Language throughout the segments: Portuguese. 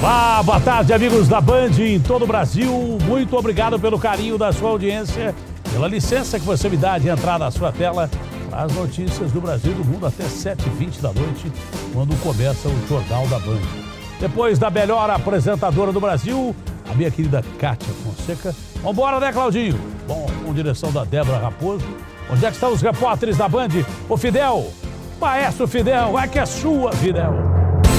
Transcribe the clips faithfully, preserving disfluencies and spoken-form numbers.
Olá, boa tarde, amigos da Band em todo o Brasil. Muito obrigado pelo carinho da sua audiência, pela licença que você me dá de entrar na sua tela para as notícias do Brasil e do mundo até sete e vinte da noite, quando começa o Jornal da Band. Depois da melhor apresentadora do Brasil, a minha querida Kátia Fonseca. Vambora, né, Claudinho? Bom, com direção da Débora Raposo. Onde é que estão os repórteres da Band? O Fidel, Maestro Fidel, vai que é sua, Fidel.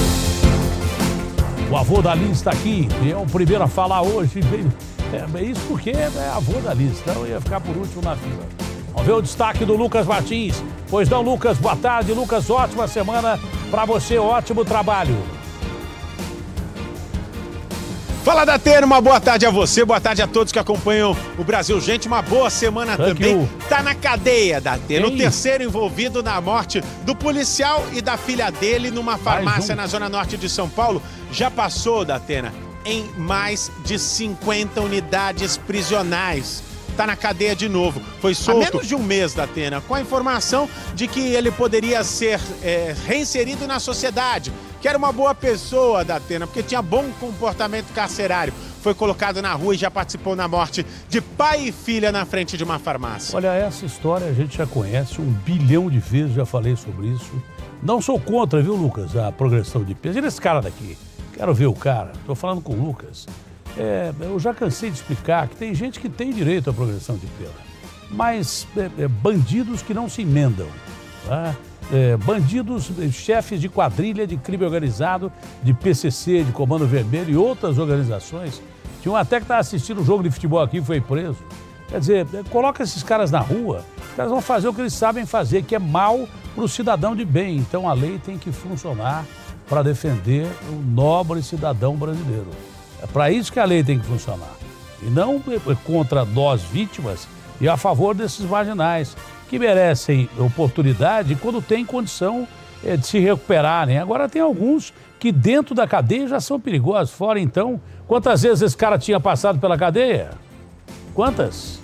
O avô da Liz está aqui, e é o primeiro a falar hoje. É isso porque é avô da Liz, então eu ia ficar por último na fila. Vamos ver o destaque do Lucas Martins. Pois não, Lucas, boa tarde. Lucas, ótima semana para você, ótimo trabalho. Fala, Datena, uma boa tarde a você, boa tarde a todos que acompanham o Brasil. Gente, uma boa semana Thank também. You. Tá na cadeia, Datena, o terceiro envolvido na morte do policial e da filha dele numa farmácia um. na zona norte de São Paulo. Já passou, Datena, em mais de cinquenta unidades prisionais. Tá na cadeia de novo. Foi solto há menos de um mês, Datena, com a informação de que ele poderia ser é, reinserido na sociedade, que era uma boa pessoa, Datena, porque tinha bom comportamento carcerário. Foi colocado na rua e já participou na morte de pai e filha na frente de uma farmácia. Olha, essa história a gente já conhece um bilhão de vezes, já falei sobre isso. Não sou contra, viu, Lucas, a progressão de peso. Olha esse cara daqui. Quero ver o cara. Estou falando com o Lucas. É, eu já cansei de explicar que tem gente que tem direito à progressão de pena, mas é, é, bandidos que não se emendam, tá? É, bandidos, chefes de quadrilha de crime organizado, de P C C, de Comando Vermelho e outras organizações. Tinha um até que estava assistindo um jogo de futebol aqui e foi preso. Quer dizer, coloca esses caras na rua, os caras vão fazer o que eles sabem fazer, que é mal para o cidadão de bem. Então a lei tem que funcionar para defender o nobre cidadão brasileiro. É para isso que a lei tem que funcionar. E não contra nós, vítimas, e a favor desses marginais, que merecem oportunidade quando têm condição é, de se recuperarem. Agora tem alguns que dentro da cadeia já são perigosos. Fora, então, quantas vezes esse cara tinha passado pela cadeia? Quantas?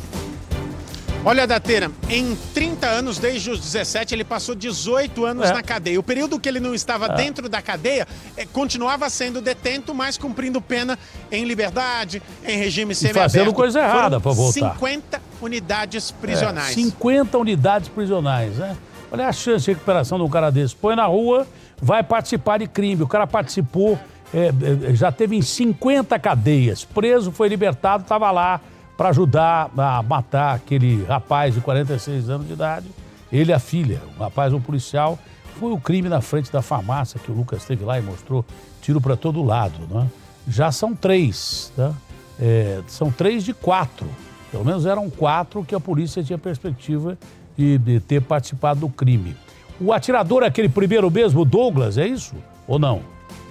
Olha, Datena, em trinta anos, desde os dezessete, ele passou dezoito anos é. na cadeia. O período que ele não estava é. dentro da cadeia, é, continuava sendo detento, mas cumprindo pena em liberdade, em regime semiaberto. Fazendo coisa errada para voltar. cinquenta unidades prisionais. É, cinquenta unidades prisionais, né? Olha a chance de recuperação de um cara desse. Põe na rua, vai participar de crime. O cara participou, é, já teve em cinquenta cadeias. Preso, foi libertado, estava lá para ajudar a matar aquele rapaz de quarenta e seis anos de idade, ele e a filha, um rapaz, um policial. Foi o crime na frente da farmácia que o Lucas esteve lá e mostrou, tiro para todo lado, né? Já são três, né? É, são três de quatro, pelo menos eram quatro que a polícia tinha perspectiva de, de ter participado do crime. O atirador é aquele primeiro mesmo, Douglas, é isso? Ou não?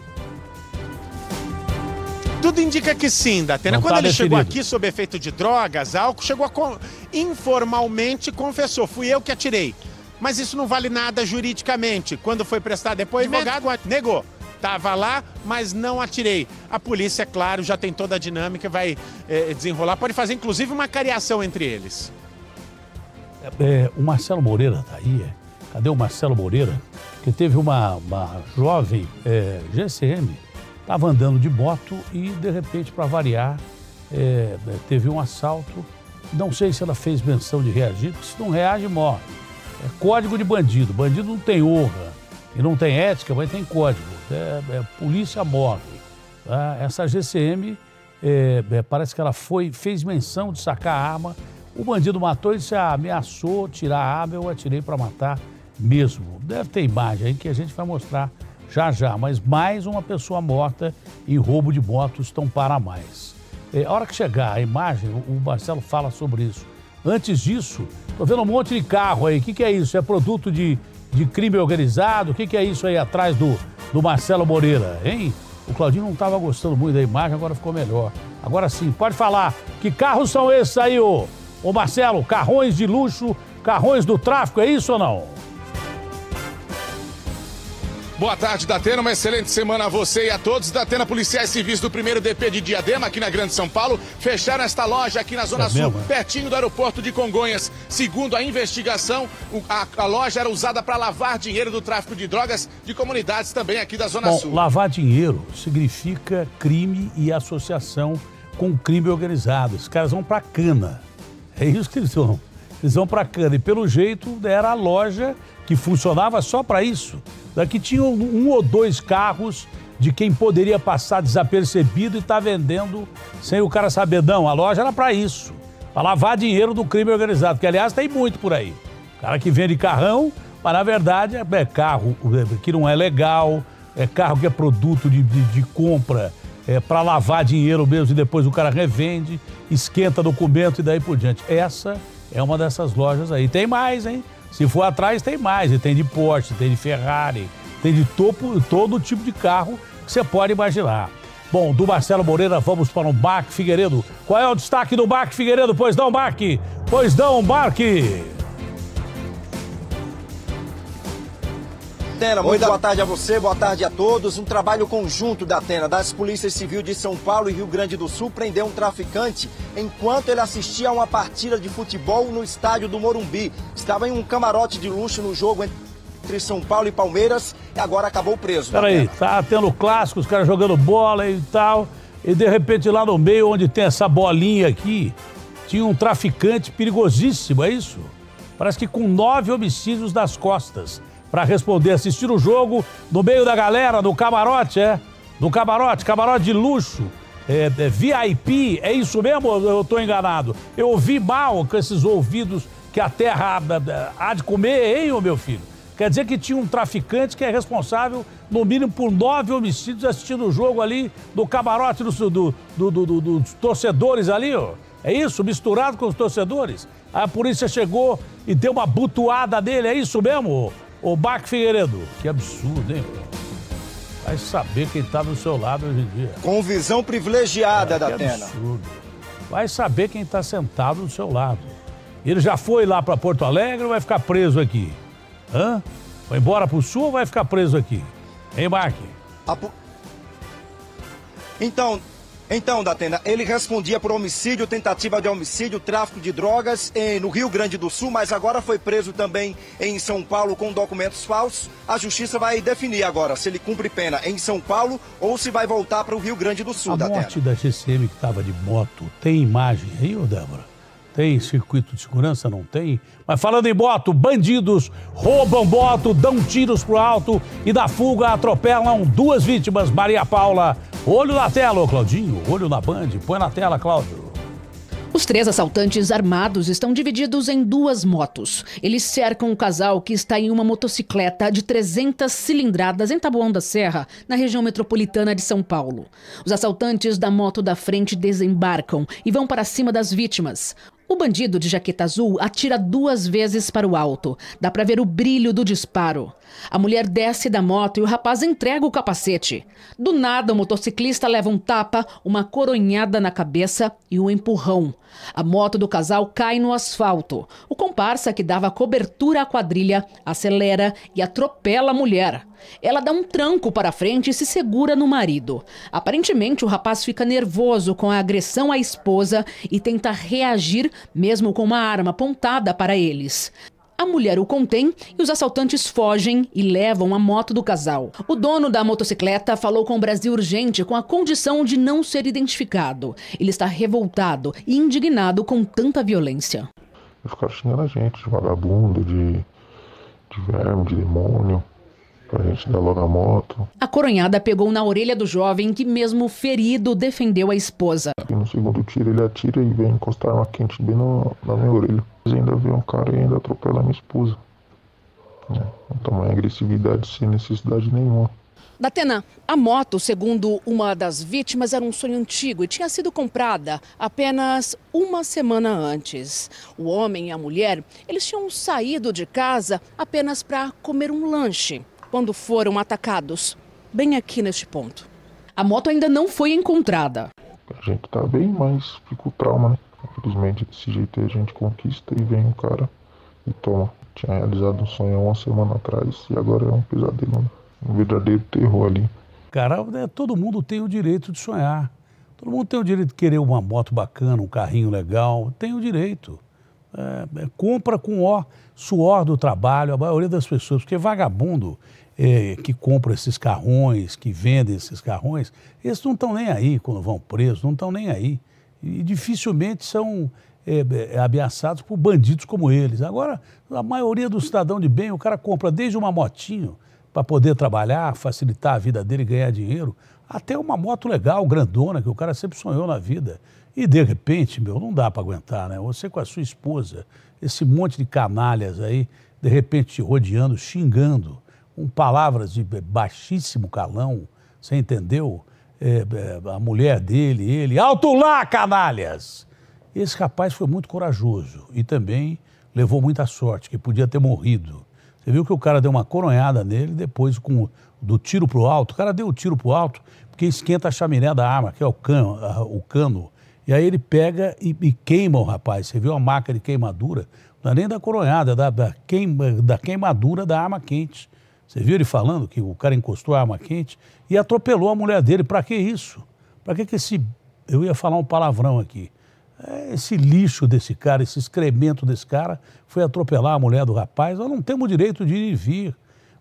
Tudo indica que sim, Datena. Quando tá ele definido. chegou aqui sob efeito de drogas, álcool, chegou a con... informalmente confessou, fui eu que atirei. Mas isso não vale nada juridicamente. Quando foi prestar depoimento, advogado negou. Estava lá, mas não atirei. A polícia, claro, já tem toda a dinâmica, vai é, desenrolar. Pode fazer, inclusive, uma cariação entre eles. É, o Marcelo Moreira tá aí, é? Cadê o Marcelo Moreira? Que teve uma, uma jovem é, G C M, estava andando de moto e, de repente, para variar, é, teve um assalto. Não sei se ela fez menção de reagir, porque se não reage, morre. É código de bandido. Bandido não tem honra e não tem ética, mas tem código. É, é, polícia morre. Tá? Essa G C M, é, é, parece que ela foi, fez menção de sacar a arma. O bandido matou e disse, ah, ameaçou tirar a arma, eu atirei para matar mesmo. Deve ter imagem aí que a gente vai mostrar já já, mas mais uma pessoa morta em roubo de motos estão para mais. É, a hora que chegar a imagem, o Marcelo fala sobre isso. Antes disso, tô vendo um monte de carro aí. O que, que é isso? É produto de, de crime organizado? O que, que é isso aí atrás do, do Marcelo Moreira, hein? O Claudinho não estava gostando muito da imagem, agora ficou melhor. Agora sim, pode falar. Que carros são esses aí, ô, ô Marcelo? Carrões de luxo, carrões do tráfico, é isso ou não? Boa tarde, Datena. Uma excelente semana a você e a todos. Datena, policiais civis do primeiro D P de Diadema, aqui na Grande São Paulo, fecharam esta loja aqui na Zona é Sul, mesmo? pertinho do aeroporto de Congonhas. Segundo a investigação, a, a loja era usada para lavar dinheiro do tráfico de drogas de comunidades também aqui da Zona Bom, Sul. Lavar dinheiro significa crime e associação com crime organizado. Os caras vão pra cana. É isso que eles vão. Eles vão pra cana. E pelo jeito era a loja que funcionava só para isso. Daqui tinham um ou dois carros de quem poderia passar desapercebido e tá vendendo sem o cara saber. Não, a loja era para isso. Para lavar dinheiro do crime organizado. Que, aliás, tem muito por aí. O cara que vende carrão, mas na verdade é carro que não é legal, é carro que é produto de, de, de compra é, para lavar dinheiro mesmo e depois o cara revende, esquenta documento e daí por diante. Essa é uma dessas lojas aí. Tem mais, hein? Se for atrás, tem mais. E tem de Porsche, tem de Ferrari, tem de topo, todo tipo de carro que você pode imaginar. Bom, do Marcelo Moreira, vamos para o Mark Figueiredo. Qual é o destaque do Mark Figueiredo? Pois não, Mark? Pois não, Mark? Atena, muito boa tarde a você, boa tarde a todos. Um trabalho conjunto da Atena, das Polícias Civil de São Paulo e Rio Grande do Sul, prendeu um traficante enquanto ele assistia a uma partida de futebol no estádio do Morumbi. Estava em um camarote de luxo no jogo entre São Paulo e Palmeiras e agora acabou preso. Peraí, tá tendo clássico, os caras jogando bola e tal, e de repente lá no meio, onde tem essa bolinha aqui, tinha um traficante perigosíssimo, é isso? Parece que com nove homicídios nas costas. Para responder, assistir o jogo no meio da galera, no camarote, é? No camarote, camarote de luxo, é, é, V I P, é isso mesmo ou eu tô enganado? Eu ouvi mal com esses ouvidos que a terra há de comer, hein, ô meu filho? Quer dizer que tinha um traficante que é responsável, no mínimo, por nove homicídios assistindo o jogo ali no camarote do, do, do, do, do, dos torcedores ali, ó. É isso? Misturado com os torcedores? A polícia chegou e deu uma butuada nele, é isso mesmo? Ô, Mark Figueiredo, que absurdo, hein? Vai saber quem tá do seu lado hoje em dia. Com visão privilegiada é, da Atena. Absurdo. Vai saber quem tá sentado do seu lado. Ele já foi lá para Porto Alegre ou vai ficar preso aqui? Hã? Vai embora pro sul ou vai ficar preso aqui? Hein, Mark? Po... Então... Então, Datena, ele respondia por homicídio, tentativa de homicídio, tráfico de drogas em, no Rio Grande do Sul, mas agora foi preso também em São Paulo com documentos falsos. A justiça vai definir agora se ele cumpre pena em São Paulo ou se vai voltar para o Rio Grande do Sul, Datena. A morte da G C M que estava de moto, tem imagem aí, ô Débora? Tem circuito de segurança? Não tem? Mas falando em moto, bandidos roubam moto, dão tiros pro alto e da fuga atropelam duas vítimas. Maria Paula, olho na tela, ô Claudinho, olho na Band, põe na tela, Cláudio. Os três assaltantes armados estão divididos em duas motos. Eles cercam o casal que está em uma motocicleta de trezentas cilindradas em Taboão da Serra, na região metropolitana de São Paulo. Os assaltantes da moto da frente desembarcam e vão para cima das vítimas. O bandido de jaqueta azul atira duas vezes para o alto. Dá para ver o brilho do disparo. A mulher desce da moto e o rapaz entrega o capacete. Do nada, o motociclista leva um tapa, uma coronhada na cabeça e um empurrão. A moto do casal cai no asfalto. O comparsa, que dava cobertura à quadrilha, acelera e atropela a mulher. Ela dá um tranco para frente e se segura no marido. Aparentemente, o rapaz fica nervoso com a agressão à esposa e tenta reagir, mesmo com uma arma apontada para eles. A mulher o contém e os assaltantes fogem e levam a moto do casal. O dono da motocicleta falou com o Brasil Urgente com a condição de não ser identificado. Ele está revoltado e indignado com tanta violência. Ficaram xingando a gente de vagabundo, de, de verme, de demônio, pra gente dar logo a moto. A coronhada pegou na orelha do jovem que, mesmo ferido, defendeu a esposa. E no segundo tiro ele atira e vem encostar uma quente bem no, na minha orelha. Ainda vê um cara e ainda atropela a minha esposa. É, um tamanho agressividade sem necessidade nenhuma. Datena, a moto, segundo uma das vítimas, era um sonho antigo e tinha sido comprada apenas uma semana antes. O homem e a mulher, eles tinham saído de casa apenas para comer um lanche, quando foram atacados, bem aqui neste ponto. A moto ainda não foi encontrada. A gente tá bem, mas fica o trauma, né? Infelizmente, desse jeito aí a gente conquista e vem um cara e toma. Tinha realizado um sonho há uma semana atrás e agora é um pesadelo, né? um verdadeiro terror ali. Cara, né, todo mundo tem o direito de sonhar. Todo mundo tem o direito de querer uma moto bacana, um carrinho legal. Tem o direito. É, é, compra com o suor do trabalho, a maioria das pessoas. Porque vagabundo é, que compra esses carrões, que vende esses carrões, eles não estão nem aí quando vão presos, não estão nem aí. E dificilmente são é, é, ameaçados por bandidos como eles. Agora, a maioria do cidadão de bem, o cara compra desde uma motinho para poder trabalhar, facilitar a vida dele e ganhar dinheiro, até uma moto legal, grandona, que o cara sempre sonhou na vida. E, de repente, meu, não dá para aguentar, né? Você com a sua esposa, esse monte de canalhas aí, de repente te rodeando, xingando, com palavras de baixíssimo calão, você entendeu? É, é, a mulher dele, ele, alto lá, canalhas! Esse rapaz foi muito corajoso e também levou muita sorte, que podia ter morrido. Você viu que o cara deu uma coronhada nele, depois com, do tiro pro alto. O cara deu o tiro pro alto porque esquenta a chaminé da arma, que é o cano. O cano. E aí ele pega e, e queima o rapaz. Você viu a marca de queimadura? Não é nem da coronhada, é da, da, queima, da queimadura da arma quente. Você viu ele falando que o cara encostou a arma quente e atropelou a mulher dele. Para que isso? Para que que esse... Eu ia falar um palavrão aqui. Esse lixo desse cara, esse excremento desse cara foi atropelar a mulher do rapaz. Nós não temos o direito de ir e vir.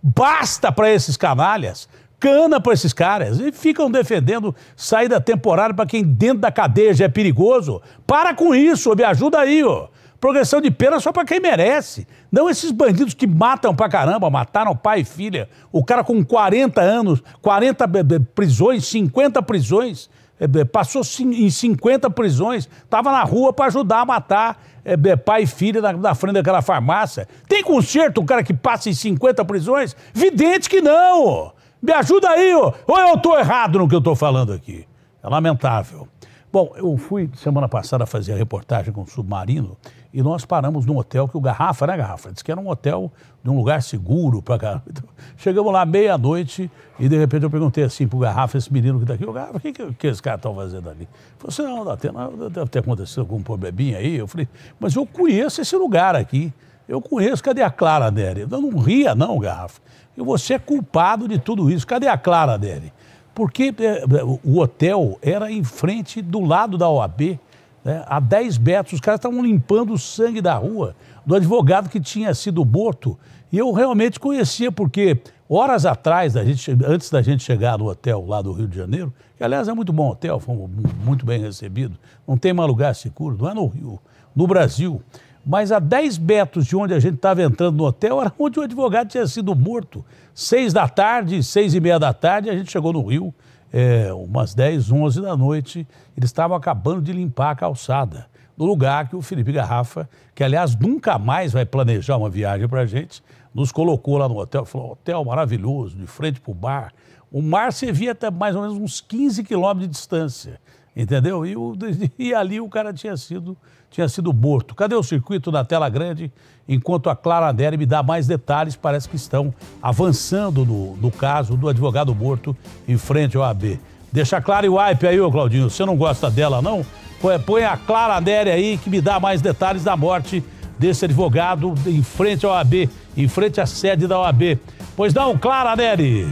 Basta para esses canalhas, cana para esses caras. E ficam defendendo saída temporária para quem dentro da cadeia já é perigoso. Para com isso, me ajuda aí, ó. Progressão de pena só para quem merece. Não esses bandidos que matam pra caramba, mataram pai e filha. O cara com quarenta anos, quarenta prisões, cinquenta prisões. Passou em cinquenta prisões, estava na rua para ajudar a matar é, pai e filha na, na frente daquela farmácia. Tem conserto um cara que passa em cinquenta prisões? Vidente que não! Me ajuda aí, ó. Ou eu estou errado no que eu estou falando aqui? É lamentável. Bom, eu fui semana passada fazer a reportagem com o Submarino e nós paramos num hotel que o Garrafa, né, Garrafa? Disse que era um hotel de um lugar seguro para cá. Então, chegamos lá meia-noite e de repente eu perguntei assim pro Garrafa, esse menino que tá aqui, o Garrafa, o que, que, que esses caras estão fazendo ali? Ele falou assim, não, não, não, deve ter acontecido algum probleminha aí. Eu falei, mas eu conheço esse lugar aqui. Eu conheço, cadê a Clara Neri? Eu não ria não, Garrafa. E você é culpado de tudo isso. Cadê a Clara Neri? Porque é, o hotel era em frente do lado da O A B, né, a dez metros, os caras estavam limpando o sangue da rua do advogado que tinha sido morto. E eu realmente conhecia, porque horas atrás, da gente, antes da gente chegar no hotel lá do Rio de Janeiro, que aliás é muito bom hotel, fomos muito bem recebidos, não tem mais lugar seguro, não é no Rio, no Brasil. Mas a dez metros de onde a gente estava entrando no hotel era onde o advogado tinha sido morto. Seis da tarde, seis e meia da tarde, a gente chegou no Rio, é, umas dez, onze da noite, eles estavam acabando de limpar a calçada, no lugar que o Felipe Garrafa, que aliás nunca mais vai planejar uma viagem para a gente, nos colocou lá no hotel, falou, hotel maravilhoso, de frente para o bar. O mar se via até mais ou menos uns quinze quilômetros de distância, entendeu? E, o, e ali o cara tinha sido... tinha sido morto. Cadê o circuito na tela grande? Enquanto a Clara Neri me dá mais detalhes, parece que estão avançando no, no caso do advogado morto em frente ao A B. Deixa a Clara e o wipe aí, ô Claudinho. Você não gosta dela, não? Põe, põe a Clara Neri aí que me dá mais detalhes da morte desse advogado em frente ao A B, em frente à sede da O A B. Pois não, Clara Neri?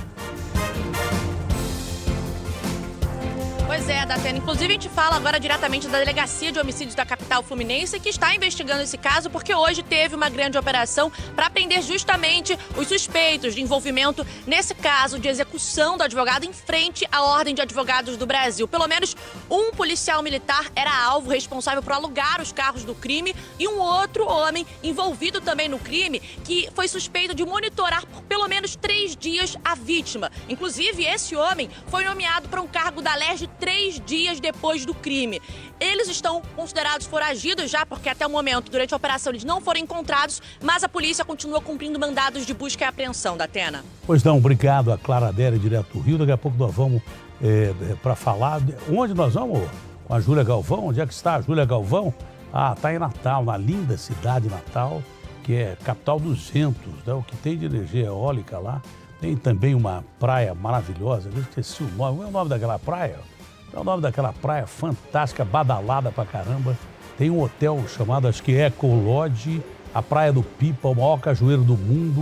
Pois é, Datena. Inclusive, a gente fala agora diretamente da Delegacia de Homicídios da capital fluminense, que está investigando esse caso, porque hoje teve uma grande operação para prender justamente os suspeitos de envolvimento nesse caso de execução do advogado em frente à Ordem de Advogados do Brasil. Pelo menos um policial militar era alvo responsável por alugar os carros do crime e um outro homem envolvido também no crime que foi suspeito de monitorar por pelo menos três dias a vítima. Inclusive, esse homem foi nomeado para um cargo da L E R J três dias depois do crime. Eles estão considerados foragidos já, porque até o momento, durante a operação, eles não foram encontrados, mas a polícia continua cumprindo mandados de busca e apreensão, Datena. Pois não, obrigado a Clara Neri, direto do Rio. Daqui a pouco nós vamos é, é, para falar. De... Onde nós vamos? Com a Júlia Galvão? Onde é que está a Júlia Galvão? Ah, está em Natal, na linda cidade de Natal, que é capital dos ventos, né? O que tem de energia eólica lá. Tem também uma praia maravilhosa, eu esqueci o nome. Qual é o nome daquela praia? É o nome daquela praia fantástica, badalada pra caramba. Tem um hotel chamado, acho que Eco Lodge, a Praia do Pipa, o maior cajueiro do mundo.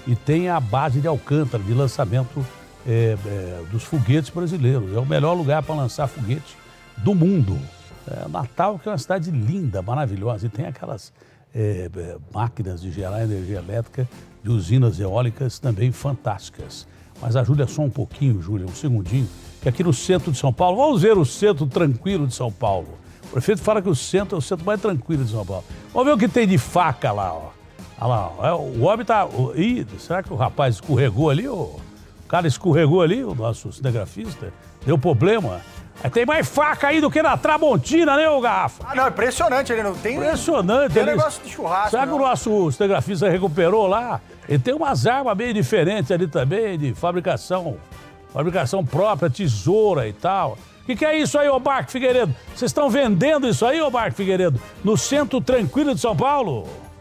e tem a base de Alcântara, de lançamento é, é, dos foguetes brasileiros. É o melhor lugar para lançar foguete do mundo. É, Natal, que é uma cidade linda, maravilhosa, e tem aquelas é, é, máquinas de gerar energia elétrica, de usinas eólicas também fantásticas. Mas a Júlia, só um pouquinho, Júlia, um segundinho, que aqui no centro de São Paulo, vamos ver o centro tranquilo de São Paulo. O prefeito fala que o centro é o centro mais tranquilo de São Paulo. Vamos ver o que tem de faca lá, ó. Olha lá, ó. O homem tá... Ih, será que o rapaz escorregou ali, ó? O cara escorregou ali, o nosso cinegrafista? Deu problema? Aí tem mais faca aí do que na Tramontina, né, ô Garrafa? Ah, não, é impressionante, ele não tem... Impressionante. Tem ele... negócio de churrasco, Sabe que o nosso cinegrafista recuperou lá? Ele tem umas armas bem diferentes ali também, de fabricação, fabricação própria, tesoura e tal. O que, que é isso aí, ô Marco Figueiredo? Vocês estão vendendo isso aí, ô Marco Figueiredo? No centro tranquilo de São Paulo?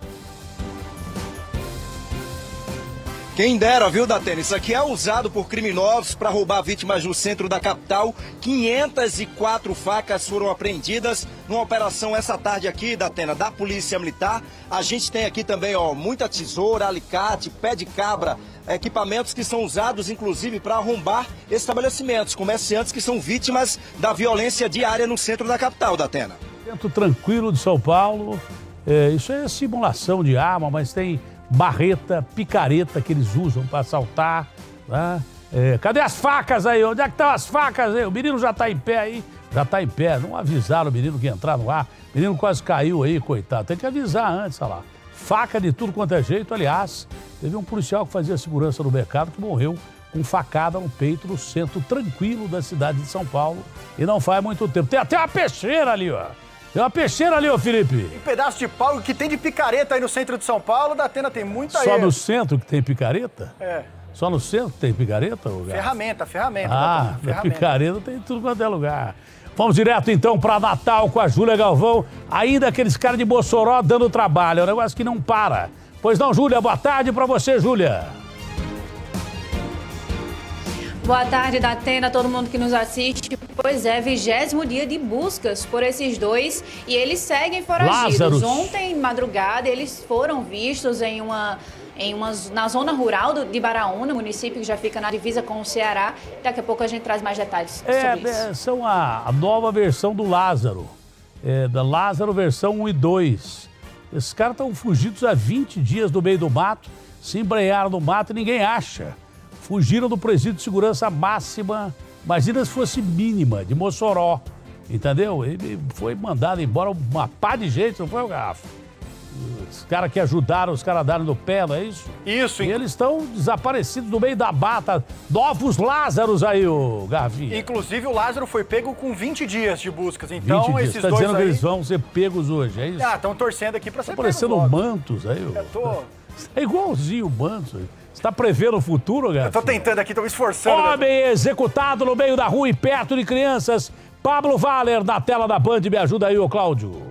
Quem dera, viu, Datena? Isso aqui é usado por criminosos para roubar vítimas no centro da capital. quinhentas e quatro facas foram apreendidas numa operação essa tarde aqui, Datena, da Polícia Militar. A gente tem aqui também, ó, muita tesoura, alicate, pé de cabra, equipamentos que são usados, inclusive, para arrombar estabelecimentos, comerciantes que são vítimas da violência diária no centro da capital, Datena. Centro tranquilo de São Paulo. É, isso é simulação de arma, mas tem barreta, picareta que eles usam para assaltar, né? É, cadê as facas aí? Onde é que estão as facas aí? O menino já está em pé aí, já está em pé. Não avisaram o menino que ia entrar no ar. O menino quase caiu aí, coitado. Tem que avisar antes, olha lá. Faca de tudo quanto é jeito. Aliás, teve um policial que fazia segurança no mercado que morreu com facada no peito no centro tranquilo da cidade de São Paulo. E não faz muito tempo. Tem até uma peixeira ali, ó. Tem uma peixeira ali, ô Felipe. Um pedaço de pau que tem de picareta aí no centro de São Paulo, Datena tem muita aí. Só no centro que tem picareta? É. Só no centro que tem picareta? Ou ferramenta, ferramenta. Ah, ferramenta. Picareta tem tudo quanto é lugar. Vamos direto então para Natal com a Júlia Galvão. Ainda aqueles caras de Mossoró dando trabalho. É um negócio que não para. Pois não, Júlia? Boa tarde para você, Júlia. Boa tarde, Datena, todo mundo que nos assiste. Pois é, vigésimo dia de buscas por esses dois e eles seguem foragidos. Lázaros. Ontem, madrugada, eles foram vistos em uma, em uma, na zona rural do, de Baraúna, município que já fica na divisa com o Ceará. Daqui a pouco a gente traz mais detalhes é, sobre isso. É, são a, a nova versão do Lázaro, é, da Lázaro versão um e dois. Esses caras estão fugidos há vinte dias do meio do mato, se embrenharam no mato e ninguém acha. Fugiram do presídio de segurança máxima, imagina se fosse mínima, de Mossoró, entendeu? Ele foi mandado embora uma pá de gente, não foi o Garrafa? Os caras que ajudaram os caras a darem no pé, não é isso? Isso. E eles estão desaparecidos no meio da mata, novos Lázaros aí, o Garrafinha. Inclusive o Lázaro foi pego com vinte dias de buscas, então vinte dias. esses Tá dois dizendo aí... que eles vão ser pegos hoje, é isso? Ah, estão torcendo aqui pra ser tá pegos parecendo logo. Mantos aí, ó. Eu tô... É igualzinho o Mantos aí. Você tá prevendo o futuro, Garrafinha? Eu tô tentando aqui, tô me esforçando. Homem executado no meio da rua e perto de crianças. Pablo Valer, na tela da Band, me ajuda aí, ô Cláudio.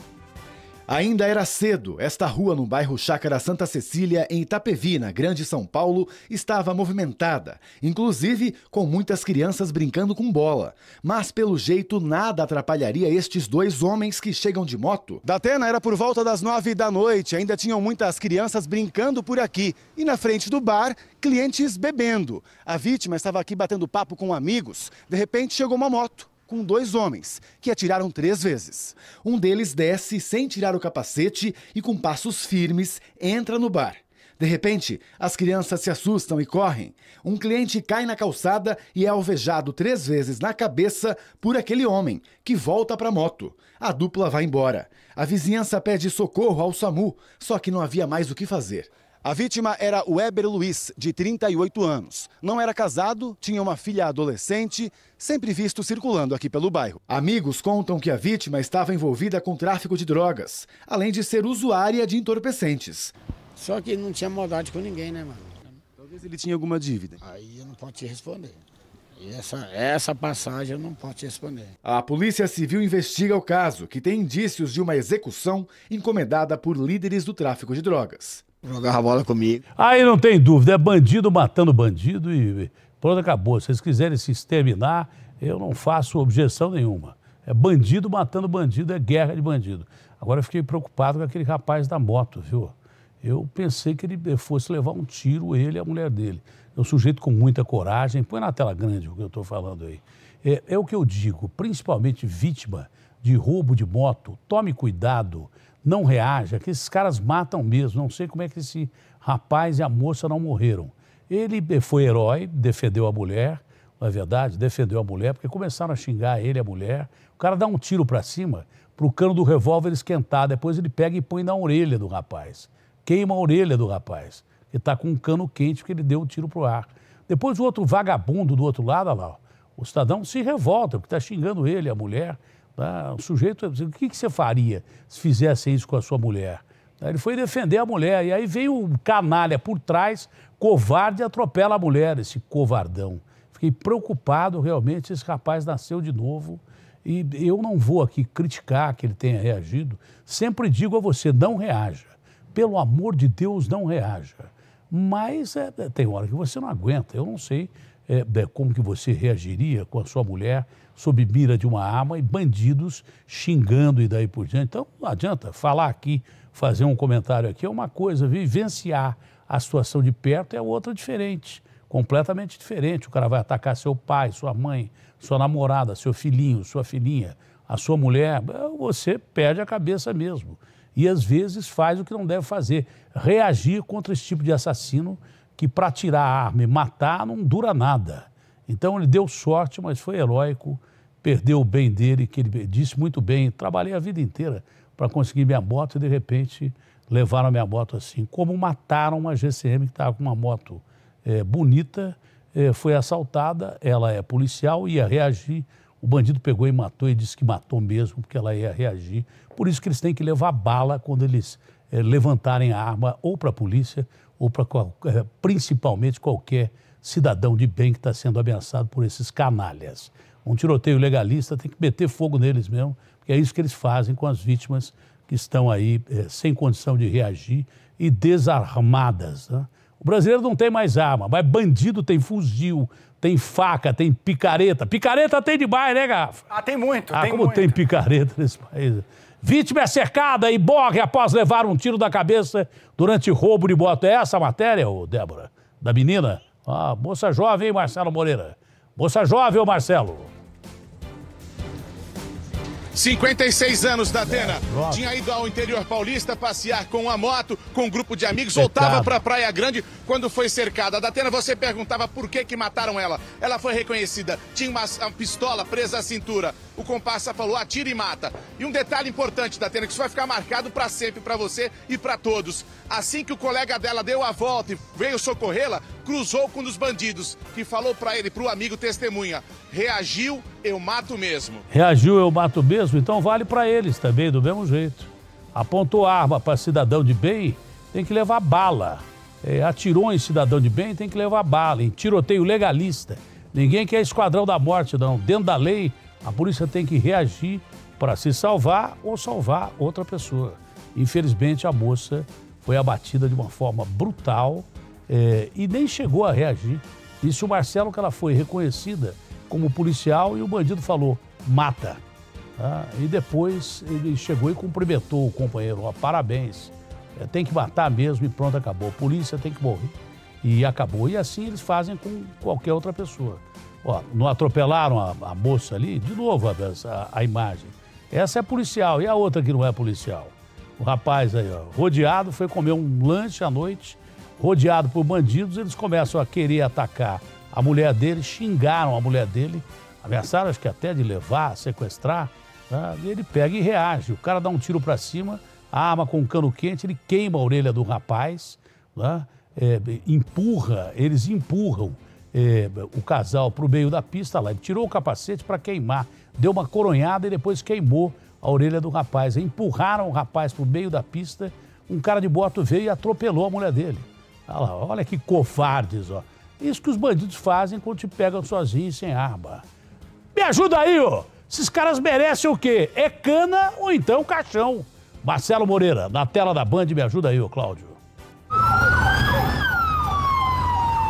Ainda era cedo. Esta rua no bairro Chácara Santa Cecília, em Itapevi, na Grande São Paulo, estava movimentada, inclusive com muitas crianças brincando com bola. Mas, pelo jeito, nada atrapalharia estes dois homens que chegam de moto. Datena, era por volta das nove da noite, ainda tinham muitas crianças brincando por aqui. E na frente do bar, clientes bebendo. A vítima estava aqui batendo papo com amigos. De repente, chegou uma moto com dois homens, que atiraram três vezes. Um deles desce sem tirar o capacete e, com passos firmes, entra no bar. De repente, as crianças se assustam e correm. Um cliente cai na calçada e é alvejado três vezes na cabeça por aquele homem, que volta para a moto. A dupla vai embora. A vizinhança pede socorro ao SAMU, só que não havia mais o que fazer. A vítima era o Weber Luiz, de trinta e oito anos. Não era casado, tinha uma filha adolescente, sempre visto circulando aqui pelo bairro. Amigos contam que a vítima estava envolvida com tráfico de drogas, além de ser usuária de entorpecentes. Só que não tinha maldade com ninguém, né, mano? Talvez ele tinha alguma dívida. Aí eu não posso te responder. E essa, essa passagem eu não posso te responder. A Polícia Civil investiga o caso, que tem indícios de uma execução encomendada por líderes do tráfico de drogas. Jogava bola comigo. Aí não tem dúvida, é bandido matando bandido e pronto, acabou. Se vocês quiserem se exterminar, eu não faço objeção nenhuma. É bandido matando bandido, é guerra de bandido. Agora eu fiquei preocupado com aquele rapaz da moto, viu? eu pensei que ele fosse levar um tiro, ele e a mulher dele. É um sujeito com muita coragem. Põe na tela grande o que eu estou falando aí. É, é o que eu digo, principalmente vítima de roubo de moto, tome cuidado, não reaja, que esses caras matam mesmo. Não sei como é que esse rapaz e a moça não morreram. Ele foi herói, defendeu a mulher, não é verdade? Defendeu a mulher, porque começaram a xingar ele e a mulher. O cara dá um tiro para cima, para o cano do revólver esquentar. Depois ele pega e põe na orelha do rapaz. Queima a orelha do rapaz, que está com um cano quente porque ele deu um tiro para o ar. Depois o outro vagabundo do outro lado, olha lá, o cidadão se revolta, porque está xingando ele, a mulher. Tá? O sujeito, o que, que você faria se fizesse isso com a sua mulher? Ele foi defender a mulher, e aí veio um canalha por trás, covarde, e atropela a mulher, esse covardão. Fiquei preocupado, realmente, esse rapaz nasceu de novo, e eu não vou aqui criticar que ele tenha reagido. Sempre digo a você, não reaja. Pelo amor de Deus, não reaja. Mas é, tem hora que você não aguenta. Eu não sei é, como que você reagiria com a sua mulher sob mira de uma arma e bandidos xingando e daí por diante. Então, não adianta falar aqui, fazer um comentário aqui é uma coisa, vivenciar a situação de perto é outra diferente, completamente diferente. O cara vai atacar seu pai, sua mãe, sua namorada, seu filhinho, sua filhinha, a sua mulher, você perde a cabeça mesmo. E às vezes faz o que não deve fazer, reagir contra esse tipo de assassino que para tirar a arma e matar não dura nada. Então ele deu sorte, mas foi heróico, perdeu o bem dele, que ele disse muito bem, trabalhei a vida inteira para conseguir minha moto e de repente levaram a minha moto assim. Como mataram uma G C M que estava com uma moto é, bonita, é, foi assaltada, ela é policial, ia reagir, o bandido pegou e matou e disse que matou mesmo, porque ela ia reagir. Por isso que eles têm que levar bala quando eles é, levantarem a arma ou para a polícia ou para é, principalmente qualquer cidadão de bem que está sendo ameaçado por esses canalhas. Um tiroteio legalista tem que meter fogo neles mesmo, porque é isso que eles fazem com as vítimas que estão aí é, sem condição de reagir e desarmadas. Né? O brasileiro não tem mais arma, mas bandido tem fuzil, tem faca, tem picareta. Picareta tem demais, né, Garrafa? Ah, tem muito, ah, tem como muito. tem picareta nesse país. Vítima é cercada e morre após levar um tiro da cabeça durante roubo de moto. É essa a matéria, ô, Débora? Da menina? Ah, moça jovem, hein, Marcelo Moreira? Moça jovem, ô Marcelo? cinquenta e seis anos da Atena. É, tinha ido ao interior paulista passear com uma moto, com um grupo de amigos, voltava para Praia Grande quando foi cercada. Da Atena, você perguntava por que que mataram ela. Ela foi reconhecida, tinha uma, uma pistola presa à cintura. O comparsa falou, atira e mata. E um detalhe importante da Atena, que isso vai ficar marcado para sempre para você e para todos. Assim que o colega dela deu a volta e veio socorrê-la, cruzou com um dos bandidos, que falou para ele, para o amigo testemunha, reagiu, eu mato mesmo. Reagiu, eu mato mesmo? Então vale para eles também, do mesmo jeito. Apontou arma para cidadão de bem, tem que levar bala. É, atirou em cidadão de bem, tem que levar bala. Em tiroteio legalista. Ninguém quer esquadrão da morte, não. Dentro da lei, a polícia tem que reagir para se salvar ou salvar outra pessoa. Infelizmente, a moça foi abatida de uma forma brutal é, e nem chegou a reagir. Disse o Marcelo que ela foi reconhecida como policial e o bandido falou, mata. Ah, e depois ele chegou e cumprimentou o companheiro, ó, parabéns, é, tem que matar mesmo e pronto, acabou. A polícia tem que morrer e acabou. E assim eles fazem com qualquer outra pessoa. Ó, não atropelaram a, a moça ali? De novo a, a, a imagem. Essa é policial e a outra que não é policial. O rapaz aí, ó, rodeado, foi comer um lanche à noite, rodeado por bandidos, eles começam a querer atacar a mulher dele, xingaram a mulher dele, ameaçaram acho que até de levar, sequestrar, tá? E ele pega e reage. O cara dá um tiro para cima, a arma com um cano quente, ele queima a orelha do rapaz, tá? É, empurra, eles empurram é, o casal para o meio da pista lá. Ele tirou o capacete para queimar, deu uma coronhada e depois queimou a orelha do rapaz. Empurraram o rapaz para o meio da pista, um cara de moto veio e atropelou a mulher dele. Olha lá, olha que covardes, ó. Isso que os bandidos fazem quando te pegam sozinho e sem arma. Me ajuda aí, ó. Esses caras merecem o quê? É cana ou então caixão. Marcelo Moreira, na tela da Band, me ajuda aí, ó, Cláudio. O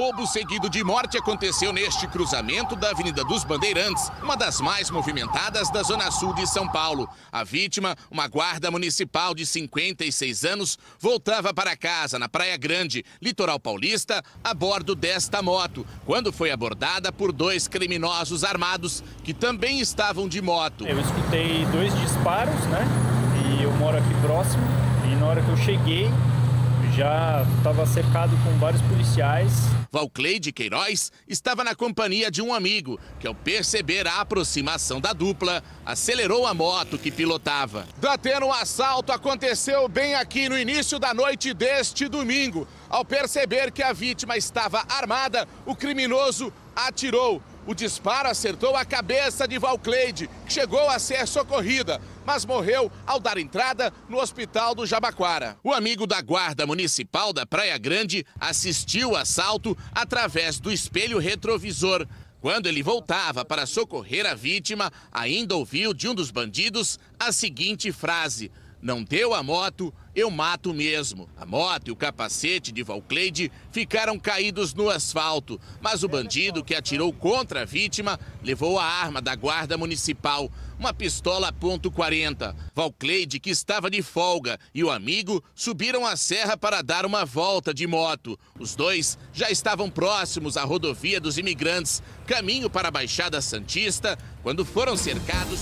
roubo seguido de morte aconteceu neste cruzamento da Avenida dos Bandeirantes, uma das mais movimentadas da Zona Sul de São Paulo. A vítima, uma guarda municipal de cinquenta e seis anos, voltava para casa na Praia Grande, litoral paulista, a bordo desta moto, quando foi abordada por dois criminosos armados que também estavam de moto. Eu escutei dois disparos, né? E eu moro aqui próximo, e na hora que eu cheguei, já estava cercado com vários policiais. Valcleide Queiroz estava na companhia de um amigo, que ao perceber a aproximação da dupla, acelerou a moto que pilotava. Datena, o assalto aconteceu bem aqui no início da noite deste domingo. Ao perceber que a vítima estava armada, o criminoso atirou. O disparo acertou a cabeça de Valcleide, que chegou a ser socorrida, mas morreu ao dar entrada no hospital do Jabaquara. O amigo da guarda municipal da Praia Grande assistiu o assalto através do espelho retrovisor. Quando ele voltava para socorrer a vítima, ainda ouviu de um dos bandidos a seguinte frase: "Não deu a moto, eu mato mesmo." A moto e o capacete de Valcleide ficaram caídos no asfalto, mas o bandido que atirou contra a vítima levou a arma da guarda municipal, uma pistola ponto quarenta. Valcleide, que estava de folga, e o amigo subiram a serra para dar uma volta de moto. Os dois já estavam próximos à rodovia dos Imigrantes, caminho para a Baixada Santista, quando foram cercados.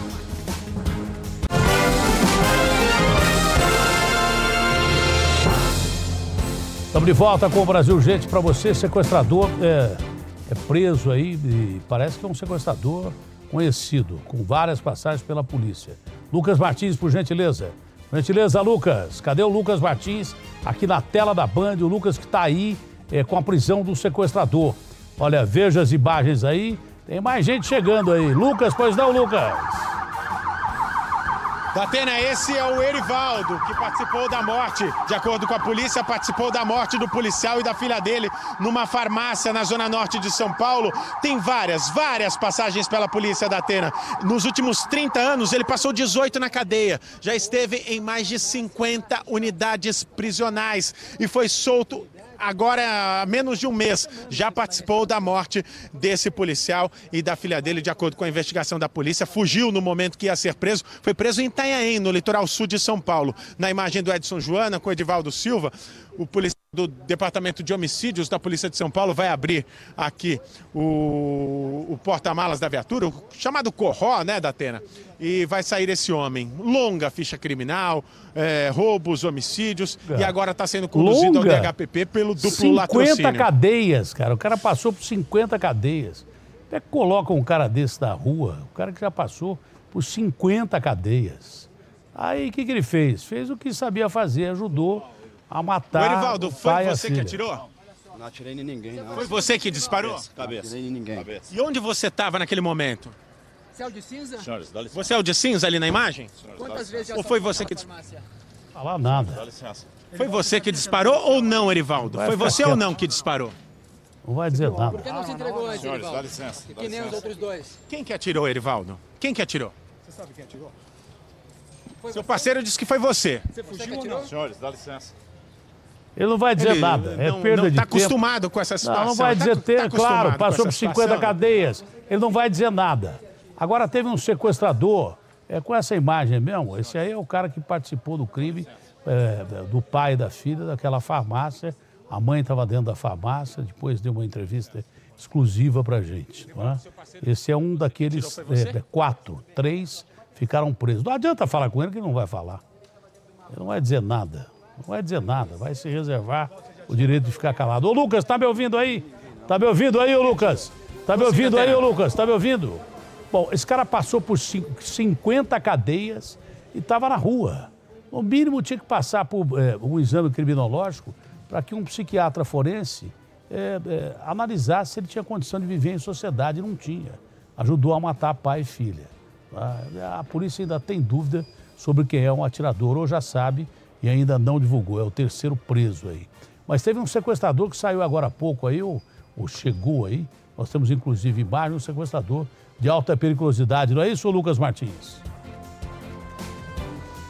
Estamos de volta com o Brasil Gente. Para você, sequestrador é, é preso aí e parece que é um sequestrador conhecido, com várias passagens pela polícia. Lucas Martins, por gentileza. Por gentileza, Lucas. Cadê o Lucas Martins? Aqui na tela da Band, o Lucas que está aí é, com a prisão do sequestrador. Olha, veja as imagens aí. Tem mais gente chegando aí. Lucas, pois não, Lucas? Datena, esse é o Erivaldo, que participou da morte, de acordo com a polícia, participou da morte do policial e da filha dele numa farmácia na zona norte de São Paulo. Tem várias, várias passagens pela polícia, Datena. Nos últimos trinta anos, ele passou dezoito na cadeia, já esteve em mais de cinquenta unidades prisionais e foi solto agora há menos de um mês. Já participou da morte desse policial e da filha dele, de acordo com a investigação da polícia. Fugiu no momento que ia ser preso. Foi preso em Itanhaém, no litoral sul de São Paulo. Na imagem do Edson Joana, com o Edivaldo Silva, o policial do Departamento de Homicídios da Polícia de São Paulo vai abrir aqui o, o porta-malas da viatura, o chamado Corró, né, Datena? E vai sair esse homem. Longa ficha criminal, é, roubos, homicídios, é. e agora está sendo conduzido Longa. ao D H P P pelo duplo cinquenta latrocínio. cinquenta cadeias, cara. O cara passou por cinquenta cadeias. Até que coloca um cara desse na rua, o cara que já passou por cinquenta cadeias. Aí o que, que ele fez? Fez o que sabia fazer, ajudou a matar o Erivaldo, o pai foi você que atirou? Não atirei em ninguém, não. Foi você que disparou? Cabeça. Cabeça. Não atirei em ninguém. Cabeça. E onde você estava naquele momento? Você é o de cinza? Senhores, dá licença. Você é o de cinza ali na imagem? Senhores, Quantas vezes já ou foi você que disparou? Falar nada. Dá licença. Foi você que disparou ou não, Erivaldo? Foi você quieto. ou não que disparou? Não vai dizer nada. Por que não se entregou antes, Senhores, Erivaldo? dá licença. Que, Dá que nem licença. os outros dois. Quem que atirou, Erivaldo? Quem que atirou? Você sabe quem atirou? Foi Seu parceiro você? disse que foi você. Você fugiu ou não? Senhores, dá licença. Ele não vai dizer Ele nada, é não, perda não de tá tempo. acostumado com essa situação. Não, não vai dizer, tá, ter, tá claro, passou por cinquenta situação. cadeias, ele não vai dizer nada. Agora teve um sequestrador, é, com essa imagem mesmo, esse aí é o cara que participou do crime é, do pai e da filha daquela farmácia, a mãe estava dentro da farmácia, depois deu uma entrevista exclusiva pra gente. Não é? Esse é um daqueles é, quatro, três ficaram presos. Não adianta falar com ele que ele não vai falar. Ele não vai dizer nada, não vai dizer nada, vai se reservar o direito de ficar calado. Ô Lucas, tá me ouvindo aí? Tá me ouvindo aí, ô Lucas? Tá me ouvindo aí, ô Lucas? Tá me ouvindo? Bom, esse cara passou por cinquenta cadeias e estava na rua. No mínimo tinha que passar por é, um exame criminológico para que um psiquiatra forense é, é, analisasse se ele tinha condição de viver em sociedade. Não tinha. Ajudou a matar pai e filha. A, a polícia ainda tem dúvida sobre quem é um atirador, ou já sabe e ainda não divulgou. É o terceiro preso aí. Mas teve um sequestrador que saiu agora há pouco aí, ou, ou chegou aí. Nós temos inclusive imagem, um sequestrador de alta periculosidade. Não é isso, Lucas Martins?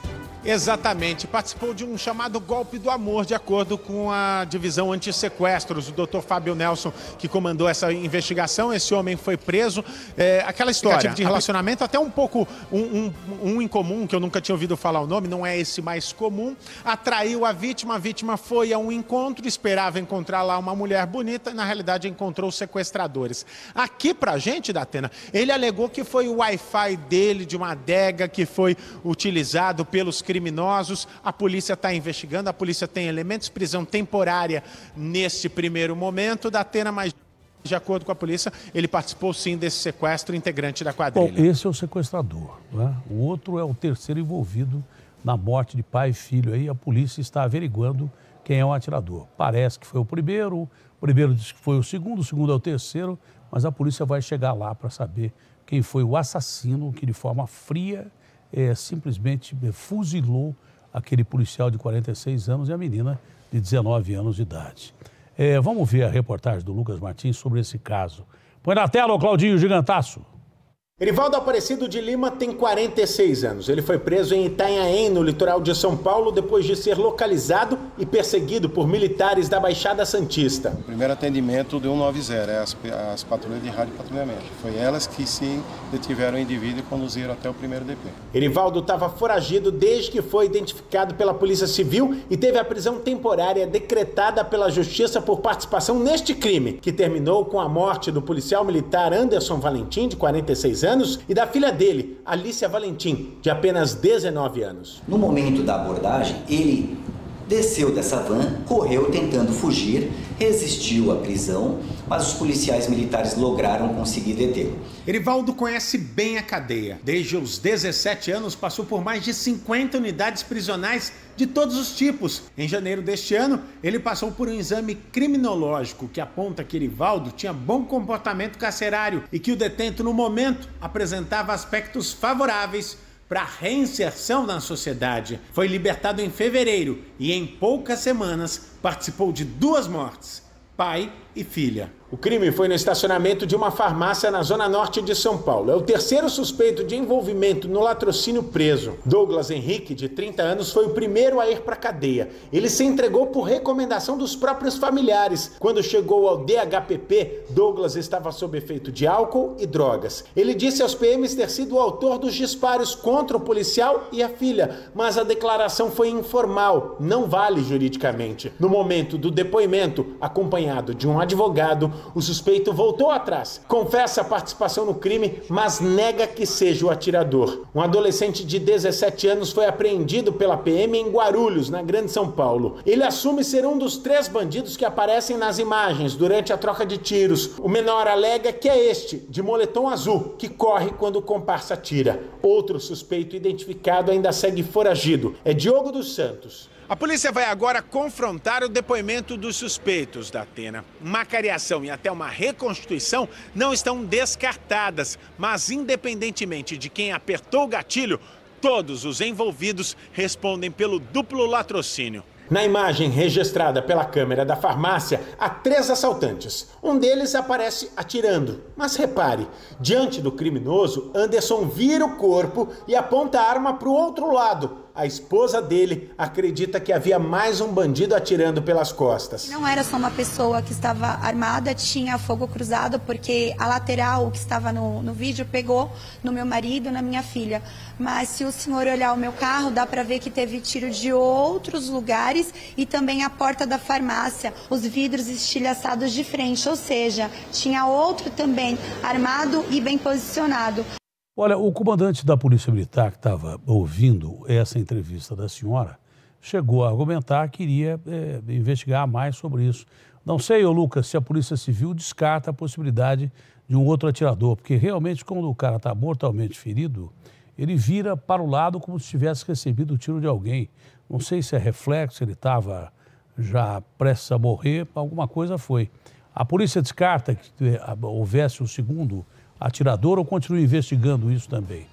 Exatamente. Participou de um chamado golpe do amor, de acordo com a divisão anti-sequestros, o doutor Fábio Nelson, que comandou essa investigação. Esse homem foi preso. É, aquela história de relacionamento, até um pouco um, um, um incomum, que eu nunca tinha ouvido falar o nome, não é esse mais comum. Atraiu a vítima, a vítima foi a um encontro, esperava encontrar lá uma mulher bonita e, na realidade, encontrou sequestradores. Aqui pra gente, Datena, ele alegou que foi o Wi-Fi dele, de uma adega, que foi utilizado pelos criminosos. A polícia está investigando, a polícia tem elementos, prisão temporária nesse primeiro momento. Datena, mas de acordo com a polícia, ele participou sim desse sequestro, integrante da quadrilha. Bom, esse é o sequestrador, né? O outro é o terceiro envolvido na morte de pai e filho. Aí a polícia está averiguando quem é o atirador. Parece que foi o primeiro, o primeiro disse que foi o segundo, o segundo é o terceiro, mas a polícia vai chegar lá para saber quem foi o assassino que, de forma fria, É, simplesmente fuzilou aquele policial de quarenta e seis anos e a menina de dezenove anos de idade. É, vamos ver a reportagem do Lucas Martins sobre esse caso. Põe na tela, o Claudinho Gigantaço. Erivaldo Aparecido de Lima tem quarenta e seis anos. Ele foi preso em Itanhaém, no litoral de São Paulo, depois de ser localizado e perseguido por militares da Baixada Santista. O primeiro atendimento do cento e noventa, é as, as patrulhas de rádio patrulhamento. Foi elas que sim detiveram o indivíduo e conduziram até o primeiro D P. Erivaldo estava foragido desde que foi identificado pela Polícia Civil e teve a prisão temporária decretada pela Justiça por participação neste crime, que terminou com a morte do policial militar Anderson Valentim, de quarenta e seis anos, e da filha dele, Alícia Valentim, de apenas dezenove anos. No momento da abordagem, ele desceu dessa van, correu tentando fugir, resistiu à prisão, mas os policiais militares lograram conseguir detê-lo. Erivaldo conhece bem a cadeia. Desde os dezessete anos, passou por mais de cinquenta unidades prisionais de todos os tipos. Em janeiro deste ano, ele passou por um exame criminológico que aponta que Erivaldo tinha bom comportamento carcerário e que o detento, no momento, apresentava aspectos favoráveis para a reinserção na sociedade. Foi libertado em fevereiro e, em poucas semanas, participou de duas mortes, pai e filha. O crime foi no estacionamento de uma farmácia na zona norte de São Paulo. É o terceiro suspeito de envolvimento no latrocínio preso. Douglas Henrique, de trinta anos, foi o primeiro a ir para a cadeia. Ele se entregou por recomendação dos próprios familiares. Quando chegou ao D H P P, Douglas estava sob efeito de álcool e drogas. Ele disse aos P Ms ter sido o autor dos disparos contra o policial e a filha, mas a declaração foi informal, não vale juridicamente. No momento do depoimento, acompanhado de um advogado, o suspeito voltou atrás, confessa a participação no crime, mas nega que seja o atirador. Um adolescente de dezessete anos foi apreendido pela P M em Guarulhos, na Grande São Paulo. Ele assume ser um dos três bandidos que aparecem nas imagens durante a troca de tiros. O menor alega que é este, de moletom azul, que corre quando o comparsa atira. Outro suspeito identificado ainda segue foragido. É Diogo dos Santos. A polícia vai agora confrontar o depoimento dos suspeitos, Datena. Uma cariação e até uma reconstituição não estão descartadas, mas independentemente de quem apertou o gatilho, todos os envolvidos respondem pelo duplo latrocínio. Na imagem registrada pela câmera da farmácia, há três assaltantes. Um deles aparece atirando. Mas repare, diante do criminoso, Anderson vira o corpo e aponta a arma para o outro lado. A esposa dele acredita que havia mais um bandido atirando pelas costas. Não era só uma pessoa que estava armada, tinha fogo cruzado, porque a lateral que estava no, no vídeo pegou no meu marido e na minha filha. Mas se o senhor olhar o meu carro, dá para ver que teve tiro de outros lugares e também a porta da farmácia, os vidros estilhaçados de frente, ou seja, tinha outro também armado e bem posicionado. Olha, o comandante da Polícia Militar que estava ouvindo essa entrevista da senhora chegou a argumentar que iria é, investigar mais sobre isso. Não sei, ô Lucas, se a Polícia Civil descarta a possibilidade de um outro atirador, porque realmente quando o cara está mortalmente ferido, ele vira para o lado como se tivesse recebido o tiro de alguém. Não sei se é reflexo, se ele estava já prestes a morrer, alguma coisa foi. A polícia descarta que houvesse o segundo atirador ou continua investigando isso também?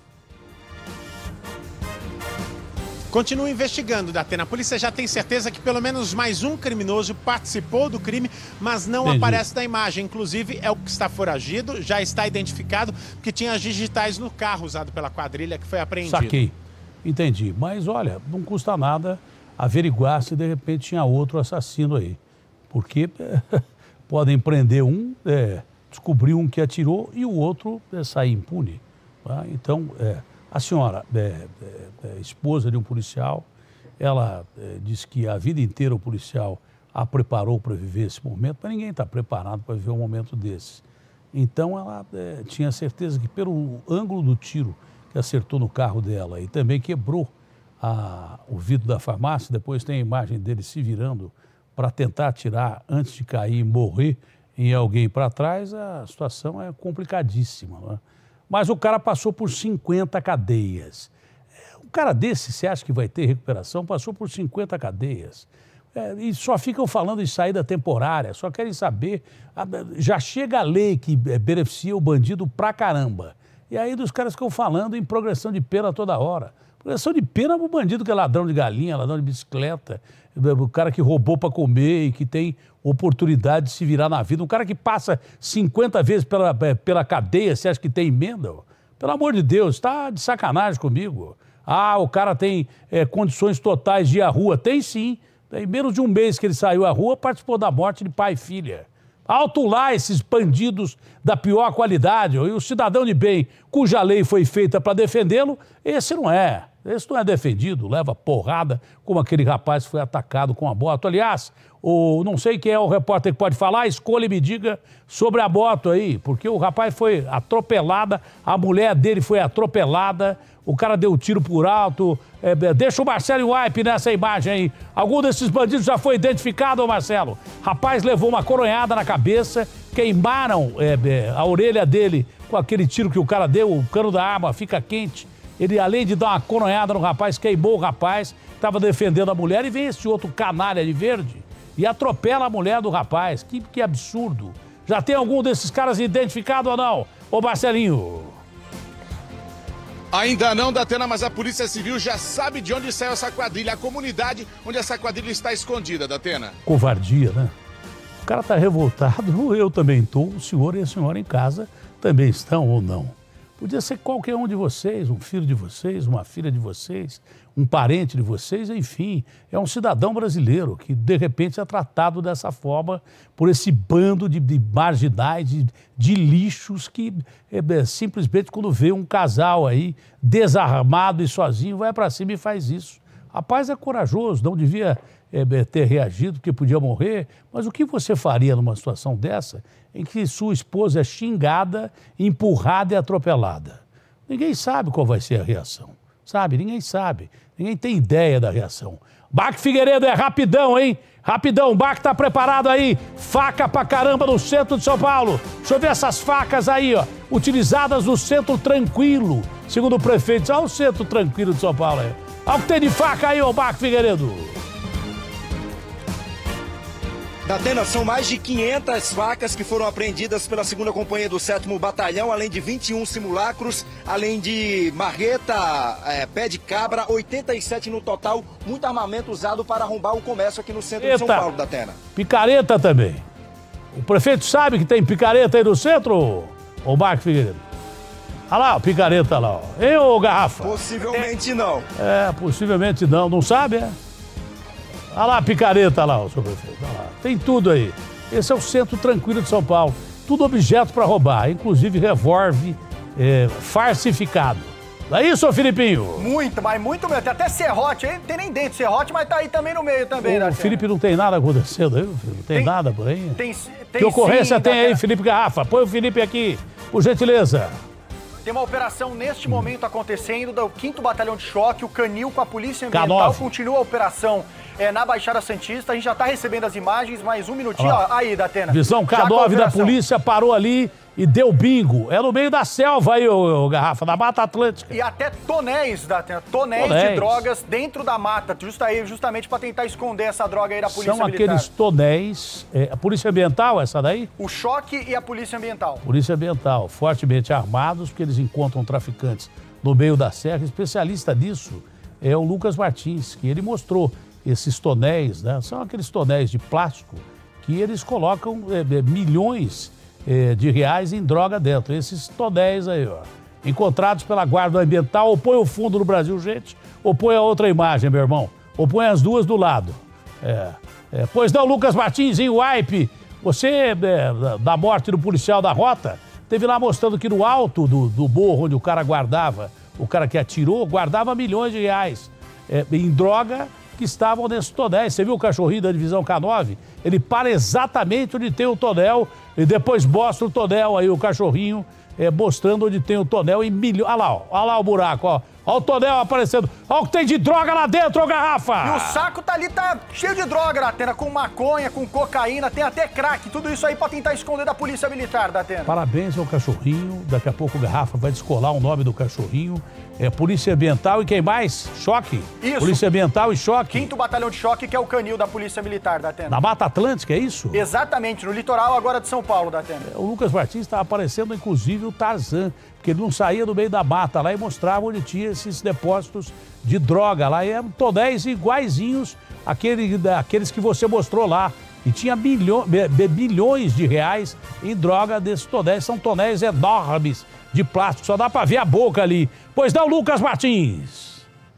Continua investigando, Datena. A polícia já tem certeza que pelo menos mais um criminoso participou do crime, mas não Entendi. aparece na imagem. Inclusive, é o que está foragido, já está identificado, porque tinha as digitais no carro usado pela quadrilha que foi apreendido. Saquei. Entendi. Mas, olha, não custa nada averiguar se de repente tinha outro assassino aí. Porque é, podem prender um, é, descobrir um que atirou e o outro é, sair impune. Tá? Então, é, a senhora, é, é, é, esposa de um policial, ela é, diz que a vida inteira o policial a preparou para viver esse momento, mas ninguém está preparado para viver um momento desse. Então, ela é, tinha certeza que pelo ângulo do tiro que acertou no carro dela e também quebrou a, o vidro da farmácia, depois tem a imagem dele se virando para tentar atirar antes de cair e morrer em alguém para trás, a situação é complicadíssima. Né? Mas o cara passou por cinquenta cadeias. Um cara desse, você acha que vai ter recuperação? Passou por cinquenta cadeias. É, e só ficam falando em saída temporária, só querem saber... Já chega a lei que beneficia o bandido pra caramba. E aí os caras ficam falando em progressão de pena toda hora. Progressão de pena para o bandido que é ladrão de galinha, ladrão de bicicleta, o cara que roubou para comer e que tem oportunidade de se virar na vida. Um cara que passa cinquenta vezes pela, pela cadeia, você acha que tem emenda? Pelo amor de Deus, está de sacanagem comigo. Ah, o cara tem é, condições totais de ir à rua. Tem sim. Em menos de um mês que ele saiu à rua, participou da morte de pai e filha. Alto lá esses bandidos da pior qualidade. E o cidadão de bem, cuja lei foi feita para defendê-lo, esse não é. Esse não é defendido, leva porrada, como aquele rapaz que foi atacado com a moto. Aliás, o, não sei quem é o repórter que pode falar, escolha e me diga sobre a moto aí, porque o rapaz foi atropelada, a mulher dele foi atropelada, o cara deu tiro por alto. É, deixa o Marcelo Wipe nessa imagem aí. Algum desses bandidos já foi identificado, Marcelo? Rapaz levou uma coronhada na cabeça, queimaram é, é, a orelha dele com aquele tiro que o cara deu, o cano da arma fica quente. Ele, além de dar uma coronhada no rapaz, queimou o rapaz, estava defendendo a mulher, e vem esse outro canalha de verde e atropela a mulher do rapaz. Que, que absurdo. Já tem algum desses caras identificado ou não? Ô, Marcelinho. Ainda não, Datena, mas a Polícia Civil já sabe de onde saiu essa quadrilha, a comunidade onde essa quadrilha está escondida, Datena. Covardia, né? O cara está revoltado, eu também estou, o senhor e a senhora em casa também estão ou não? Podia ser qualquer um de vocês, um filho de vocês, uma filha de vocês, um parente de vocês, enfim. É um cidadão brasileiro que, de repente, é tratado dessa forma por esse bando de, de marginais, de, de lixos que, é, simplesmente, quando vê um casal aí desarmado e sozinho, vai para cima e faz isso. Rapaz, é corajoso, não devia é, ter reagido, porque podia morrer. Mas o que você faria numa situação dessa, em que sua esposa é xingada, empurrada e atropelada? Ninguém sabe qual vai ser a reação, sabe? Ninguém sabe, ninguém tem ideia da reação. Bac Figueiredo é rapidão, hein? Rapidão, o Bac tá preparado aí. Faca pra caramba no centro de São Paulo. Deixa eu ver essas facas aí, ó, utilizadas no Centro Tranquilo, segundo o prefeito. Olha o Centro Tranquilo de São Paulo aí. Olha o que tem de faca aí, ô Bac Figueiredo. Datena, são mais de quinhentas facas que foram apreendidas pela segunda Companhia do sétimo Batalhão, além de vinte e um simulacros, além de marreta, é, pé de cabra, oitenta e sete no total, muito armamento usado para arrombar o comércio aqui no centro Eita. de São Paulo, Datena. Picareta também. O prefeito sabe que tem picareta aí no centro, ô Marco Figueiredo? Olha lá, o picareta lá, ó. Hein, ô Garrafa? Possivelmente não. É, possivelmente não. Não sabe, é? Olha lá a picareta lá, o senhor prefeito. Olha lá. Tem tudo aí. Esse é o Centro Tranquilo de São Paulo. Tudo objeto para roubar, inclusive revólver é, falsificado. Não é isso, ô Filipinho? Muito, mas muito mesmo. Tem até serrote aí, não tem nem dentro serrote, mas tá aí também no meio também, né? O Felipe não tem nada acontecendo aí, Felipe? Não tem, tem nada por aí? Tem, tem Que ocorrência sim, tem aí, Felipe Garrafa? Põe o Felipe aqui, por gentileza. Tem uma operação neste momento acontecendo do quinto Batalhão de Choque, o Canil com a Polícia K Ambiental. nove. Continua a operação é, na Baixada Santista. A gente já está recebendo as imagens, mais um minutinho. Ah. Ó, aí, Datena. Visão K nove da polícia parou ali e deu bingo. É no meio da selva aí, ô, ô Garrafa, da Mata Atlântica. E até tonéis, Datena, tonéis, tonéis de drogas dentro da mata, justa aí, justamente para tentar esconder essa droga aí da Polícia São Militar. aqueles tonéis, é, a Polícia Ambiental, essa daí? O Choque e a Polícia Ambiental. Polícia Ambiental, fortemente armados, porque eles encontram traficantes no meio da serra. Especialista nisso é o Lucas Martins, que ele mostrou esses tonéis, né? São aqueles tonéis de plástico que eles colocam é, é, milhões é, de reais em droga dentro. Esses tonéis aí, ó. encontrados pela Guarda Ambiental. Ou põe o fundo do Brasil, gente, ou põe a outra imagem, meu irmão. Ou põe as duas do lado. É, é, pois não, Lucas Martins, em Wipe, você, é, da morte do policial da rota, teve lá mostrando que no alto do, do morro onde o cara guardava, o cara que atirou, guardava milhões de reais é, em droga que estavam nesses tonéis. Você viu o cachorrinho da divisão K nove? Ele para exatamente onde tem o tonel e depois mostra o tonel aí, o cachorrinho, é, mostrando onde tem o tonel em milhões. Olha lá, ó, olha lá o buraco, ó. Olha o tonel aparecendo. Olha o que tem de droga lá dentro, ô Garrafa! E o saco tá ali, tá cheio de droga, Datena, com maconha, com cocaína, tem até crack, tudo isso aí pra tentar esconder da polícia militar, Datena. Parabéns ao cachorrinho. Daqui a pouco o Garrafa vai descolar o nome do cachorrinho. É Polícia Ambiental e quem mais? Choque? Isso. Polícia Ambiental e Choque. Quinto Batalhão de Choque, que é o canil da Polícia Militar, Datena. Na Mata Atlântica, é isso? Exatamente, no litoral agora de São Paulo, Datena. O Lucas Martins estava aparecendo, inclusive, o Tarzan, porque ele não saía do meio da mata lá e mostrava onde tinha esses depósitos de droga lá. E eram tonéis iguaizinhos àquele, àqueles que você mostrou lá. E tinha bilhões, bilhões de reais em droga desses tonéis. São tonéis enormes de plástico, só dá pra ver a boca ali. Pois não, Lucas Martins?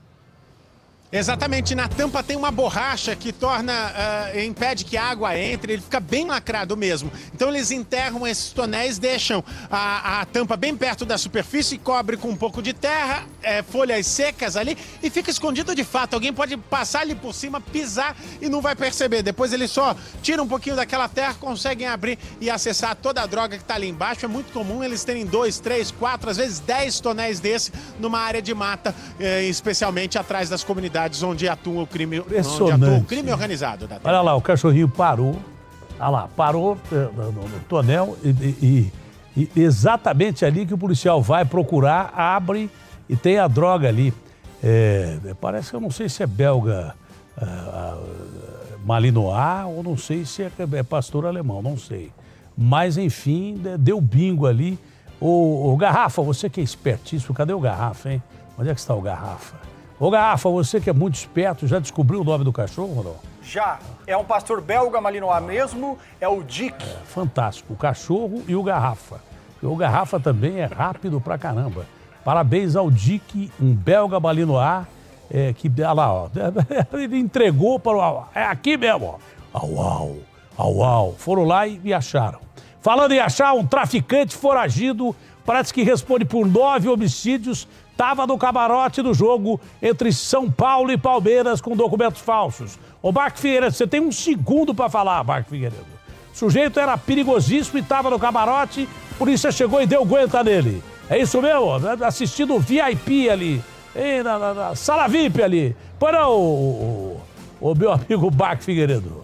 Exatamente, na tampa tem uma borracha que torna, uh, impede que a água entre, ele fica bem lacrado mesmo. Então eles enterram esses tonéis, deixam a, a tampa bem perto da superfície, cobre com um pouco de terra, é, folhas secas ali e fica escondido de fato. Alguém pode passar ali por cima, pisar e não vai perceber. Depois eles só tiram um pouquinho daquela terra, conseguem abrir e acessar toda a droga que está ali embaixo. É muito comum eles terem dois, três, quatro, às vezes dez tonéis desse numa área de mata, é, especialmente atrás das comunidades onde atua o crime, onde atua o crime organizado. Da Olha lá, o cachorrinho parou, olha lá, parou no, no, no tonel e, e, e exatamente ali que o policial vai procurar, abre e tem a droga ali. É, parece que eu não sei se é belga uh, Malinois ou não sei se é, é pastor alemão, não sei. Mas, enfim, deu bingo ali. O, o Garrafa, você que é espertíssimo, cadê o Garrafa, hein? Onde é que está o Garrafa? Ô Garrafa, você que é muito esperto, já descobriu o nome do cachorro ou não? Já. É um pastor belga Malinois mesmo, é o Dick. É, fantástico. O cachorro e o Garrafa. E o Garrafa também é rápido pra caramba. Parabéns ao Dick, um belga Malinois, é, que, olha lá, ó, ele entregou para o... É aqui mesmo, ó. Au, au, au, au. Foram lá e, e acharam. Falando em achar, um traficante foragido, parece que responde por nove homicídios, estava no camarote do jogo entre São Paulo e Palmeiras com documentos falsos. Ô, Marco Figueiredo, você tem um segundo para falar, Marco Figueiredo. O sujeito era perigosíssimo e estava no camarote, a polícia chegou e deu guenta nele. É isso mesmo? Assistindo o V I P ali, na, na, na sala V I P ali. Põe não, o, o, o meu amigo Marco Figueiredo.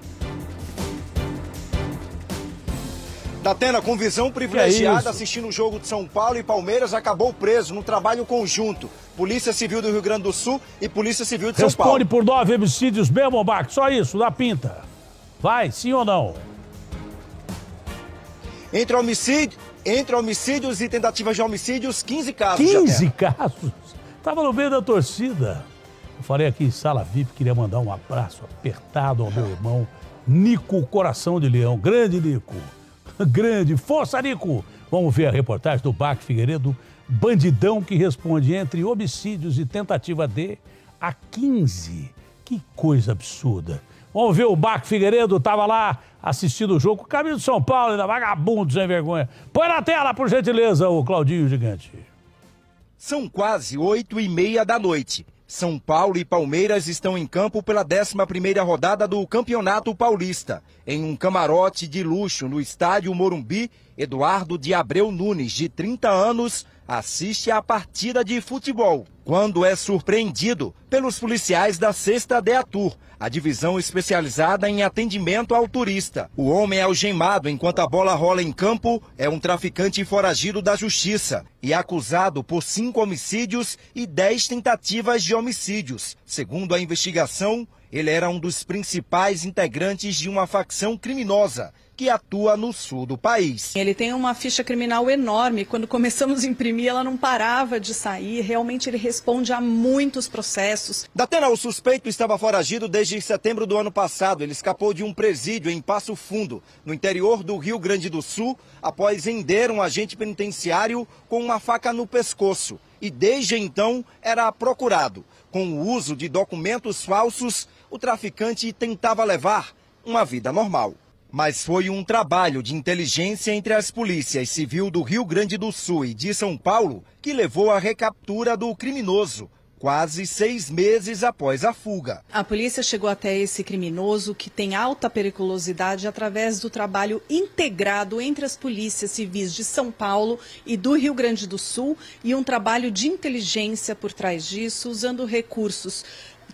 Datena, com visão privilegiada, é assistindo o jogo de São Paulo e Palmeiras, acabou preso no trabalho conjunto. Polícia Civil do Rio Grande do Sul e Polícia Civil de São Paulo. Responde por nove homicídios mesmo, Marco? Só isso, dá pinta. Vai, sim ou não? Entre, homicídio, entre homicídios e tentativas de homicídios, quinze casos. quinze casos? Tava no meio da torcida. Eu falei aqui em sala V I P, queria mandar um abraço apertado ao meu irmão Nico Coração de Leão. Grande Nico. Grande. Força, Nico! Vamos ver a reportagem do Marco Figueiredo. Bandidão que responde entre homicídios e tentativa de a quinze. Que coisa absurda. Vamos ver o Marco Figueiredo, estava lá assistindo o jogo. O caminho de São Paulo, ainda vagabundo, sem vergonha. Põe na tela, por gentileza, o Claudinho Gigante. São quase oito e meia da noite. São Paulo e Palmeiras estão em campo pela décima primeira rodada do Campeonato Paulista. Em um camarote de luxo no estádio Morumbi, Eduardo de Abreu Nunes, de trinta anos, assiste à partida de futebol, quando é surpreendido pelos policiais da sexta DEATUR, a divisão especializada em atendimento ao turista. O homem é algemado enquanto a bola rola em campo, é um traficante foragido da justiça e acusado por cinco homicídios e dez tentativas de homicídios. Segundo a investigação, ele era um dos principais integrantes de uma facção criminosa que atua no sul do país. Ele tem uma ficha criminal enorme. Quando começamos a imprimir, ela não parava de sair. Realmente ele responde a muitos processos. Datena, o suspeito estava foragido desde setembro do ano passado. Ele escapou de um presídio em Passo Fundo, no interior do Rio Grande do Sul, após render um agente penitenciário com uma faca no pescoço. E desde então era procurado. Com o uso de documentos falsos, o traficante tentava levar uma vida normal. Mas foi um trabalho de inteligência entre as polícias civil do Rio Grande do Sul e de São Paulo que levou à recaptura do criminoso, quase seis meses após a fuga. A polícia chegou até esse criminoso, que tem alta periculosidade, através do trabalho integrado entre as polícias civis de São Paulo e do Rio Grande do Sul e um trabalho de inteligência por trás disso, usando recursos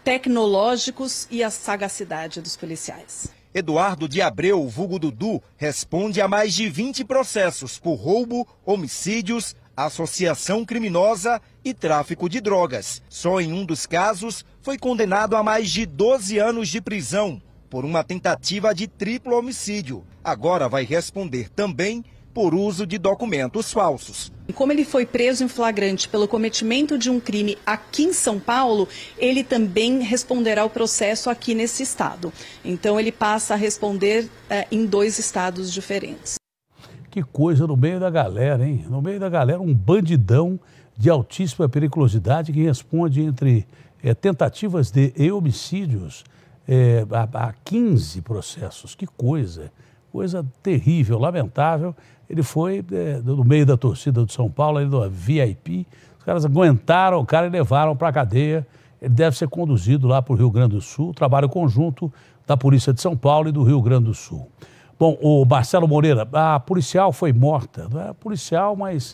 tecnológicos e a sagacidade dos policiais. Eduardo de Abreu, vulgo Dudu, responde a mais de vinte processos por roubo, homicídios, associação criminosa e tráfico de drogas. Só em um dos casos foi condenado a mais de doze anos de prisão por uma tentativa de triplo homicídio. Agora vai responder também por uso de documentos falsos. Como ele foi preso em flagrante pelo cometimento de um crime aqui em São Paulo, ele também responderá o processo aqui nesse estado. Então ele passa a responder eh, em dois estados diferentes. Que coisa no meio da galera, hein? No meio da galera, um bandidão de altíssima periculosidade que responde entre é, tentativas de e homicídios é, a, a quinze processos. Que coisa, coisa terrível, lamentável. Ele foi é, no meio da torcida do São Paulo, ali do V I P. Os caras aguentaram o cara e levaram para a cadeia. Ele deve ser conduzido lá para o Rio Grande do Sul, trabalho conjunto da Polícia de São Paulo e do Rio Grande do Sul. Bom, o Marcelo Moreira, a policial foi morta. Não era policial, mas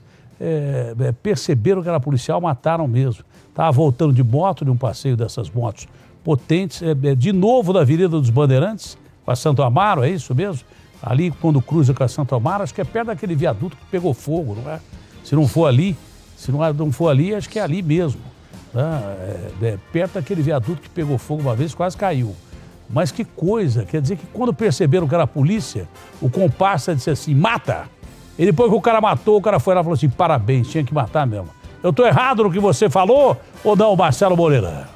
é, é, perceberam que era policial, mataram mesmo. Estava voltando de moto, de um passeio dessas motos potentes, é, é, de novo da Avenida dos Bandeirantes, com a Santo Amaro, é isso mesmo? Ali, quando cruza com a Santo Amaro, acho que é perto daquele viaduto que pegou fogo, não é? Se não for ali, se não, não for ali, acho que é ali mesmo. Né? É, é perto daquele viaduto que pegou fogo uma vez, quase caiu. Mas que coisa, quer dizer que quando perceberam que era a polícia, o comparsa disse assim, mata! E depois que o cara matou, o cara foi lá e falou assim, parabéns, tinha que matar mesmo. Eu estou errado no que você falou ou não, Marcelo Moreira?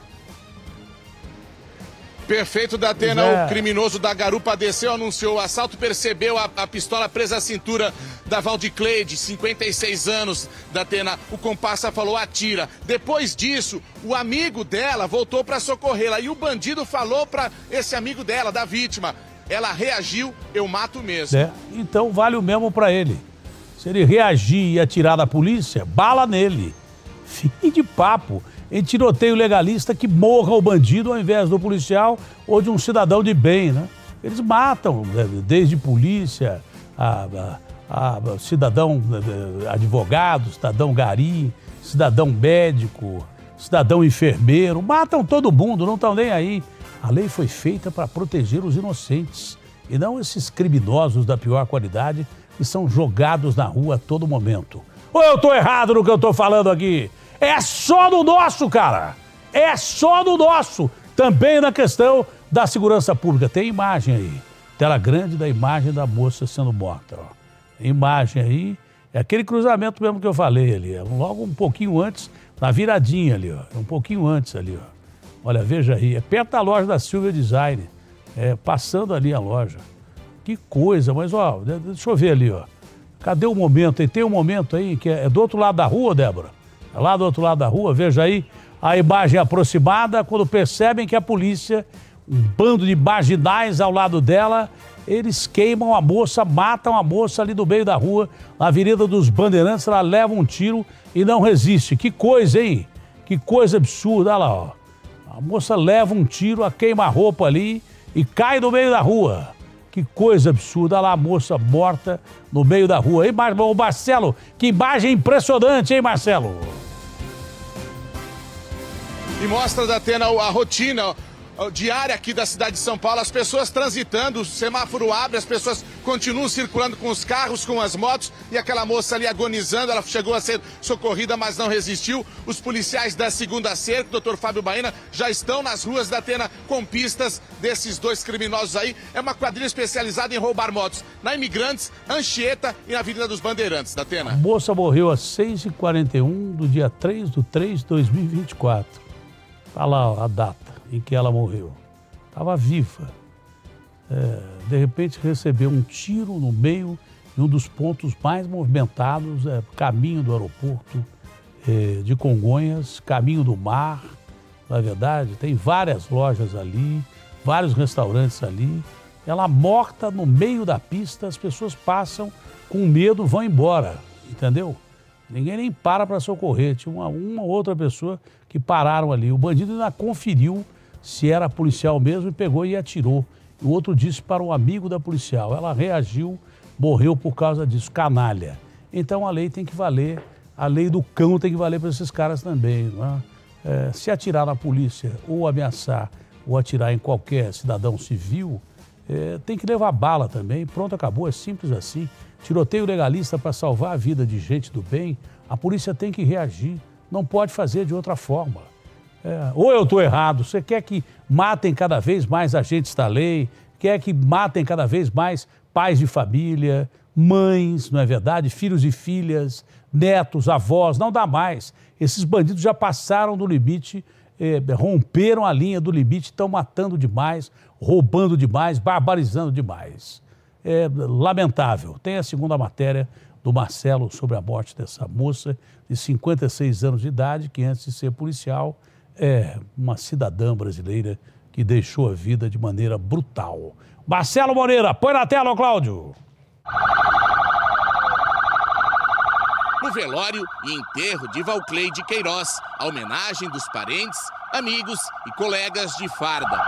Perfeito, Datena. É. O criminoso da garupa desceu, anunciou o assalto, percebeu a, a pistola presa à cintura da Valdicleide, cinquenta e seis anos, Datena. O comparsa falou, atira. Depois disso, o amigo dela voltou para socorrê-la e o bandido falou para esse amigo dela, da vítima, ela reagiu, eu mato mesmo. É, então vale o mesmo para ele. Se ele reagir e atirar da polícia, bala nele. Fim de papo. Em tiroteio legalista, que morra o bandido ao invés do policial ou de um cidadão de bem, né? Eles matam, desde polícia, a, a, a cidadão advogado, cidadão gari, cidadão médico, cidadão enfermeiro, matam todo mundo, não estão nem aí. A lei foi feita para proteger os inocentes e não esses criminosos da pior qualidade que são jogados na rua a todo momento. Ou eu estou errado no que eu estou falando aqui? É só no nosso, cara. É só no nosso. Também na questão da segurança pública. Tem imagem aí. Tela grande da imagem da moça sendo morta. Ó. Imagem aí. É aquele cruzamento mesmo que eu falei ali. É logo um pouquinho antes, na viradinha ali. Ó. Um pouquinho antes ali. Ó. Olha, veja aí. É perto da loja da Silvia Design. É, passando ali a loja. Que coisa. Mas, ó, deixa eu ver ali, ó. Cadê o momento aí? Tem um momento aí que é, é do outro lado da rua, Débora? Lá do outro lado da rua, veja aí a imagem aproximada, quando percebem que a polícia, um bando de marginais ao lado dela, eles queimam a moça, matam a moça ali no meio da rua, na Avenida dos Bandeirantes, ela leva um tiro e não resiste. Que coisa, hein? Que coisa absurda, olha lá, ó. A moça leva um tiro, a queima-roupa ali e cai no meio da rua. Que coisa absurda, olha lá a moça morta no meio da rua. Hein, Marcelo? Que imagem impressionante, hein, Marcelo? E mostra, Datena, a rotina. diária aqui da cidade de São Paulo, as pessoas transitando, o semáforo abre, as pessoas continuam circulando com os carros, com as motos, e aquela moça ali agonizando, ela chegou a ser socorrida, mas não resistiu. Os policiais da segunda cerca, o doutor Fábio Baena, já estão nas ruas da Atena com pistas desses dois criminosos aí. É uma quadrilha especializada em roubar motos na Imigrantes, Anchieta e na Avenida dos Bandeirantes, da Atena. A moça morreu às seis e quarenta e um do dia três de três de dois mil e vinte e quatro. Está lá ó, a data em que ela morreu. Estava viva. É, de repente recebeu um tiro no meio de um dos pontos mais movimentados, é, caminho do aeroporto é, de Congonhas, caminho do mar, na verdade. Tem várias lojas ali, vários restaurantes ali. Ela morta no meio da pista, as pessoas passam com medo, vão embora, entendeu? Ninguém nem para para socorrer. Tinha uma, uma outra pessoa que pararam ali. O bandido ainda conferiu se era policial mesmo e pegou e atirou. O outro disse para um amigo da policial. Ela reagiu, morreu por causa disso, canalha. Então a lei tem que valer, a lei do cão tem que valer para esses caras também. Não é? É, se atirar na polícia ou ameaçar ou atirar em qualquer cidadão civil, é, tem que levar bala também. Pronto, acabou, é simples assim. Tiroteio legalista para salvar a vida de gente do bem, a polícia tem que reagir, não pode fazer de outra forma. É, ou eu estou errado, você quer que matem cada vez mais agentes da lei, quer que matem cada vez mais pais de família, mães, não é verdade? Filhos e filhas, netos, avós, não dá mais. Esses bandidos já passaram do limite, é, romperam a linha do limite, estão matando demais, roubando demais, barbarizando demais. É lamentável. Tem a segunda matéria do Marcelo sobre a morte dessa moça de cinquenta e seis anos de idade, que antes de ser policial, é uma cidadã brasileira que deixou a vida de maneira brutal. Marcelo Moreira, põe na tela, Cláudio. No velório e enterro de Valcleide Queiroz, a homenagem dos parentes, amigos e colegas de farda.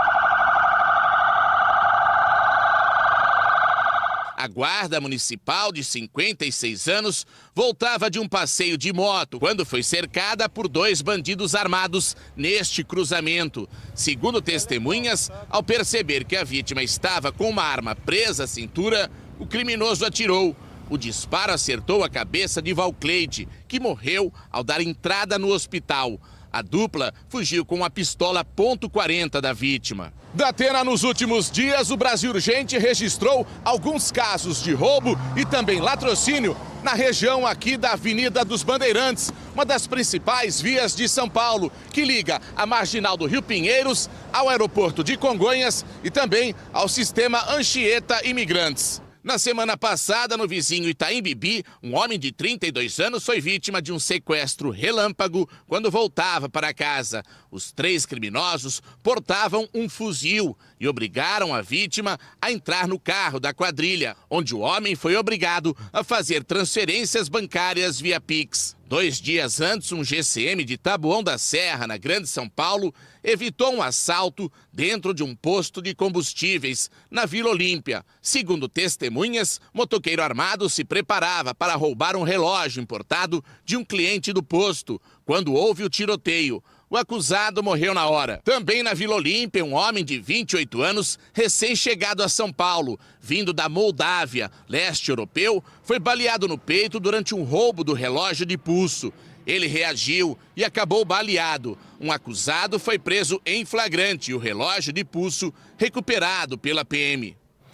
A guarda municipal de cinquenta e seis anos voltava de um passeio de moto quando foi cercada por dois bandidos armados neste cruzamento. Segundo testemunhas, ao perceber que a vítima estava com uma arma presa à cintura, o criminoso atirou. O disparo acertou a cabeça de Valcleide, que morreu ao dar entrada no hospital. A dupla fugiu com a pistola ponto quarenta da vítima. Da Atena, nos últimos dias, o Brasil Urgente registrou alguns casos de roubo e também latrocínio na região aqui da Avenida dos Bandeirantes, uma das principais vias de São Paulo, que liga a Marginal do Rio Pinheiros ao aeroporto de Congonhas e também ao sistema Anchieta Imigrantes. Na semana passada, no vizinho Itaim Bibi, um homem de trinta e dois anos foi vítima de um sequestro relâmpago quando voltava para casa. Os três criminosos portavam um fuzil e obrigaram a vítima a entrar no carro da quadrilha, onde o homem foi obrigado a fazer transferências bancárias via Pix. Dois dias antes, um G C M de Taboão da Serra, na Grande São Paulo, evitou um assalto dentro de um posto de combustíveis na Vila Olímpia. Segundo testemunhas, motoqueiro armado se preparava para roubar um relógio importado de um cliente do posto, quando houve o tiroteio. O acusado morreu na hora. Também na Vila Olímpia, um homem de vinte e oito anos, recém-chegado a São Paulo, vindo da Moldávia, leste europeu, foi baleado no peito durante um roubo do relógio de pulso. Ele reagiu e acabou baleado. Um acusado foi preso em flagrante e o relógio de pulso recuperado pela P M.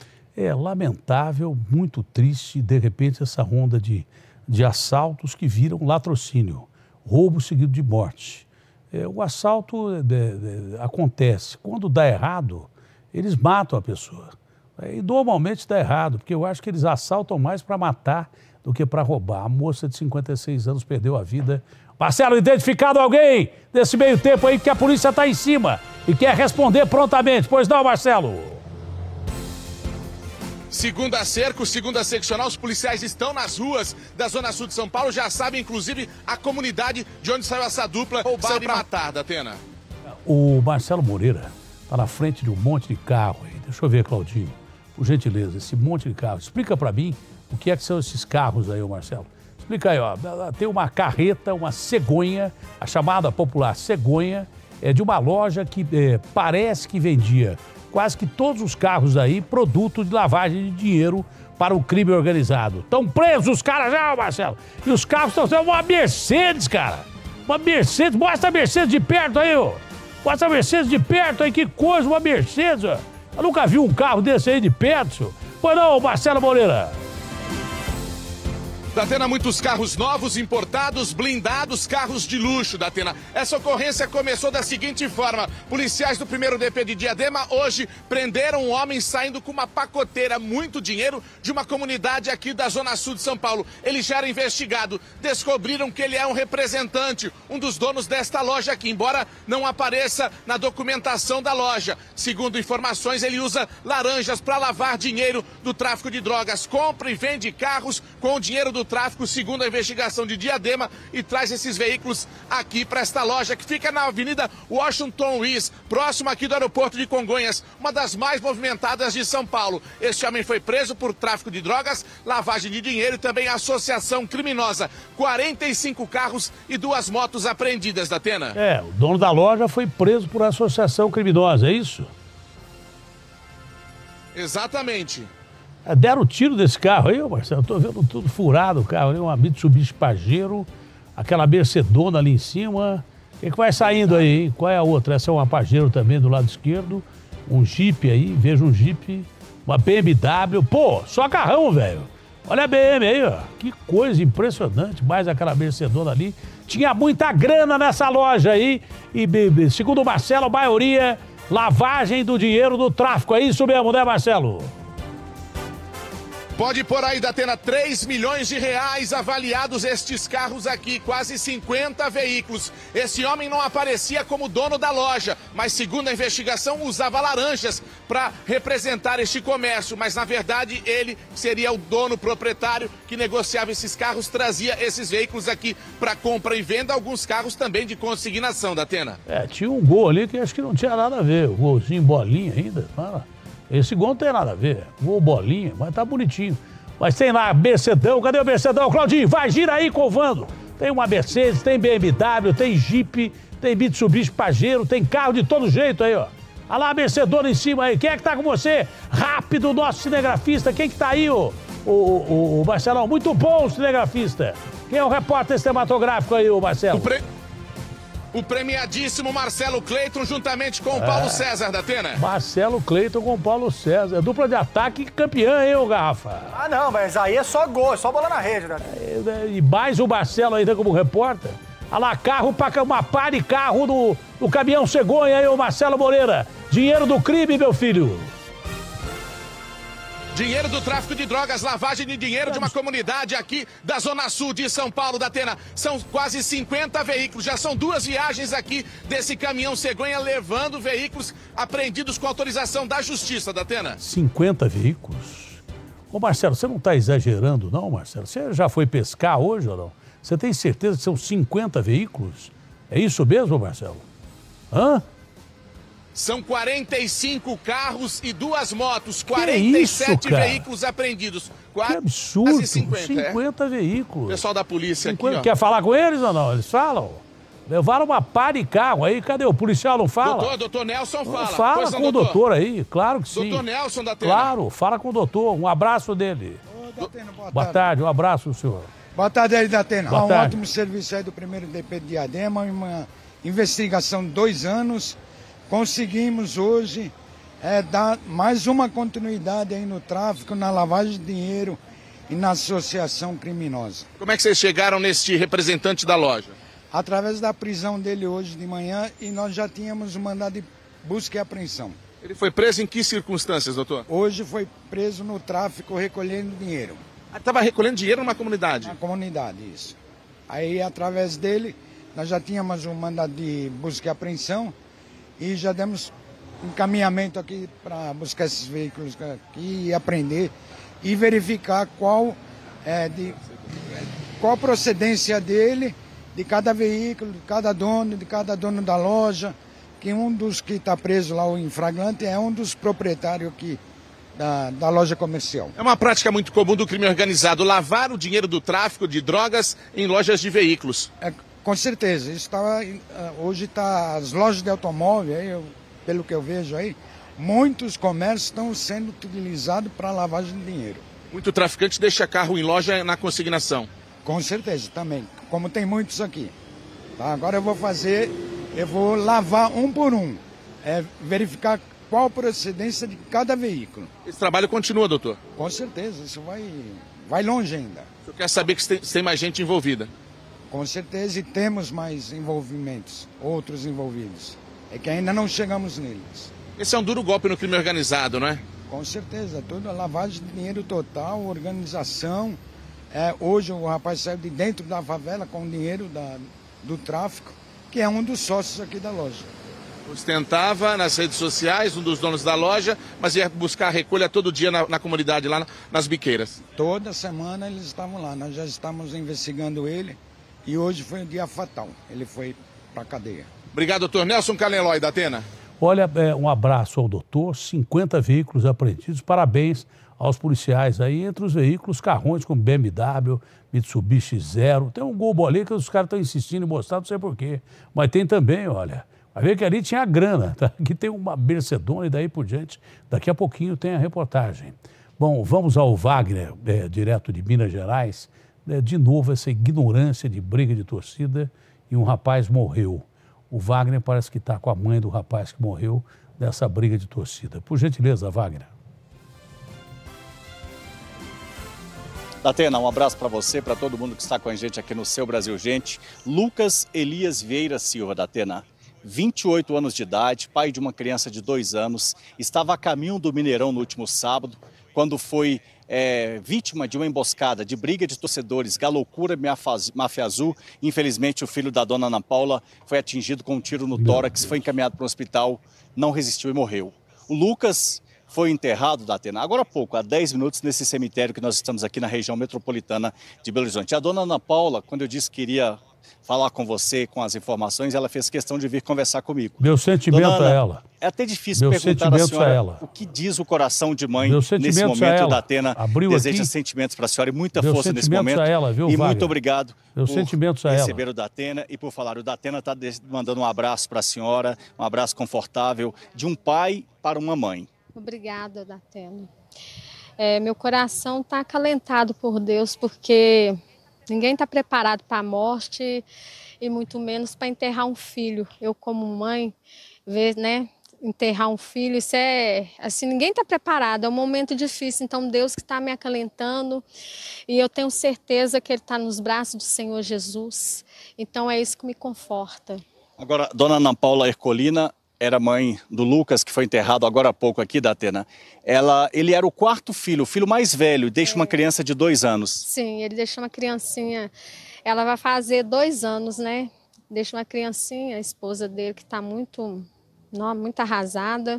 É lamentável, muito triste, de repente, essa ronda de, de assaltos que viram latrocínio, roubo seguido de morte. É, o assalto de, de, acontece. Quando dá errado, eles matam a pessoa. É, e normalmente dá errado, porque eu acho que eles assaltam mais para matar do que para roubar. A moça de cinquenta e seis anos perdeu a vida. Marcelo, identificado alguém desse meio tempo aí que a polícia está em cima e quer responder prontamente. Pois não, Marcelo? Segunda cerco, segunda seccional, os policiais estão nas ruas da Zona Sul de São Paulo, já sabem, inclusive, a comunidade de onde saiu essa dupla roubar e matar, da Atena. O Marcelo Moreira está na frente de um monte de carro aí. Deixa eu ver, Claudinho, por gentileza, esse monte de carro. Explica para mim o que é que são esses carros aí, Marcelo. Explica aí, ó. Tem uma carreta, uma cegonha, a chamada popular cegonha, é de uma loja que é, parece que vendia quase que todos os carros aí, produto de lavagem de dinheiro para o crime organizado. Estão presos os caras já, Marcelo. E os carros estão sendo uma Mercedes, cara. Uma Mercedes. Mostra a Mercedes de perto aí, ó. Mostra a Mercedes de perto aí. Que coisa, uma Mercedes, ó. Eu nunca vi um carro desse aí de perto, senhor. Pois não, Marcelo Moreira. Datena, muitos carros novos, importados, blindados, carros de luxo, Datena. Essa ocorrência começou da seguinte forma. Policiais do primeiro D P de Diadema hoje prenderam um homem saindo com uma pacoteira, muito dinheiro, de uma comunidade aqui da Zona Sul de São Paulo. Ele já era investigado. Descobriram que ele é um representante, um dos donos desta loja aqui, embora não apareça na documentação da loja. Segundo informações, ele usa laranjas para lavar dinheiro do tráfico de drogas. Compra e vende carros com o dinheiro do tráfico, segundo a investigação de Diadema, e traz esses veículos aqui para esta loja que fica na Avenida Washington Luiz, próximo aqui do aeroporto de Congonhas, uma das mais movimentadas de São Paulo. Este homem foi preso por tráfico de drogas, lavagem de dinheiro e também associação criminosa. quarenta e cinco carros e duas motos apreendidas, Datena. É, o dono da loja foi preso por associação criminosa, é isso? Exatamente. Deram o tiro desse carro aí, Marcelo. Eu tô vendo tudo furado o carro ali, uma Mitsubishi Pajero, aquela Mercedona ali em cima. O que, que vai saindo aí, hein? Qual é a outra? Essa é uma Pajero também do lado esquerdo. Um Jeep aí, vejo um Jeep. Uma B M W. Pô, só carrão, velho. Olha a B M aí, ó. Que coisa impressionante. Mais aquela Mercedona ali. Tinha muita grana nessa loja aí. E, segundo o Marcelo, a maioria, lavagem do dinheiro do tráfico. É isso mesmo, né, Marcelo? Pode pôr aí, Datena, três milhões de reais avaliados estes carros aqui, quase cinquenta veículos. Esse homem não aparecia como dono da loja, mas segundo a investigação usava laranjas para representar este comércio. Mas na verdade ele seria o dono proprietário que negociava esses carros, trazia esses veículos aqui para compra e venda, alguns carros também de consignação, Datena. É, tinha um Gol ali que acho que não tinha nada a ver, o golzinho bolinha ainda, fala. Esse Gol não tem nada a ver, Gol bolinha, mas tá bonitinho. Mas tem lá Mercedão, cadê o Mercedão? Claudinho, vai, gira aí, covando. Tem uma Mercedes, tem B M W, tem Jeep, tem Mitsubishi Pajero, tem carro de todo jeito aí, ó. Olha lá a Mercedona em cima aí, quem é que tá com você? Rápido, nosso cinegrafista, quem que tá aí, ô? O, o, o Marcelão, muito bom o cinegrafista. Quem é o repórter cinematográfico aí, ô Marcelo? O pre... O premiadíssimo Marcelo Cleiton, juntamente com o Paulo é. César, Datena. Marcelo Cleiton com o Paulo César. Dupla de ataque campeã, hein, ô Garrafa? Ah, não, mas aí é só gol, é só bola na rede, Datena. É, e mais o Marcelo ainda como repórter. Olha lá, carro para uma pá de carro no, no caminhão cegonha aí, ô Marcelo Moreira. Dinheiro do crime, meu filho. Dinheiro do tráfico de drogas, lavagem de dinheiro de uma comunidade aqui da Zona Sul de São Paulo, Datena. São quase cinquenta veículos, já são duas viagens aqui desse caminhão cegonha levando veículos apreendidos com autorização da Justiça, Datena. cinquenta veículos? Ô Marcelo, você não está exagerando não, Marcelo? Você já foi pescar hoje ou não? Você tem certeza que são cinquenta veículos? É isso mesmo, Marcelo? Hã? São quarenta e cinco carros e duas motos, quarenta e sete isso, veículos apreendidos. Quase, que absurdo, quase cinquenta, cinquenta é? veículos. Pessoal da polícia cinquenta, aqui, ó. Quer falar com eles ou não? Eles falam? Levaram uma pá de carro aí, cadê? O policial não fala? Doutor, doutor Nelson fala. Fala pois com não, o doutor. doutor aí, claro que sim. Doutor Nelson da Tena. Claro, fala com o doutor, um abraço dele. Ô, Datena, boa, boa tarde. tarde, um abraço, senhor. Boa tarde aí, Datena. Boa um tarde. ótimo serviço aí do primeiro D P de Diadema, uma investigação de dois anos. Conseguimos hoje é, dar mais uma continuidade aí no tráfico, na lavagem de dinheiro e na associação criminosa. Como é que vocês chegaram neste representante da loja? Através da prisão dele hoje de manhã, e nós já tínhamos o mandado de busca e apreensão. Ele foi preso em que circunstâncias, doutor? Hoje foi preso no tráfico recolhendo dinheiro. Ah, estava recolhendo dinheiro numa comunidade? Na comunidade, isso. Aí, através dele, nós já tínhamos um mandado de busca e apreensão e já demos encaminhamento aqui para buscar esses veículos aqui e aprender e verificar qual, é, de, qual a procedência dele, de cada veículo, de cada dono, de cada dono da loja, que um dos que está preso lá, o em flagrante, é um dos proprietários aqui da, da loja comercial. É uma prática muito comum do crime organizado, lavar o dinheiro do tráfico de drogas em lojas de veículos. É, Com certeza. Isso tá, hoje tá, as lojas de automóvel, aí, eu, pelo que eu vejo aí, muitos comércios estão sendo utilizados para lavagem de dinheiro. Muito traficante deixa carro em loja na consignação. Com certeza, também. Como tem muitos aqui. Tá? Agora eu vou fazer, eu vou lavar um por um. É, verificar qual a procedência de cada veículo. Esse trabalho continua, doutor? Com certeza, isso vai, vai longe ainda. Eu quero saber que tem, tem mais gente envolvida. Com certeza, e temos mais envolvimentos, outros envolvidos. É que ainda não chegamos neles. Esse é um duro golpe no crime organizado, não é? Com certeza, toda a lavagem de dinheiro total, organização. É, hoje o rapaz saiu de dentro da favela com o dinheiro da, do tráfico, que é um dos sócios aqui da loja. Ostentava nas redes sociais, um dos donos da loja, mas ia buscar a recolha todo dia na, na comunidade, lá na, nas biqueiras. Toda semana eles estavam lá, nós já estamos investigando ele e hoje foi um dia fatal, ele foi para a cadeia. Obrigado, doutor Nelson Canelói, da Atena. Olha, é, um abraço ao doutor, cinquenta veículos apreendidos, parabéns aos policiais aí, entre os veículos, carrões como B M W, Mitsubishi Zero, tem um Gol ali que os caras estão insistindo em mostrar, não sei porquê, mas tem também, olha... Vai ver que ali tinha a grana, tá? Aqui tem uma Mercedona e daí por diante. Daqui a pouquinho tem a reportagem. Bom, vamos ao Wagner, é, direto de Minas Gerais. É, de novo, essa ignorância de briga de torcida e um rapaz morreu. O Wagner parece que está com a mãe do rapaz que morreu nessa briga de torcida. Por gentileza, Wagner. Datena, um abraço para você, para todo mundo que está com a gente aqui no Seu Brasil Gente. Lucas Elias Vieira Silva, Datena. vinte e oito anos de idade, pai de uma criança de dois anos, estava a caminho do Mineirão no último sábado, quando foi é, vítima de uma emboscada, de briga de torcedores, Galocura, Máfia Azul. Infelizmente, o filho da dona Ana Paula foi atingido com um tiro no tórax, foi encaminhado para o hospital, não resistiu e morreu. O Lucas foi enterrado, Datena, agora há pouco, há dez minutos, nesse cemitério que nós estamos aqui na região metropolitana de Belo Horizonte. A dona Ana Paula, quando eu disse que iria falar com você, com as informações, ela fez questão de vir conversar comigo. Meu sentimento Ana, a ela. É até difícil Meu perguntar à senhora a ela. o que diz o coração de mãe Meu nesse momento. Da Atena Abriu deseja aqui. sentimentos para a senhora e muita Meu força nesse momento. A ela, viu, e Wagner? muito obrigado Meu por sentimentos a receber ela. o Datena e por falar. O Datena está mandando um abraço para a senhora, um abraço confortável de um pai para uma mãe. Obrigada, Datena. É, meu coração está acalentado por Deus, porque ninguém está preparado para a morte e muito menos para enterrar um filho. Eu, como mãe, ver, né, enterrar um filho, isso é, assim, ninguém está preparado, é um momento difícil, então Deus que está me acalentando e eu tenho certeza que Ele está nos braços do Senhor Jesus, então é isso que me conforta. Agora, dona Ana Paula Ercolina era mãe do Lucas, que foi enterrado agora há pouco aqui, Datena. Ela, ele era o quarto filho, o filho mais velho, deixa é. uma criança de dois anos. Sim, ele deixou uma criancinha, ela vai fazer dois anos, né? Deixa uma criancinha, a esposa dele, que está muito, não, muito arrasada.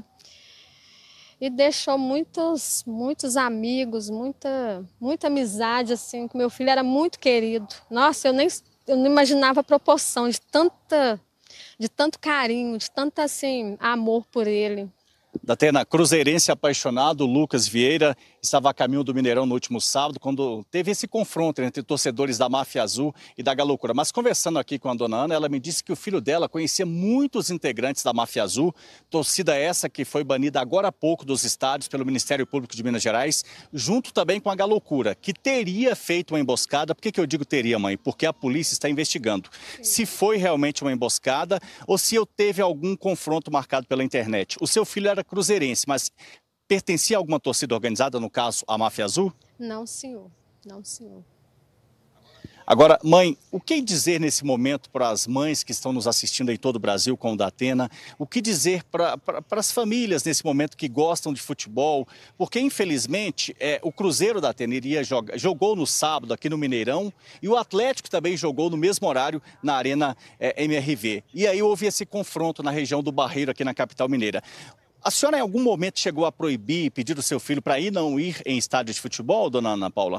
E deixou muitos, muitos amigos, muita, muita amizade, assim, que meu filho era muito querido. Nossa, eu nem eu não imaginava a proporção de tanta... de tanto carinho, de tanto assim, amor por ele. Datena, cruzeirense apaixonado, Lucas Vieira, estava a caminho do Mineirão no último sábado, quando teve esse confronto entre torcedores da Máfia Azul e da Galocura. Mas conversando aqui com a dona Ana, ela me disse que o filho dela conhecia muitos integrantes da Máfia Azul, torcida essa que foi banida agora há pouco dos estádios pelo Ministério Público de Minas Gerais, junto também com a Galocura, que teria feito uma emboscada. Por que, que eu digo teria, mãe? Porque a polícia está investigando Sim. se foi realmente uma emboscada ou se eu teve algum confronto marcado pela internet. O seu filho era cruzeirense, mas pertencia a alguma torcida organizada, no caso, a Máfia Azul? Não, senhor. Não, senhor. Agora, mãe, o que dizer nesse momento para as mães que estão nos assistindo em todo o Brasil com o Datena? O que dizer para as famílias nesse momento que gostam de futebol? Porque, infelizmente, é, o Cruzeiro da Atena iria jogar, jogou no sábado aqui no Mineirão e o Atlético também jogou no mesmo horário na Arena é, M R V. E aí houve esse confronto na região do Barreiro, aqui na capital mineira. A senhora em algum momento chegou a proibir, pedir o seu filho para ir não ir em estádio de futebol, dona Ana Paula?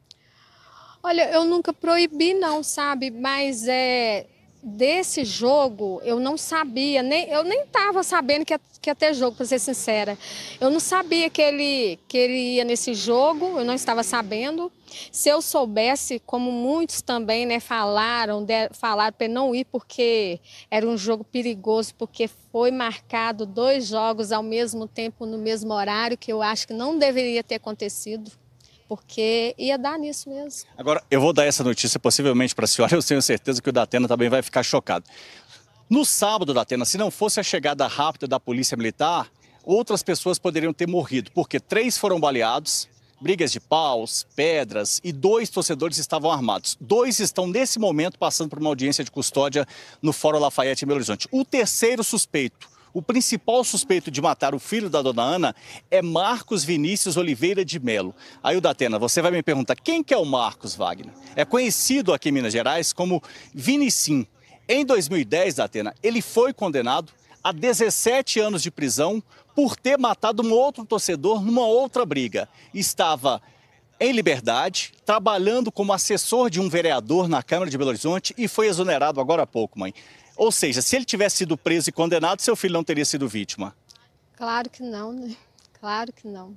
Olha, eu nunca proibi não, sabe? Mas é, desse jogo eu não sabia, nem, eu nem estava sabendo que ia, que ia ter jogo, para ser sincera. Eu não sabia que ele, que ele ia nesse jogo, eu não estava sabendo. Se eu soubesse, como muitos também, né, falaram, de, falaram para não ir porque era um jogo perigoso, porque foi marcado dois jogos ao mesmo tempo, no mesmo horário, que eu acho que não deveria ter acontecido, porque ia dar nisso mesmo. Agora, eu vou dar essa notícia possivelmente para a senhora, eu tenho certeza que o Datena também vai ficar chocado. No sábado, Datena, se não fosse a chegada rápida da Polícia Militar, outras pessoas poderiam ter morrido, porque três foram baleados, brigas de paus, pedras, e dois torcedores estavam armados. Dois estão, nesse momento, passando por uma audiência de custódia no Fórum Lafayette, em Belo Horizonte. O terceiro suspeito, o principal suspeito de matar o filho da dona Ana, é Marcos Vinícius Oliveira de Melo. Aí, o Datena, você vai me perguntar, quem que é o Marcos, Wagner? É conhecido aqui em Minas Gerais como Vinicim. Em dois mil e dez, Datena, ele foi condenado a dezessete anos de prisão por ter matado um outro torcedor numa outra briga. Estava em liberdade, trabalhando como assessor de um vereador na Câmara de Belo Horizonte e foi exonerado agora há pouco, mãe. Ou seja, se ele tivesse sido preso e condenado, seu filho não teria sido vítima. Claro que não, né? Claro que não.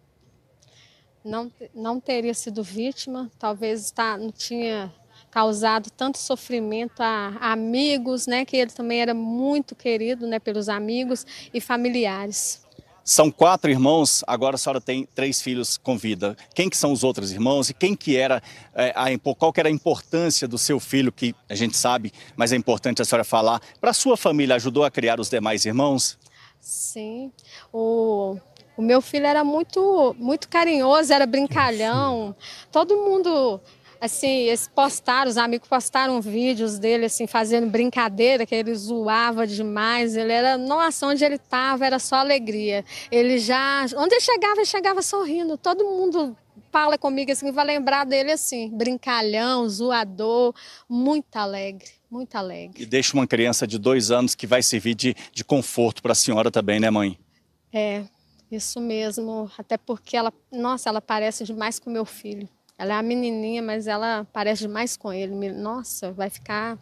Não, não teria sido vítima, talvez tá, não tinha causado tanto sofrimento a, a amigos, né? Que ele também era muito querido, né? Pelos amigos e familiares. São quatro irmãos, agora a senhora tem três filhos com vida. Quem que são os outros irmãos e quem que era, é, a, qual que era a importância do seu filho, que a gente sabe, mas é importante a senhora falar. Para a sua família, ajudou a criar os demais irmãos? Sim, o... O meu filho era muito, muito carinhoso, era brincalhão. Todo mundo, assim, eles postaram, os amigos postaram vídeos dele, assim, fazendo brincadeira, que ele zoava demais. Ele era, nossa, onde ele estava era só alegria. Ele já, onde ele chegava, ele chegava sorrindo. Todo mundo fala comigo, assim, vai lembrar dele assim, brincalhão, zoador, muito alegre, muito alegre. E deixa uma criança de dois anos que vai servir de, de conforto para a senhora também, né, mãe? É. Isso mesmo, até porque ela, nossa, ela parece demais com meu filho. Ela é uma menininha, mas ela parece demais com ele. Nossa, vai ficar...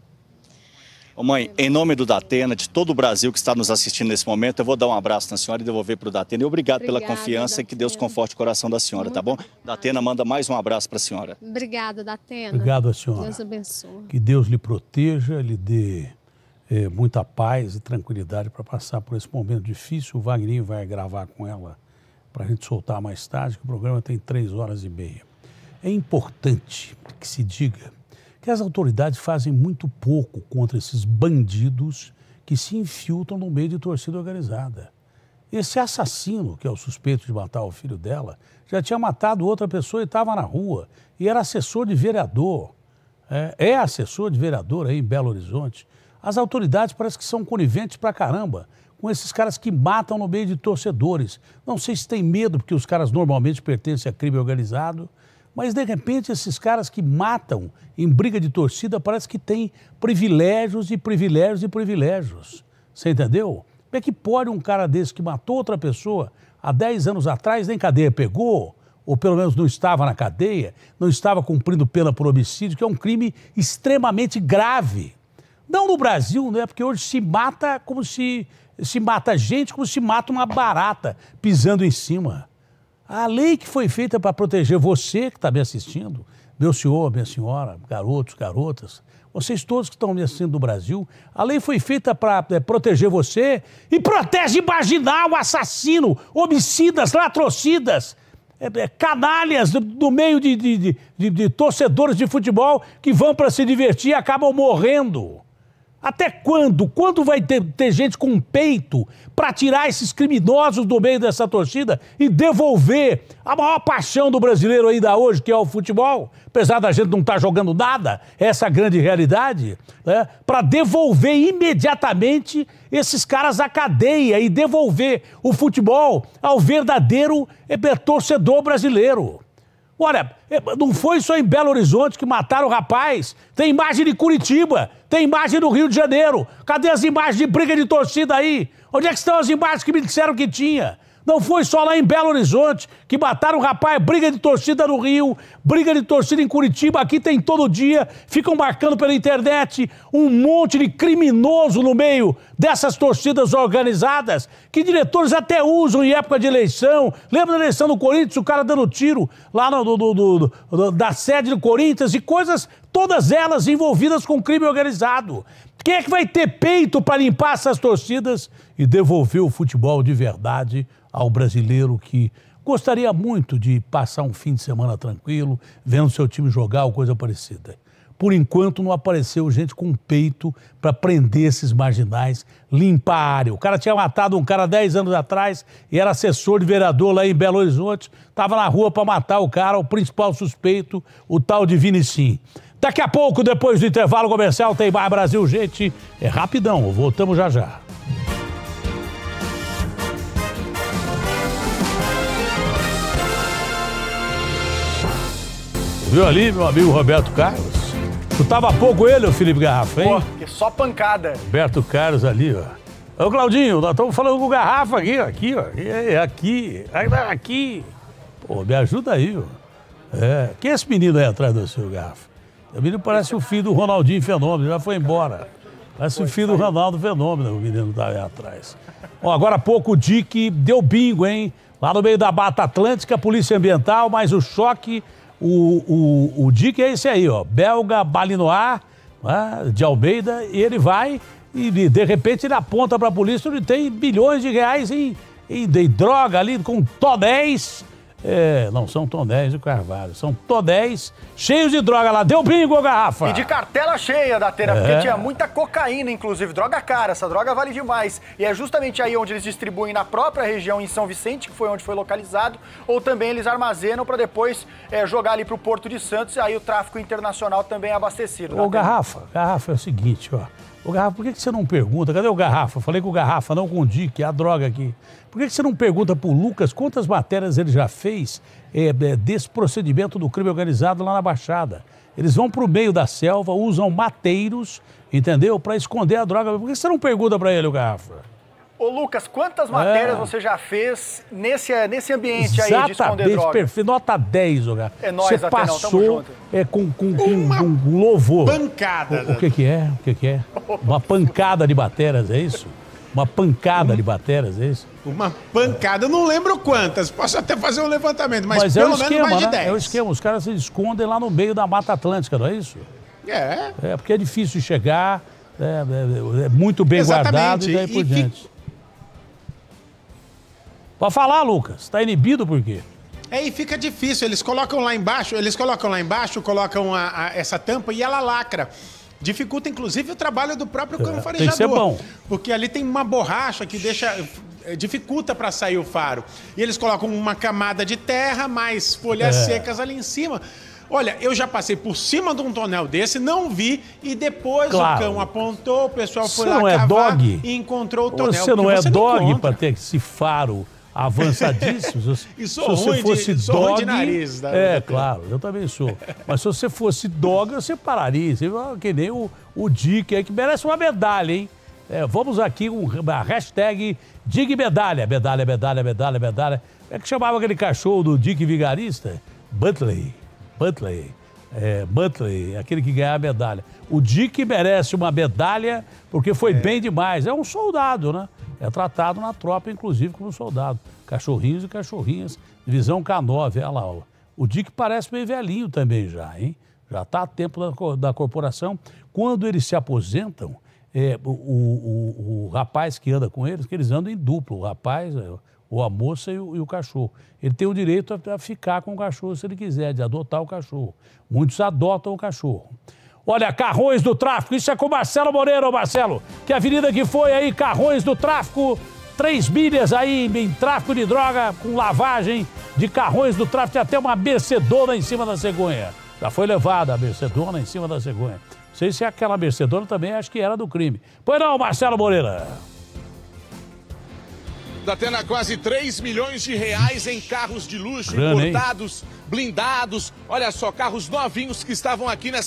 Ô mãe, em nome do Datena, de todo o Brasil que está nos assistindo nesse momento, eu vou dar um abraço na senhora e devolver para o Datena. E obrigado Obrigada, pela confiança Datena. E que Deus conforte o coração da senhora, Muito tá bom? Datena manda mais um abraço para a senhora. Obrigada, Datena. Obrigado, a senhora. Deus abençoe. Que Deus lhe proteja, lhe dê... É, muita paz e tranquilidade para passar por esse momento difícil. O Wagner vai gravar com ela para a gente soltar mais tarde, que o programa tem três horas e meia. É importante que se diga que as autoridades fazem muito pouco contra esses bandidos que se infiltram no meio de torcida organizada. Esse assassino, que é o suspeito de matar o filho dela, já tinha matado outra pessoa e estava na rua, e era assessor de vereador. É, é assessor de vereador aí em Belo Horizonte. As autoridades parecem que são coniventes pra caramba com esses caras que matam no meio de torcedores. Não sei se tem medo, porque os caras normalmente pertencem a crime organizado, mas de repente esses caras que matam em briga de torcida parece que têm privilégios e privilégios e privilégios. Você entendeu? Como é que pode um cara desse que matou outra pessoa há dez anos atrás, nem cadeia pegou, ou pelo menos não estava na cadeia, não estava cumprindo pena por homicídio, que é um crime extremamente grave. Não no Brasil, né? Porque hoje se mata como se... se mata gente como se mata uma barata pisando em cima. A lei que foi feita para proteger você que está me assistindo, meu senhor, minha senhora, garotos, garotas, vocês todos que estão me assistindo do Brasil, a lei foi feita para é, proteger você e protege marginal, assassino, homicidas, latrocidas, é, é, canalhas do, do meio de, de, de, de, de torcedores de futebol que vão para se divertir e acabam morrendo. Até quando? Quando vai ter, ter gente com peito para tirar esses criminosos do meio dessa torcida e devolver a maior paixão do brasileiro ainda hoje, que é o futebol? Apesar da gente não estar jogando nada, essa é a grande realidade, né? Para devolver imediatamente esses caras à cadeia e devolver o futebol ao verdadeiro é, torcedor brasileiro. Olha, não foi só em Belo Horizonte que mataram o rapaz. Tem imagem de Curitiba, tem imagem do Rio de Janeiro. Cadê as imagens de briga de torcida aí? Onde é que estão as imagens que me disseram que tinha? Não foi só lá em Belo Horizonte que mataram um rapaz, briga de torcida no Rio, briga de torcida em Curitiba, aqui tem todo dia, ficam marcando pela internet um monte de criminoso no meio dessas torcidas organizadas, que diretores até usam em época de eleição. Lembra da eleição do Corinthians, o cara dando tiro lá no, do, do, do, do, da sede do Corinthians e coisas, todas elas envolvidas com crime organizado. Quem é que vai ter peito para limpar essas torcidas e devolver o futebol de verdade ao brasileiro que gostaria muito de passar um fim de semana tranquilo, vendo seu time jogar ou coisa parecida? Por enquanto não apareceu gente com peito para prender esses marginais, limpar a área. O cara tinha matado um cara dez anos atrás e era assessor de vereador lá em Belo Horizonte, estava na rua para matar o cara, o principal suspeito, o tal de Vinicim. Daqui a pouco, depois do intervalo comercial, tem mais Brasil, gente. É rapidão, voltamos já já. Viu ali, meu amigo Roberto Carlos? Tu tava pouco ele, o Felipe Garrafa, hein? Pô, que só pancada. Roberto Carlos ali, ó. Ô, Claudinho, nós estamos falando com o Garrafa aqui, ó. Aqui, ó. Aqui, aqui. Pô, me ajuda aí, ó. É. Quem é esse menino aí atrás do seu Garrafa? O menino parece o filho do Ronaldinho Fenômeno, já foi embora. Parece o filho do Ronaldo Fenômeno, o menino tá aí atrás. Bom, agora há pouco o Dick deu bingo, hein? Lá no meio da Mata Atlântica, Polícia Ambiental, mas o choque, o, o, o Dick é esse aí, ó. Belga Balinoir, né, de Almeida, e ele vai e de repente ele aponta para a polícia onde tem bilhões de reais em, em, em droga ali, com tonéis. É, não são tonéis do Carvalho, são tonéis cheios de droga lá. Deu bingo, Garrafa! E de cartela cheia da Atena, é. porque tinha muita cocaína, inclusive, droga cara, essa droga vale demais. E é justamente aí onde eles distribuem na própria região, em São Vicente, que foi onde foi localizado, ou também eles armazenam para depois é, jogar ali para o Porto de Santos, e aí o tráfico internacional também é abastecido. Ô, Garrafa, Garrafa é o seguinte, ó. Ô, Garrafa, por que você não pergunta? Cadê o Garrafa? Falei com o Garrafa, não com o Dick, a droga aqui. Por que você não pergunta pro Lucas quantas matérias ele já fez é, desse procedimento do crime organizado lá na Baixada? Eles vão pro meio da selva, usam mateiros, entendeu? Para esconder a droga. Por que você não pergunta para ele, o Garrafa? Ô, Lucas, quantas matérias é. você já fez nesse, nesse ambiente aí de esconder droga? Perfeito, nota dez, ô Garrafa. É nóis, você Atenão, passou é, com, com, com, com louvor. Pancada. O, o que que é? O que que é? Uma pancada de matérias, é isso? Uma pancada de matérias, é isso? Uma pancada, eu não lembro quantas, posso até fazer um levantamento, mas, mas pelo é esquema, menos mais de dez. Né? É o esquema, os caras se escondem lá no meio da Mata Atlântica, não é isso? É. É, porque é difícil chegar, é, é, é muito bem Exatamente. guardado e daí por e diante. Fica... Pode falar, Lucas, tá inibido por quê? É, e fica difícil, eles colocam lá embaixo, eles colocam lá embaixo, colocam a, a, essa tampa e ela lacra. Dificulta, inclusive, o trabalho do próprio cano farejador. Tem que ser bom. Porque ali tem uma borracha que deixa, dificulta para sair o faro. E eles colocam uma camada de terra, mais folhas é. secas ali em cima. Olha, eu já passei por cima de um tonel desse, não vi, e depois claro. o cão apontou, o pessoal foi você lá não é cavar dog? e encontrou o tonel. Você não é você dog para ter esse faro avançadíssimo. E sou se você fosse de, dog, de nariz. Da é, claro, eu também sou. Mas se você fosse dog, você pararia. Você, que nem o, o Dick aí, que merece uma medalha, hein? É, vamos aqui com a hashtag Dig Medalha. Medalha, medalha, medalha, medalha. É que chamava aquele cachorro do Dick Vigarista? Butley. Butley. É, Butley, aquele que ganhava a medalha. O Dick merece uma medalha porque foi é. bem demais. É um soldado, né? É tratado na tropa, inclusive, como soldado. Cachorrinhos e cachorrinhas, divisão K nove, olha lá. Ó. O Dick parece meio velhinho também já, hein? Já está a tempo da, da corporação. Quando eles se aposentam, é, o, o, o, o rapaz que anda com eles, que eles andam em duplo, o rapaz, ou a moça e o, e o cachorro. Ele tem o direito a, a ficar com o cachorro se ele quiser, de adotar o cachorro. Muitos adotam o cachorro. Olha, Carrões do Tráfico, isso é com Marcelo Moreira, ô Marcelo, que avenida que foi aí, Carrões do Tráfico, três milhas aí em tráfico de droga, com lavagem de Carrões do Tráfico, tem até uma Mercedona em cima da cegonha. Já foi levada a Mercedona em cima da cegonha. Não sei se é aquela Mercedona também, acho que era do crime. Pois não, Marcelo Moreira. Datena, quase três milhões de reais em carros de luxo, Grana, importados, hein? Blindados. Olha só, carros novinhos que estavam aqui nessa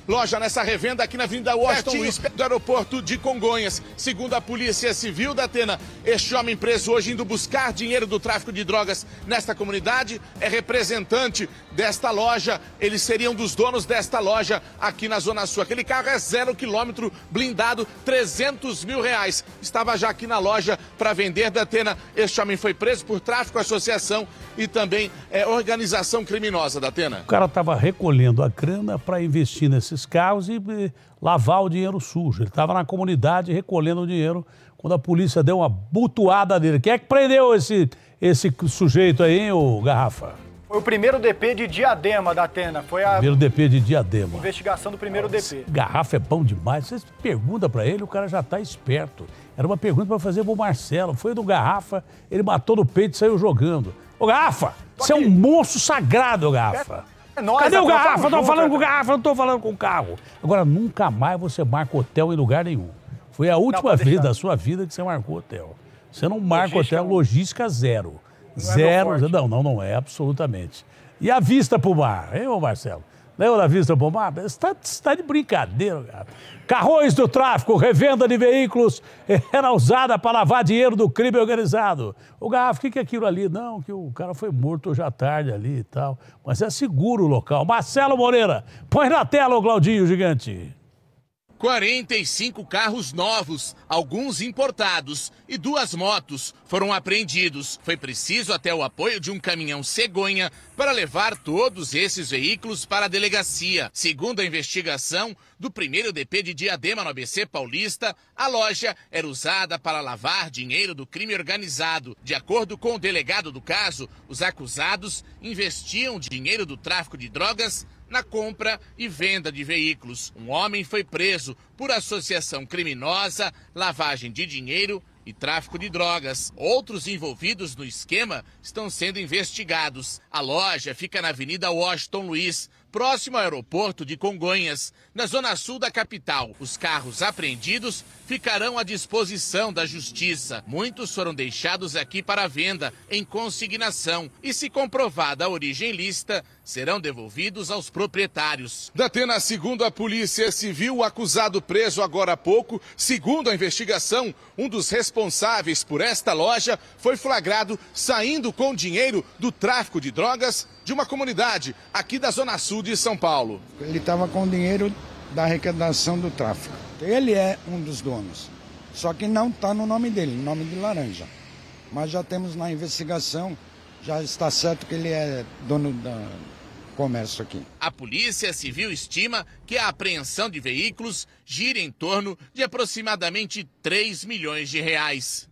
loja nessa revenda aqui na Avenida Washington Luiz, do aeroporto de Congonhas. Segundo a Polícia Civil da Atena, este homem preso hoje indo buscar dinheiro do tráfico de drogas nesta comunidade é representante desta loja. Eles seriam dos donos desta loja aqui na Zona Sul. Aquele carro é zero quilômetro, blindado, trezentos mil reais. Estava já aqui na loja para vender da Atena. Este homem foi preso por tráfico, associação e também é, organização criminosa da Atena. O cara estava recolhendo a grana para investir nesses carros e, e lavar o dinheiro sujo. Ele estava na comunidade recolhendo o dinheiro quando a polícia deu uma butuada dele. Quem é que prendeu esse, esse sujeito aí, hein, ô Garrafa? Foi o primeiro D P de Diadema da Atena. Foi a primeiro D P de Diadema. Investigação do primeiro Nossa, D P. Garrafa é bom demais. Você pergunta para ele, o cara já está esperto. Era uma pergunta para fazer pro Marcelo. Foi do Garrafa, ele matou no peito e saiu jogando. Ô, Garrafa, você é um monstro sagrado, Garrafa. É, é nóis, Cadê o Garrafa? junto, Eu tô falando é. com o Garrafa, não tô falando com o carro. Agora, nunca mais você marca hotel em lugar nenhum. Foi a última não, vez deixar. da sua vida que você marcou hotel. Você não marca Logística hotel, não. logística zero. Não zero, é meu não, não, não é, absolutamente. E a vista pro mar, hein, ô Marcelo? Lembra da vista pro mar? Você está tá de brincadeira, cara. Carrões do tráfico, revenda de veículos, era usada para lavar dinheiro do crime organizado. O Garrafa, o que, que é aquilo ali? Não, que o cara foi morto hoje à tarde ali e tal. Mas é seguro o local. Marcelo Moreira, põe na tela o Claudinho Gigante. quarenta e cinco carros novos, alguns importados, e duas motos foram apreendidos. Foi preciso até o apoio de um caminhão cegonha para levar todos esses veículos para a delegacia. Segundo a investigação do primeiro D P de Diadema no A B C Paulista, a loja era usada para lavar dinheiro do crime organizado. De acordo com o delegado do caso, os acusados investiam dinheiro do tráfico de drogas na compra e venda de veículos. Um homem foi preso por associação criminosa, lavagem de dinheiro e tráfico de drogas. Outros envolvidos no esquema estão sendo investigados. A loja fica na Avenida Washington Luiz, próximo ao aeroporto de Congonhas, na zona sul da capital. Os carros apreendidos ficarão à disposição da justiça. Muitos foram deixados aqui para venda em consignação e, se comprovada a origem ilícita, serão devolvidos aos proprietários. Da Atena, segundo a Polícia Civil, o acusado preso agora há pouco, segundo a investigação, um dos responsáveis por esta loja foi flagrado saindo com dinheiro do tráfico de drogas de uma comunidade aqui da zona sul de São Paulo. Ele estava com dinheiro da arrecadação do tráfico. Ele é um dos donos, só que não está no nome dele, no nome de Laranja. Mas já temos na investigação, já está certo que ele é dono da comércio aqui. A Polícia Civil estima que a apreensão de veículos gira em torno de aproximadamente três milhões de reais.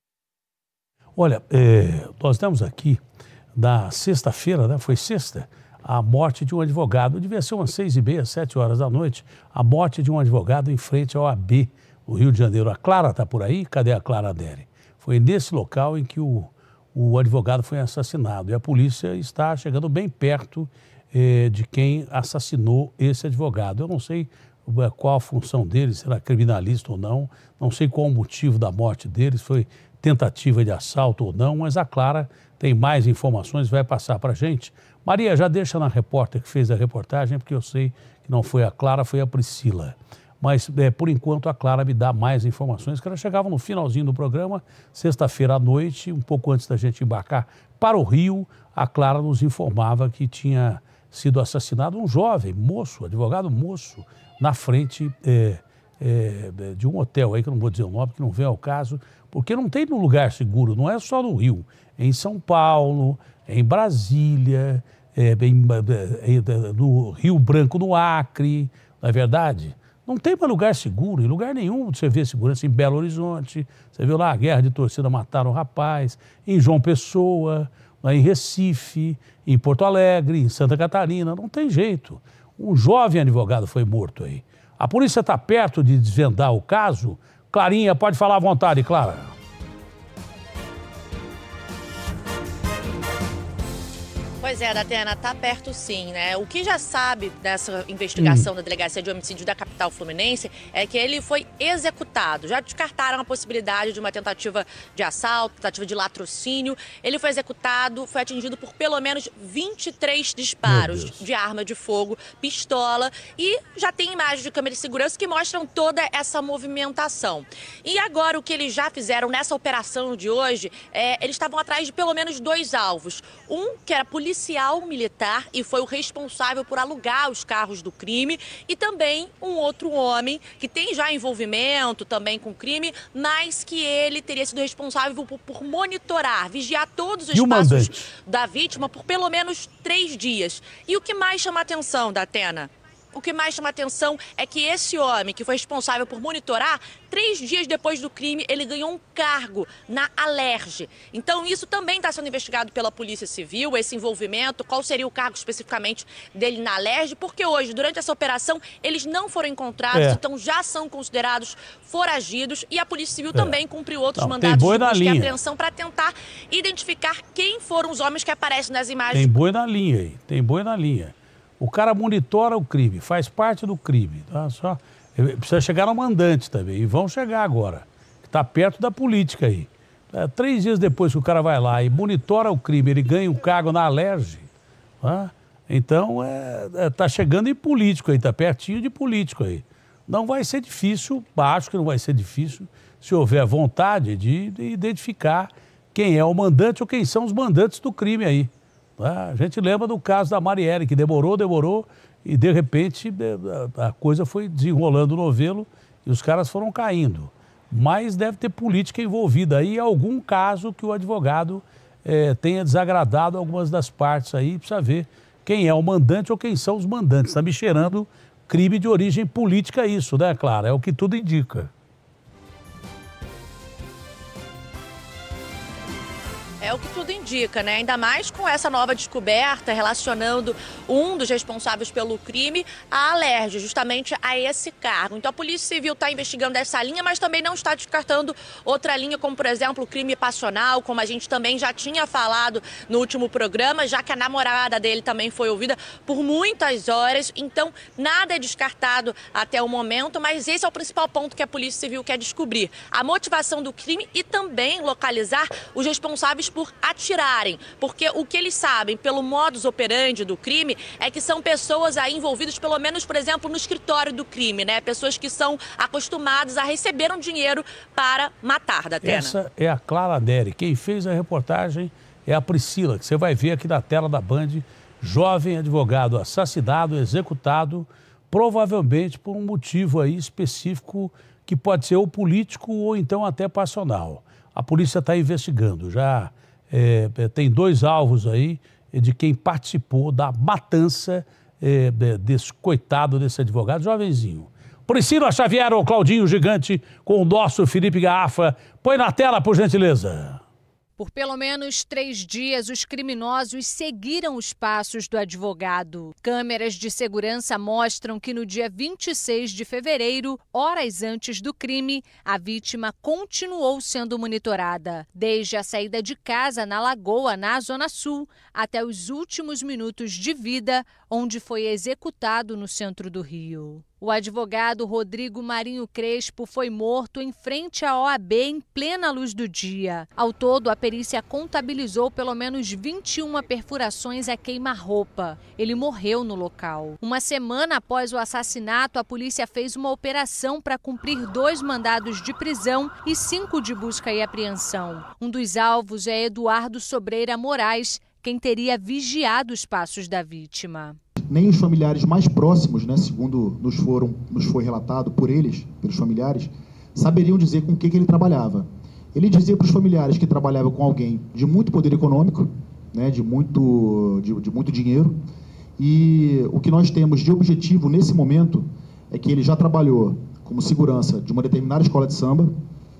Olha, é, nós temos aqui, na sexta-feira, né, foi sexta, a morte de um advogado, devia ser umas seis e meia, sete horas da noite, a morte de um advogado em frente ao A B, no Rio de Janeiro. A Clara está por aí? Cadê a Clara Dere? Foi nesse local em que o, o advogado foi assassinado e a polícia está chegando bem perto eh, de quem assassinou esse advogado. Eu não sei qual a função dele, se era criminalista ou não, não sei qual o motivo da morte dele, se foi tentativa de assalto ou não, mas a Clara tem mais informações, vai passar para a gente. Maria, já deixa na repórter que fez a reportagem, porque eu sei que não foi a Clara, foi a Priscila. Mas, é, por enquanto, a Clara me dá mais informações, que ela chegava no finalzinho do programa, sexta-feira à noite, um pouco antes da gente embarcar para o Rio, a Clara nos informava que tinha sido assassinado um jovem, moço, advogado moço, na frente é, é, de um hotel aí, que eu não vou dizer o nome, que não vem ao caso, porque não tem um lugar seguro, não é só no Rio, é em São Paulo, é em Brasília, é, em, é, no Rio Branco, no Acre, não é verdade? Não tem mais lugar seguro, em lugar nenhum você vê segurança. Em Belo Horizonte, você viu lá a guerra de torcida, mataram o rapaz, em João Pessoa, lá em Recife, em Porto Alegre, em Santa Catarina, não tem jeito. Um jovem advogado foi morto aí. A polícia está perto de desvendar o caso. Clarinha, pode falar à vontade, Clara. Pois é, Datena, tá perto sim, né? O que já sabe dessa investigação hum. da Delegacia de Homicídios da capital fluminense é que ele foi executado. Já descartaram a possibilidade de uma tentativa de assalto, tentativa de latrocínio. Ele foi executado, foi atingido por pelo menos vinte e três disparos de arma de fogo, pistola, e já tem imagens de câmera de segurança que mostram toda essa movimentação. E agora o que eles já fizeram nessa operação de hoje, é, eles estavam atrás de pelo menos dois alvos. Um que era policial militar e foi o responsável por alugar os carros do crime, e também um outro homem que tem já envolvimento também com o crime, mas que ele teria sido responsável por, por monitorar, vigiar todos os passos da vítima por pelo menos três dias. E o que mais chama a atenção, Datena? O que mais chama a atenção é que esse homem que foi responsável por monitorar, três dias depois do crime, ele ganhou um cargo na Alerj. Então isso também está sendo investigado pela Polícia Civil, esse envolvimento, qual seria o cargo especificamente dele na Alerj, porque hoje, durante essa operação, eles não foram encontrados, é. então já são considerados foragidos, e a Polícia Civil é. também cumpriu outros não, mandados de busca e apreensão para tentar identificar quem foram os homens que aparecem nas imagens. Tem boi na linha aí, tem boi na linha. O cara monitora o crime, faz parte do crime. Tá? Só, precisa chegar no mandante também. E vão chegar agora, que está perto da política aí. É, três dias depois que o cara vai lá e monitora o crime, ele ganha um cargo na Alerj. Tá? Então, está é, é, tá chegando em político aí, está pertinho de político aí. Não vai ser difícil, acho que não vai ser difícil, se houver vontade de, de identificar quem é o mandante ou quem são os mandantes do crime aí. A gente lembra do caso da Marielle, que demorou, demorou, e de repente a coisa foi desenrolando o novelo e os caras foram caindo. Mas deve ter política envolvida aí, algum caso que o advogado é, tenha desagradado algumas das partes aí, precisa ver quem é o mandante ou quem são os mandantes. Está me cheirando crime de origem política isso, né, Clara? É o que tudo indica. É o que tudo indica, né? Ainda mais com essa nova descoberta relacionando um dos responsáveis pelo crime à Alerj, justamente a esse cargo. Então a Polícia Civil está investigando essa linha, mas também não está descartando outra linha, como por exemplo o crime passional, como a gente também já tinha falado no último programa, já que a namorada dele também foi ouvida por muitas horas. Então nada é descartado até o momento, mas esse é o principal ponto que a Polícia Civil quer descobrir: a motivação do crime e também localizar os responsáveis por atirarem, porque o que eles sabem pelo modus operandi do crime é que são pessoas aí envolvidas, pelo menos, por exemplo, no escritório do crime, né? Pessoas que são acostumadas a receber um dinheiro para matar, Datena. Essa é a Clara Neri. Quem fez a reportagem é a Priscila, que você vai ver aqui na tela da Band. Jovem advogado assassinado, executado, provavelmente por um motivo aí específico que pode ser ou político ou então até passional. A polícia está investigando, já é, tem dois alvos aí de quem participou da matança é, desse coitado desse advogado, jovenzinho. Priscila Xavier ou Claudinho Gigante com o nosso Felipe Garrafa. Põe na tela, por gentileza. Por pelo menos três dias, os criminosos seguiram os passos do advogado. Câmeras de segurança mostram que no dia vinte e seis de fevereiro, horas antes do crime, a vítima continuou sendo monitorada. Desde a saída de casa na Lagoa, na Zona Sul, até os últimos minutos de vida, onde foi executado no centro do Rio. O advogado Rodrigo Marinho Crespo foi morto em frente à O A B em plena luz do dia. Ao todo, a perícia contabilizou pelo menos vinte e uma perfurações a queima-roupa. Ele morreu no local. Uma semana após o assassinato, a polícia fez uma operação para cumprir dois mandados de prisão e cinco de busca e apreensão. Um dos alvos é Eduardo Sobreira Moraes, quem teria vigiado os passos da vítima. Nem os familiares mais próximos, né, segundo nos, foram, nos foi relatado por eles, pelos familiares, saberiam dizer com o que, que ele trabalhava. Ele dizia para os familiares que trabalhava com alguém de muito poder econômico, né, de, muito, de, de muito dinheiro, e o que nós temos de objetivo nesse momento é que ele já trabalhou como segurança de uma determinada escola de samba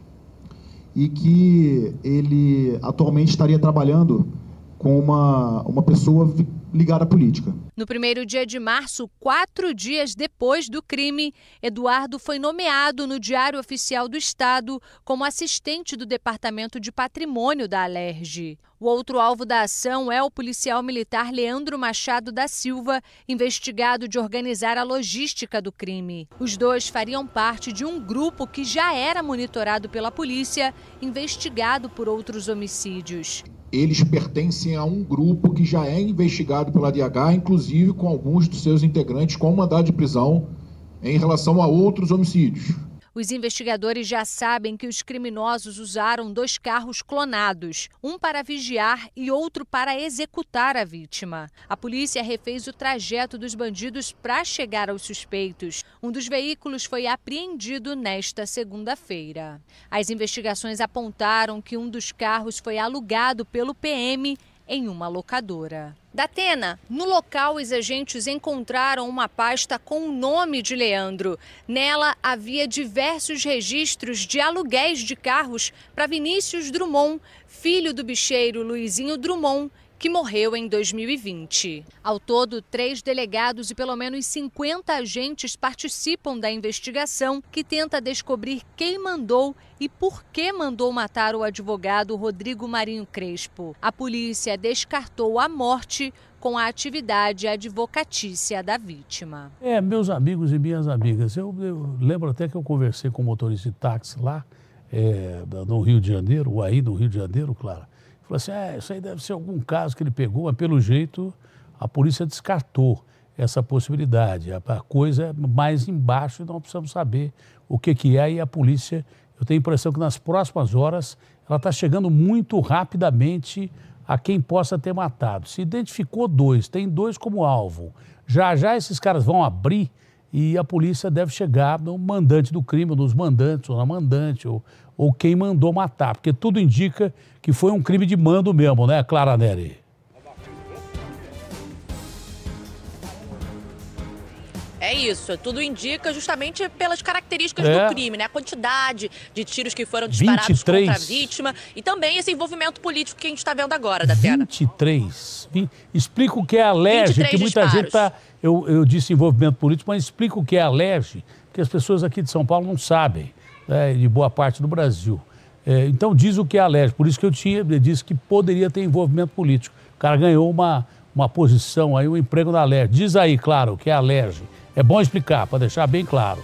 e que ele atualmente estaria trabalhando com uma, uma pessoa ligado à política. No primeiro dia de março, quatro dias depois do crime, Eduardo foi nomeado no Diário Oficial do Estado como assistente do Departamento de Patrimônio da Alerj. O outro alvo da ação é o policial militar Leandro Machado da Silva, investigado de organizar a logística do crime. Os dois fariam parte de um grupo que já era monitorado pela polícia, investigado por outros homicídios. Eles pertencem a um grupo que já é investigado pela D H, inclusive com alguns dos seus integrantes com mandado de prisão em relação a outros homicídios. Os investigadores já sabem que os criminosos usaram dois carros clonados, um para vigiar e outro para executar a vítima. A polícia refez o trajeto dos bandidos para chegar aos suspeitos. Um dos veículos foi apreendido nesta segunda-feira. As investigações apontaram que um dos carros foi alugado pelo P M em uma locadora. Datena, no local os agentes encontraram uma pasta com o nome de Leandro. Nela havia diversos registros de aluguéis de carros para Vinícius Drummond, filho do bicheiro Luizinho Drummond, que morreu em dois mil e vinte. Ao todo, três delegados e pelo menos cinquenta agentes participam da investigação que tenta descobrir quem mandou e por que mandou matar o advogado Rodrigo Marinho Crespo. A polícia descartou a morte com a atividade advocatícia da vítima. É, meus amigos e minhas amigas, eu, eu lembro até que eu conversei com um motorista de táxi lá é, no Rio de Janeiro, ou aí no Rio de Janeiro, claro. Falou assim, é, isso aí deve ser algum caso que ele pegou, mas pelo jeito a polícia descartou essa possibilidade. A, a coisa é mais embaixo e nós precisamos saber o que, que é. E a polícia, eu tenho a impressão que nas próximas horas ela está chegando muito rapidamente a quem possa ter matado. Se identificou dois, tem dois como alvo. Já já esses caras vão abrir e a polícia deve chegar no mandante do crime, ou nos mandantes, ou na mandante, ou, ou quem mandou matar. Porque tudo indica que foi um crime de mando mesmo, né, Clara Neri? É isso, tudo indica justamente pelas características É. do crime, né? A quantidade de tiros que foram disparados vinte e três. contra a vítima e também esse envolvimento político que a gente está vendo agora, Datena. vinte e três. Explica o que é a Alerj, que muita disparos. gente está... Eu, eu disse envolvimento político, mas explica o que é a Alerj, que as pessoas aqui de São Paulo não sabem, né, de boa parte do Brasil. É, então diz o que é a Alerj, por isso que eu tinha, eu disse que poderia ter envolvimento político. O cara ganhou uma, uma posição aí, um emprego na Alerj. Diz aí, claro, o que é a Alerj. É bom explicar, para deixar bem claro.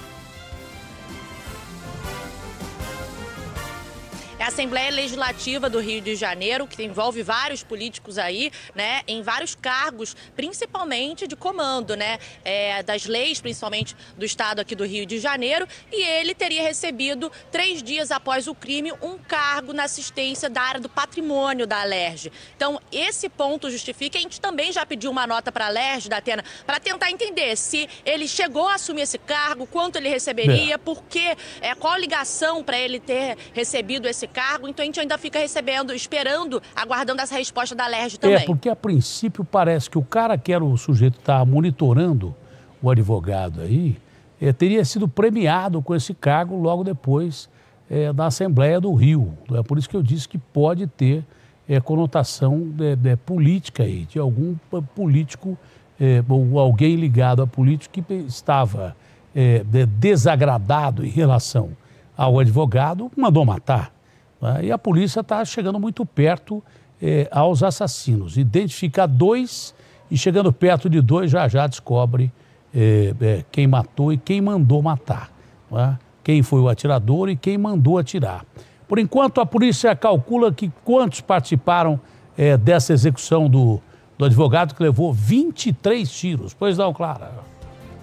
É a Assembleia Legislativa do Rio de Janeiro, que envolve vários políticos aí, né, em vários cargos, principalmente de comando, né, é, das leis, principalmente do estado aqui do Rio de Janeiro, e ele teria recebido, três dias após o crime, um cargo na assistência da área do patrimônio da Alerj. Então, esse ponto justifica, a gente também já pediu uma nota para a Alerj, Datena, para tentar entender se ele chegou a assumir esse cargo, quanto ele receberia, É. por quê, é, qual a ligação para ele ter recebido esse cargo. Então a gente ainda fica recebendo, esperando, aguardando essa resposta da Alerj também. É, porque a princípio parece que o cara que era o sujeito que estava monitorando o advogado aí, é, teria sido premiado com esse cargo logo depois é, da Assembleia do Rio. É por isso que eu disse que pode ter é, conotação de, de política aí, de algum político é, ou alguém ligado a político que estava é, de, desagradado em relação ao advogado, mandou matar. Né? E a polícia está chegando muito perto eh, aos assassinos. Identifica dois e chegando perto de dois já já descobre eh, eh, quem matou e quem mandou matar. Né? Quem foi o atirador e quem mandou atirar. Por enquanto, a polícia calcula que quantos participaram eh, dessa execução do, do advogado que levou vinte e três tiros. Pois não, Clara?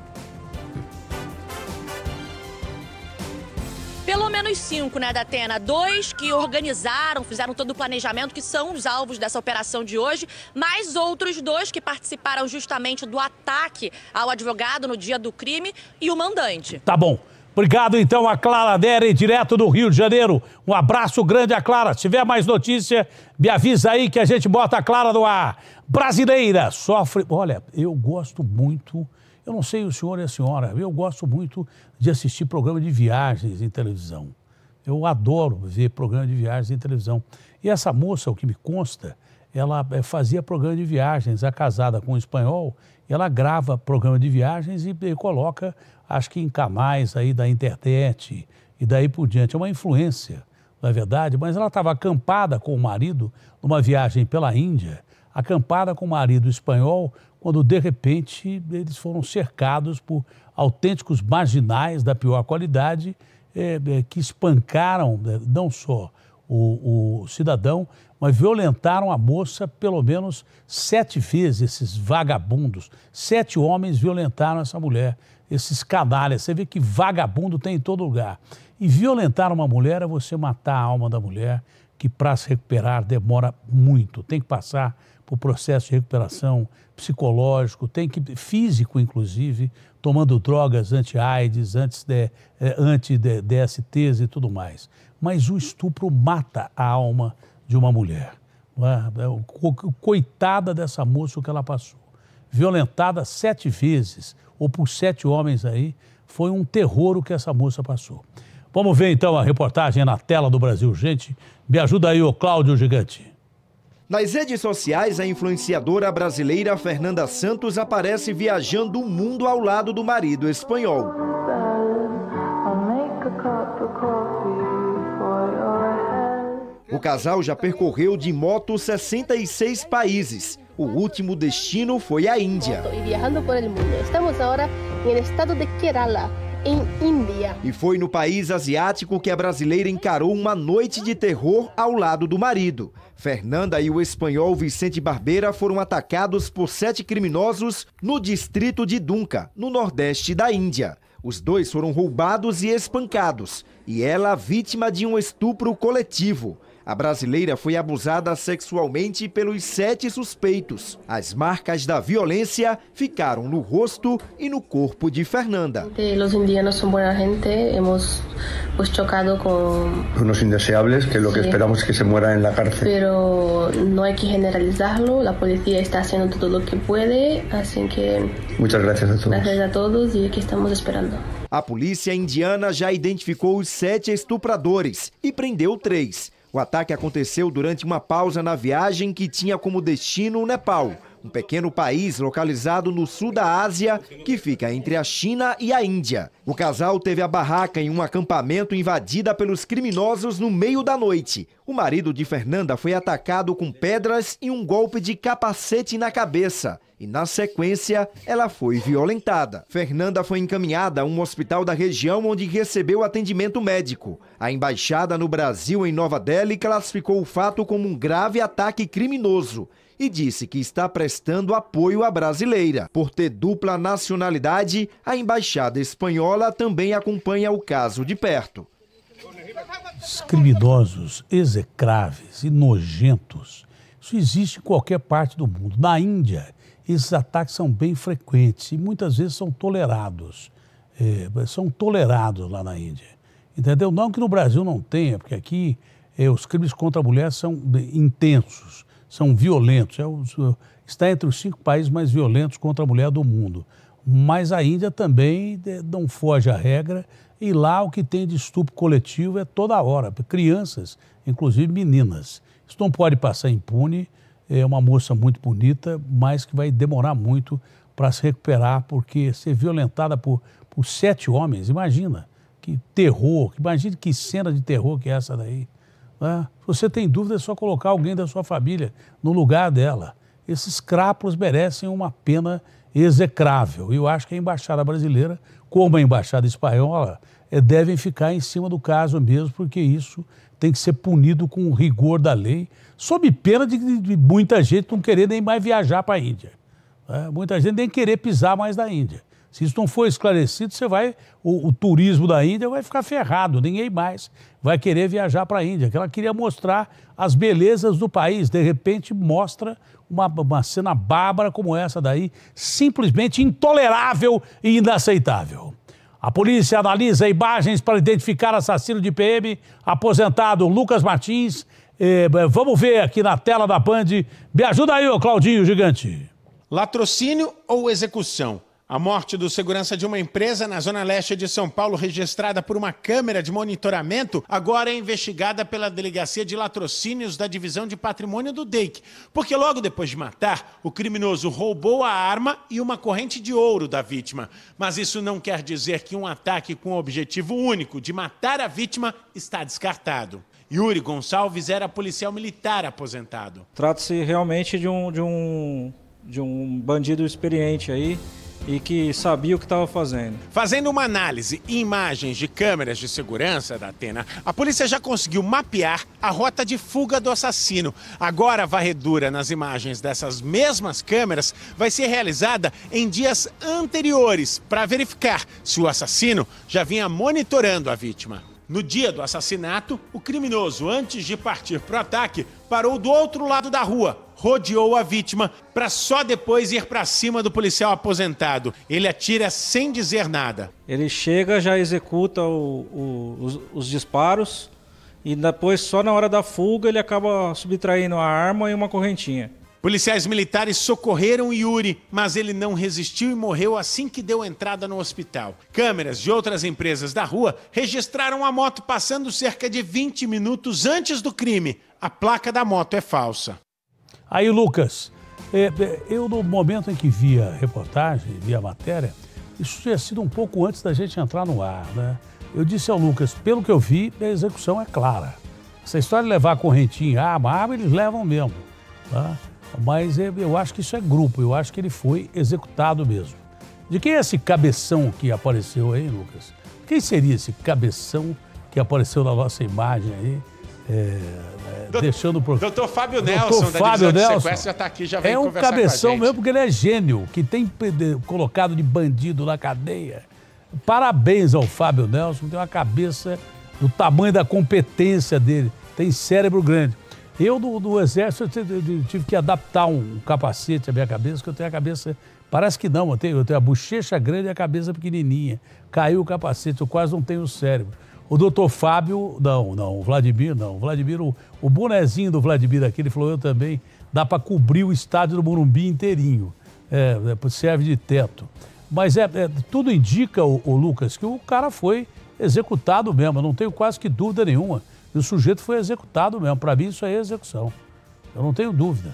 Pelo menos cinco, né, Datena? Dois que organizaram, fizeram todo o planejamento, que são os alvos dessa operação de hoje, mais outros dois que participaram justamente do ataque ao advogado no dia do crime e o mandante. Tá bom. Obrigado, então, a Clara Neri, direto do Rio de Janeiro. Um abraço grande a Clara. Se tiver mais notícia, me avisa aí que a gente bota a Clara no ar. Brasileira sofre... Olha, eu gosto muito... Eu não sei o senhor e a senhora, eu gosto muito de assistir programa de viagens em televisão. Eu adoro ver programa de viagens em televisão. E essa moça, o que me consta, ela fazia programa de viagens, é casada com um espanhol, ela grava programa de viagens e, e coloca, acho que em canais aí da internet e daí por diante. É uma influência, não é verdade? Mas ela estava acampada com o marido numa viagem pela Índia, acampada com o marido espanhol, quando de repente eles foram cercados por autênticos marginais da pior qualidade, é, é, que espancaram é, não só o, o cidadão, mas violentaram a moça pelo menos sete vezes, esses vagabundos. Sete homens violentaram essa mulher, esses canalhas. Você vê que vagabundo tem em todo lugar. E violentar uma mulher é você matar a alma da mulher, que para se recuperar demora muito. Tem que passar por processo de recuperação psicológico, tem que, físico inclusive, tomando drogas anti-AIDS, anti-D S Ts e tudo mais. Mas o estupro mata a alma de uma mulher. Coitada dessa moça, o que ela passou. Violentada sete vezes, ou por sete homens aí, foi um terror o que essa moça passou. Vamos ver então a reportagem na tela do Brasil Gente. Me ajuda aí, ô Cláudio Gigante. Nas redes sociais, a influenciadora brasileira Fernanda Santos aparece viajando o mundo ao lado do marido espanhol. O casal já percorreu de moto sessenta e seis países. O último destino foi a Índia. Viajando por el mundo. Estamos agora no estado de Kerala, em Índia. E foi no país asiático que a brasileira encarou uma noite de terror ao lado do marido. Fernanda e o espanhol Vicente Barbeira foram atacados por sete criminosos no distrito de Dunka, no nordeste da Índia. Os dois foram roubados e espancados, e ela vítima de um estupro coletivo. A brasileira foi abusada sexualmente pelos sete suspeitos. As marcas da violência ficaram no rosto e no corpo de Fernanda. Os indianos são boa gente, hemos pues, chocado com... Unos indeseables, que é o que sí. Esperamos que se mueran na cárcel. Pero no hay que generalizarlo, la policía está haciendo todo lo que puede, así que... Muchas gracias a todos. Gracias a todos y aquí estamos esperando. A polícia indiana já identificou os sete estupradores e prendeu três. O ataque aconteceu durante uma pausa na viagem que tinha como destino o Nepal, um pequeno país localizado no sul da Ásia, que fica entre a China e a Índia. O casal teve a barraca em um acampamento invadida pelos criminosos no meio da noite. O marido de Fernanda foi atacado com pedras e um golpe de capacete na cabeça. E, na sequência, ela foi violentada. Fernanda foi encaminhada a um hospital da região onde recebeu atendimento médico. A embaixada no Brasil, em Nova Delhi, classificou o fato como um grave ataque criminoso e disse que está prestando apoio à brasileira. Por ter dupla nacionalidade, a embaixada espanhola também acompanha o caso de perto. Os criminosos, execráveis e nojentos, isso existe em qualquer parte do mundo. Na Índia, esses ataques são bem frequentes e muitas vezes são tolerados. É, são tolerados lá na Índia. Entendeu? Não que no Brasil não tenha, porque aqui é, os crimes contra a mulher são intensos, são violentos. É, os, está entre os cinco países mais violentos contra a mulher do mundo. Mas a Índia também é, não foge à regra e lá o que tem de estupro coletivo é toda hora. Crianças, inclusive meninas. Isso não pode passar impune. É uma moça muito bonita, mas que vai demorar muito para se recuperar, porque ser violentada por, por sete homens, imagina que terror, imagina que cena de terror que é essa daí. Né? Se você tem dúvida, é só colocar alguém da sua família no lugar dela. Esses crápulos merecem uma pena execrável. E eu acho que a embaixada brasileira, como a embaixada espanhola, é, devem ficar em cima do caso mesmo, porque isso tem que ser punido com o rigor da lei, sob pena de, de muita gente não querer nem mais viajar para a Índia. Né? Muita gente nem querer pisar mais na Índia. Se isso não for esclarecido, você vai, o, o turismo da Índia vai ficar ferrado, ninguém mais vai querer viajar para a Índia, que ela queria mostrar as belezas do país. De repente mostra uma, uma cena bárbara como essa daí, simplesmente intolerável e inaceitável. A polícia analisa imagens para identificar assassino de P M, aposentado Lucas Martins. Eh, vamos ver aqui na tela da Band. Me ajuda aí, ô Claudinho Gigante. Latrocínio ou execução? A morte do segurança de uma empresa na zona leste de São Paulo, registrada por uma câmera de monitoramento, agora é investigada pela Delegacia de Latrocínios da Divisão de Patrimônio do D E I C, porque logo depois de matar, o criminoso roubou a arma e uma corrente de ouro da vítima. Mas isso não quer dizer que um ataque com o objetivo único de matar a vítima está descartado. Yuri Gonçalves era policial militar aposentado. Trata-se realmente de um, de, um, de um bandido experiente aí, e que sabia o que estava fazendo. Fazendo uma análise e imagens de câmeras de segurança da Atena, a polícia já conseguiu mapear a rota de fuga do assassino. Agora a varredura nas imagens dessas mesmas câmeras vai ser realizada em dias anteriores para verificar se o assassino já vinha monitorando a vítima. No dia do assassinato, o criminoso, antes de partir para o ataque, parou do outro lado da rua, rodeou a vítima para só depois ir para cima do policial aposentado. Ele atira sem dizer nada. Ele chega, já executa o, o, os, os disparos e depois, só na hora da fuga, ele acaba subtraindo a arma e uma correntinha. Policiais militares socorreram Yuri, mas ele não resistiu e morreu assim que deu entrada no hospital. Câmeras de outras empresas da rua registraram a moto passando cerca de vinte minutos antes do crime. A placa da moto é falsa. Aí, Lucas, eu no momento em que vi a reportagem, vi a matéria, isso tinha sido um pouco antes da gente entrar no ar, né? Eu disse ao Lucas, pelo que eu vi, a execução é clara. Essa história de levar a correntinha, arma, arma, eles levam mesmo, tá? Mas eu acho que isso é grupo, eu acho que ele foi executado mesmo. De quem é esse cabeção que apareceu aí, Lucas? Quem seria esse cabeção que apareceu na nossa imagem aí? É, é, deixando pro... doutor Fábio Nelson, doutor Fábio da Divisão Nelson, de Sequestro, já está aqui, já vem é um conversar cabeção com a gente. mesmo, porque ele é gênio, que tem colocado de bandido na cadeia. Parabéns ao Fábio Nelson, tem uma cabeça do tamanho da competência dele, tem cérebro grande. Eu, do, do Exército, eu tive que adaptar um capacete à minha cabeça, porque eu tenho a cabeça... Parece que não, eu tenho, eu tenho a bochecha grande e a cabeça pequenininha. Caiu o capacete, eu quase não tenho cérebro. O doutor Fábio, não, não, o Vladimir, não. O Vladimir, o, o bonezinho do Vladimir aqui, ele falou, eu também, dá para cobrir o estádio do Morumbi inteirinho. É, é, serve de teto. Mas é, é, tudo indica, o, o Lucas, que o cara foi executado mesmo, eu não tenho quase que dúvida nenhuma. E o sujeito foi executado mesmo. Para mim, isso aí é execução. Eu não tenho dúvida.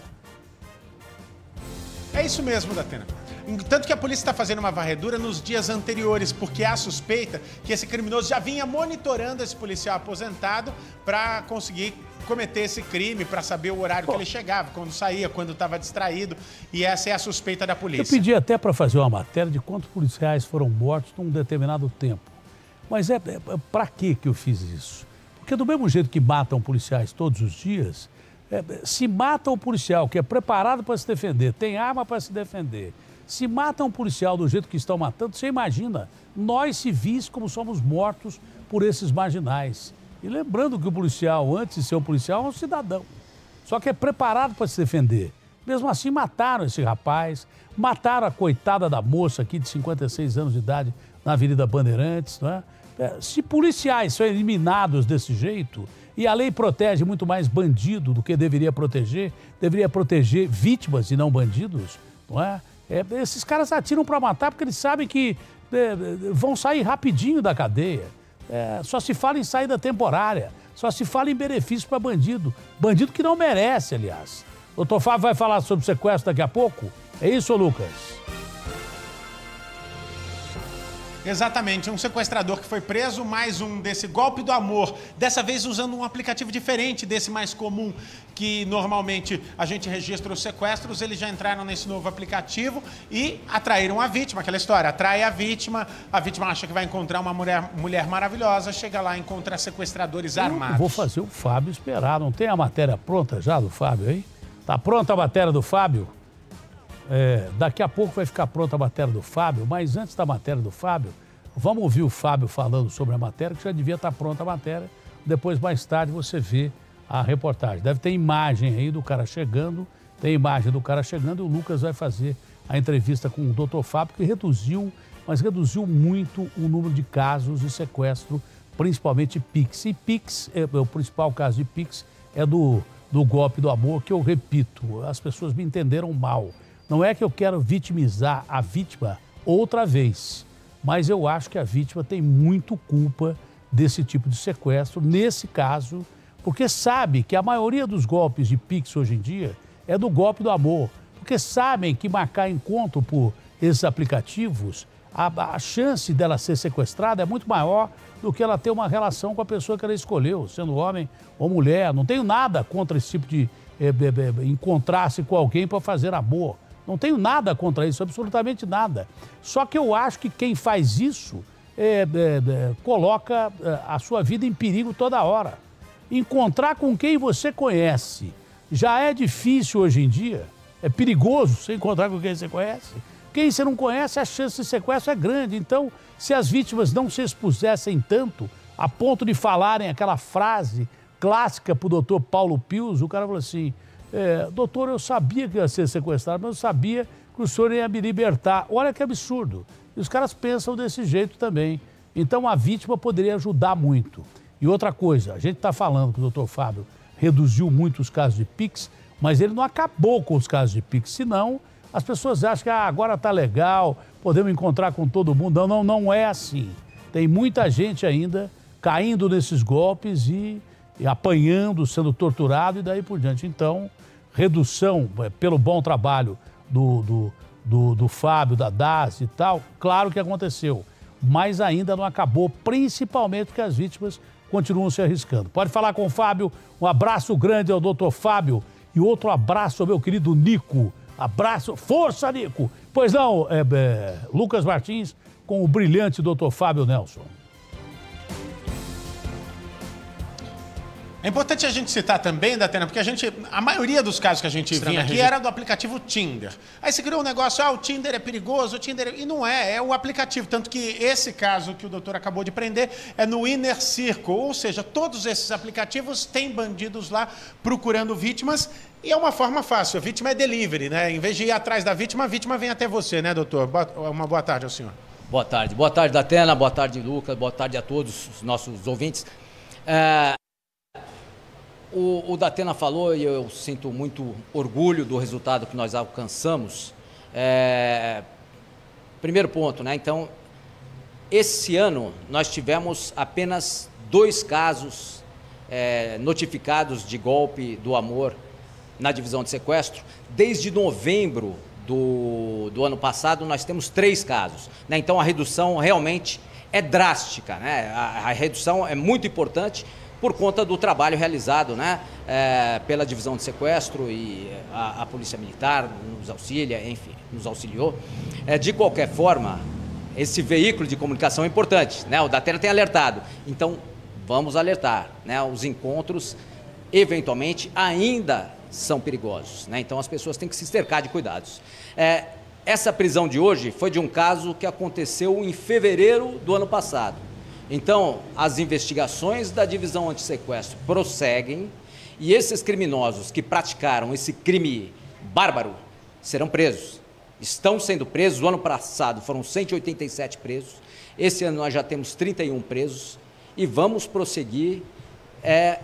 É isso mesmo, Datena. Tanto que a polícia está fazendo uma varredura nos dias anteriores, porque há suspeita que esse criminoso já vinha monitorando esse policial aposentado para conseguir cometer esse crime, para saber o horário que ele chegava, quando saía, quando estava distraído. E essa é a suspeita da polícia. Eu pedi até para fazer uma matéria de quantos policiais foram mortos num determinado tempo. Mas é, é para que que eu fiz isso? Porque do mesmo jeito que matam policiais todos os dias, é, se mata um policial que é preparado para se defender, tem arma para se defender, se mata um policial do jeito que estão matando, você imagina, nós civis como somos mortos por esses marginais. E lembrando que o policial, antes de ser um policial, é um cidadão, só que é preparado para se defender. Mesmo assim, mataram esse rapaz, mataram a coitada da moça aqui de cinquenta e seis anos de idade na Avenida Bandeirantes, não é? Se policiais são eliminados desse jeito, e a lei protege muito mais bandido do que deveria proteger, deveria proteger vítimas e não bandidos, não é? É, esses caras atiram para matar porque eles sabem que é, vão sair rapidinho da cadeia. É, só se fala em saída temporária, só se fala em benefício para bandido. Bandido que não merece, aliás. O doutor Fábio vai falar sobre sequestro daqui a pouco? É isso, Lucas? Exatamente, um sequestrador que foi preso, mais um desse golpe do amor, dessa vez usando um aplicativo diferente desse mais comum, que normalmente a gente registra os sequestros. Eles já entraram nesse novo aplicativo e atraíram a vítima, aquela história, atrai a vítima, a vítima acha que vai encontrar uma mulher, mulher maravilhosa, chega lá e encontra sequestradores armados. Eu vou fazer o Fábio esperar, não tem a matéria pronta já do Fábio aí? Tá pronta a matéria do Fábio? É, daqui a pouco vai ficar pronta a matéria do Fábio, mas antes da matéria do Fábio, vamos ouvir o Fábio falando sobre a matéria, que já devia estar pronta a matéria. Depois, mais tarde, você vê a reportagem. Deve ter imagem aí do cara chegando, tem imagem do cara chegando, e o Lucas vai fazer a entrevista com o doutor Fábio, que reduziu, mas reduziu muito o número de casos de sequestro, principalmente Pix. E Pix, é, o principal caso de Pix é do, do golpe do amor, que eu repito, as pessoas me entenderam mal. Não é que eu quero vitimizar a vítima outra vez. Mas eu acho que a vítima tem muito culpa desse tipo de sequestro, nesse caso, porque sabe que a maioria dos golpes de Pix hoje em dia é do golpe do amor. Porque sabem que marcar encontro por esses aplicativos, a, a chance dela ser sequestrada é muito maior do que ela ter uma relação com a pessoa que ela escolheu, sendo homem ou mulher. Não tenho nada contra esse tipo de é, é, é, encontrar-se com alguém para fazer amor. Não tenho nada contra isso, absolutamente nada. Só que eu acho que quem faz isso é, é, é, coloca a sua vida em perigo toda hora. Encontrar com quem você conhece já é difícil hoje em dia. É perigoso você encontrar com quem você conhece. Quem você não conhece, a chance de sequestro é grande. Então, se as vítimas não se expusessem tanto, a ponto de falarem aquela frase clássica para o doutor Paulo Pius, o cara falou assim, é, doutor, eu sabia que ia ser sequestrado, mas eu sabia que o senhor ia me libertar. Olha que absurdo. E os caras pensam desse jeito também. Então, a vítima poderia ajudar muito. E outra coisa, a gente está falando que o doutor Fábio reduziu muito os casos de Pix, mas ele não acabou com os casos de Pix, senão as pessoas acham que ah, agora está legal, podemos encontrar com todo mundo. Não, não, não é assim. Tem muita gente ainda caindo nesses golpes e, e apanhando, sendo torturado e daí por diante. Então, redução pelo bom trabalho do, do, do, do Fábio, da D A S e tal, claro que aconteceu, mas ainda não acabou, principalmente porque as vítimas continuam se arriscando. Pode falar com o Fábio, um abraço grande ao doutor Fábio e outro abraço ao meu querido Nico. Abraço, força, Nico! Pois não, é, é, Lucas Martins com o brilhante doutor Fábio Nelson. É importante a gente citar também, Datena, porque a gente, a maioria dos casos que a gente vinha aqui era do aplicativo Tinder. Aí você criou um negócio, ah, o Tinder é perigoso, o Tinder é... E não é, é o aplicativo. Tanto que esse caso que o doutor acabou de prender é no Inner Circle, ou seja, todos esses aplicativos têm bandidos lá procurando vítimas e é uma forma fácil. A vítima é delivery, né? Em vez de ir atrás da vítima, a vítima vem até você, né, doutor? Uma boa tarde ao senhor. Boa tarde. Boa tarde, Datena. Boa tarde, Lucas. Boa tarde a todos os nossos ouvintes. É... O, o Datena falou, e eu sinto muito orgulho do resultado que nós alcançamos. É, primeiro ponto, né? Então, esse ano nós tivemos apenas dois casos é, notificados de golpe do amor na divisão de sequestro. Desde novembro do, do ano passado, nós temos três casos, né? Então, a redução realmente é drástica, né? A, a redução é muito importante, por conta do trabalho realizado, né, é, pela divisão de sequestro e a, a Polícia Militar nos auxilia, enfim, nos auxiliou. É, de qualquer forma, esse veículo de comunicação é importante, né, o Datena tem alertado, então vamos alertar, né, os encontros eventualmente ainda são perigosos, né, então as pessoas têm que se cercar de cuidados. É, essa prisão de hoje foi de um caso que aconteceu em fevereiro do ano passado. Então, as investigações da divisão antissequestro prosseguem e esses criminosos que praticaram esse crime bárbaro serão presos. Estão sendo presos. O ano passado foram cento e oitenta e sete presos. Esse ano nós já temos trinta e um presos e vamos prosseguir é,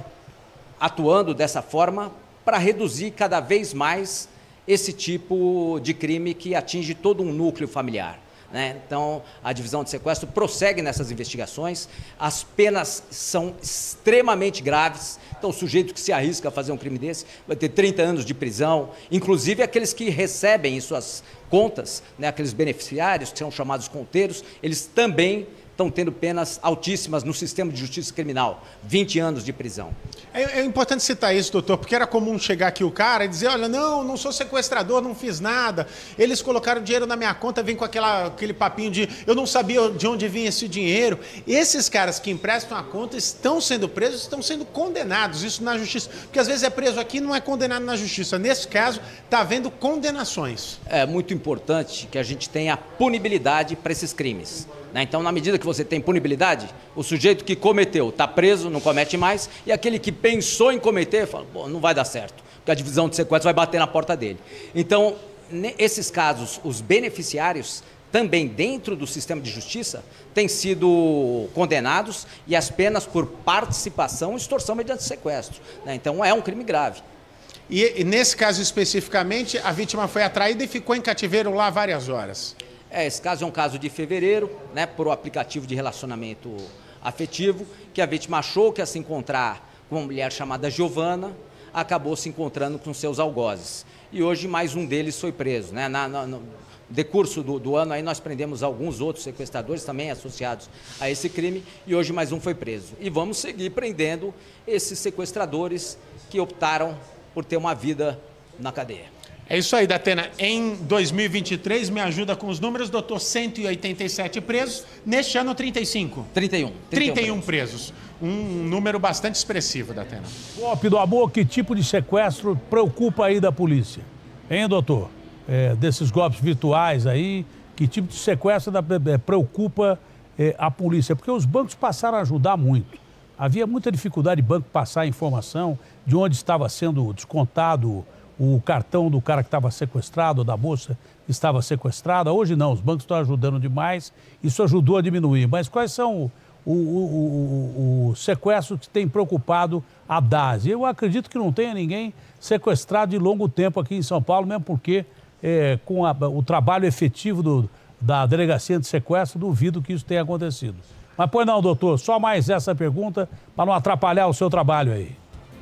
atuando dessa forma para reduzir cada vez mais esse tipo de crime que atinge todo um núcleo familiar. Né? Então, a divisão de sequestro prossegue nessas investigações, as penas são extremamente graves, então o sujeito que se arrisca a fazer um crime desse vai ter trinta anos de prisão, inclusive aqueles que recebem em suas contas, né, aqueles beneficiários que são chamados conteiros, eles também estão tendo penas altíssimas no sistema de justiça criminal, vinte anos de prisão. É, é importante citar isso, doutor, porque era comum chegar aqui o cara e dizer, olha, não, não sou sequestrador, não fiz nada, eles colocaram dinheiro na minha conta, vem com aquela, aquele papinho de, eu não sabia de onde vinha esse dinheiro. Esses caras que emprestam a conta estão sendo presos, estão sendo condenados, isso na justiça, porque às vezes é preso aqui e não é condenado na justiça. Nesse caso, está havendo condenações. É muito importante que a gente tenha punibilidade para esses crimes. Então, na medida que você tem punibilidade, o sujeito que cometeu está preso, não comete mais, e aquele que pensou em cometer, fala, pô, não vai dar certo, porque a divisão de sequestro vai bater na porta dele. Então, nesses casos, os beneficiários, também dentro do sistema de justiça, têm sido condenados e as penas por participação e extorsão mediante sequestro. Então, é um crime grave. E, e nesse caso especificamente, a vítima foi atraída e ficou em cativeiro lá várias horas. É, esse caso é um caso de fevereiro, né, por aplicativo de relacionamento afetivo, que a vítima achou que ia se encontrar com uma mulher chamada Giovana, acabou se encontrando com seus algozes. E hoje mais um deles foi preso, né? Na, na, no decurso do, do ano aí nós prendemos alguns outros sequestradores também associados a esse crime e hoje mais um foi preso. E vamos seguir prendendo esses sequestradores que optaram por ter uma vida na cadeia. É isso aí, Datena. Em dois mil e vinte e três, me ajuda com os números, doutor, cento e oitenta e sete presos. Neste ano, trinta e cinco. trinta e um. trinta e um presos. Um número bastante expressivo, Datena. Golpe do amor, que tipo de sequestro preocupa aí da polícia? Hein, doutor? É, desses golpes virtuais aí, que tipo de sequestro da, é, preocupa é, a polícia? Porque os bancos passaram a ajudar muito. Havia muita dificuldade de banco passar a informação de onde estava sendo descontado o cartão do cara que estava sequestrado, da moça que estava sequestrada. Hoje não, os bancos estão ajudando demais, isso ajudou a diminuir. Mas quais são o, o, o, o sequestro que tem preocupado a D A S? Eu acredito que não tenha ninguém sequestrado de longo tempo aqui em São Paulo, mesmo porque é, com a, o trabalho efetivo do, da delegacia de sequestro, duvido que isso tenha acontecido. Mas pois não, doutor, só mais essa pergunta para não atrapalhar o seu trabalho aí.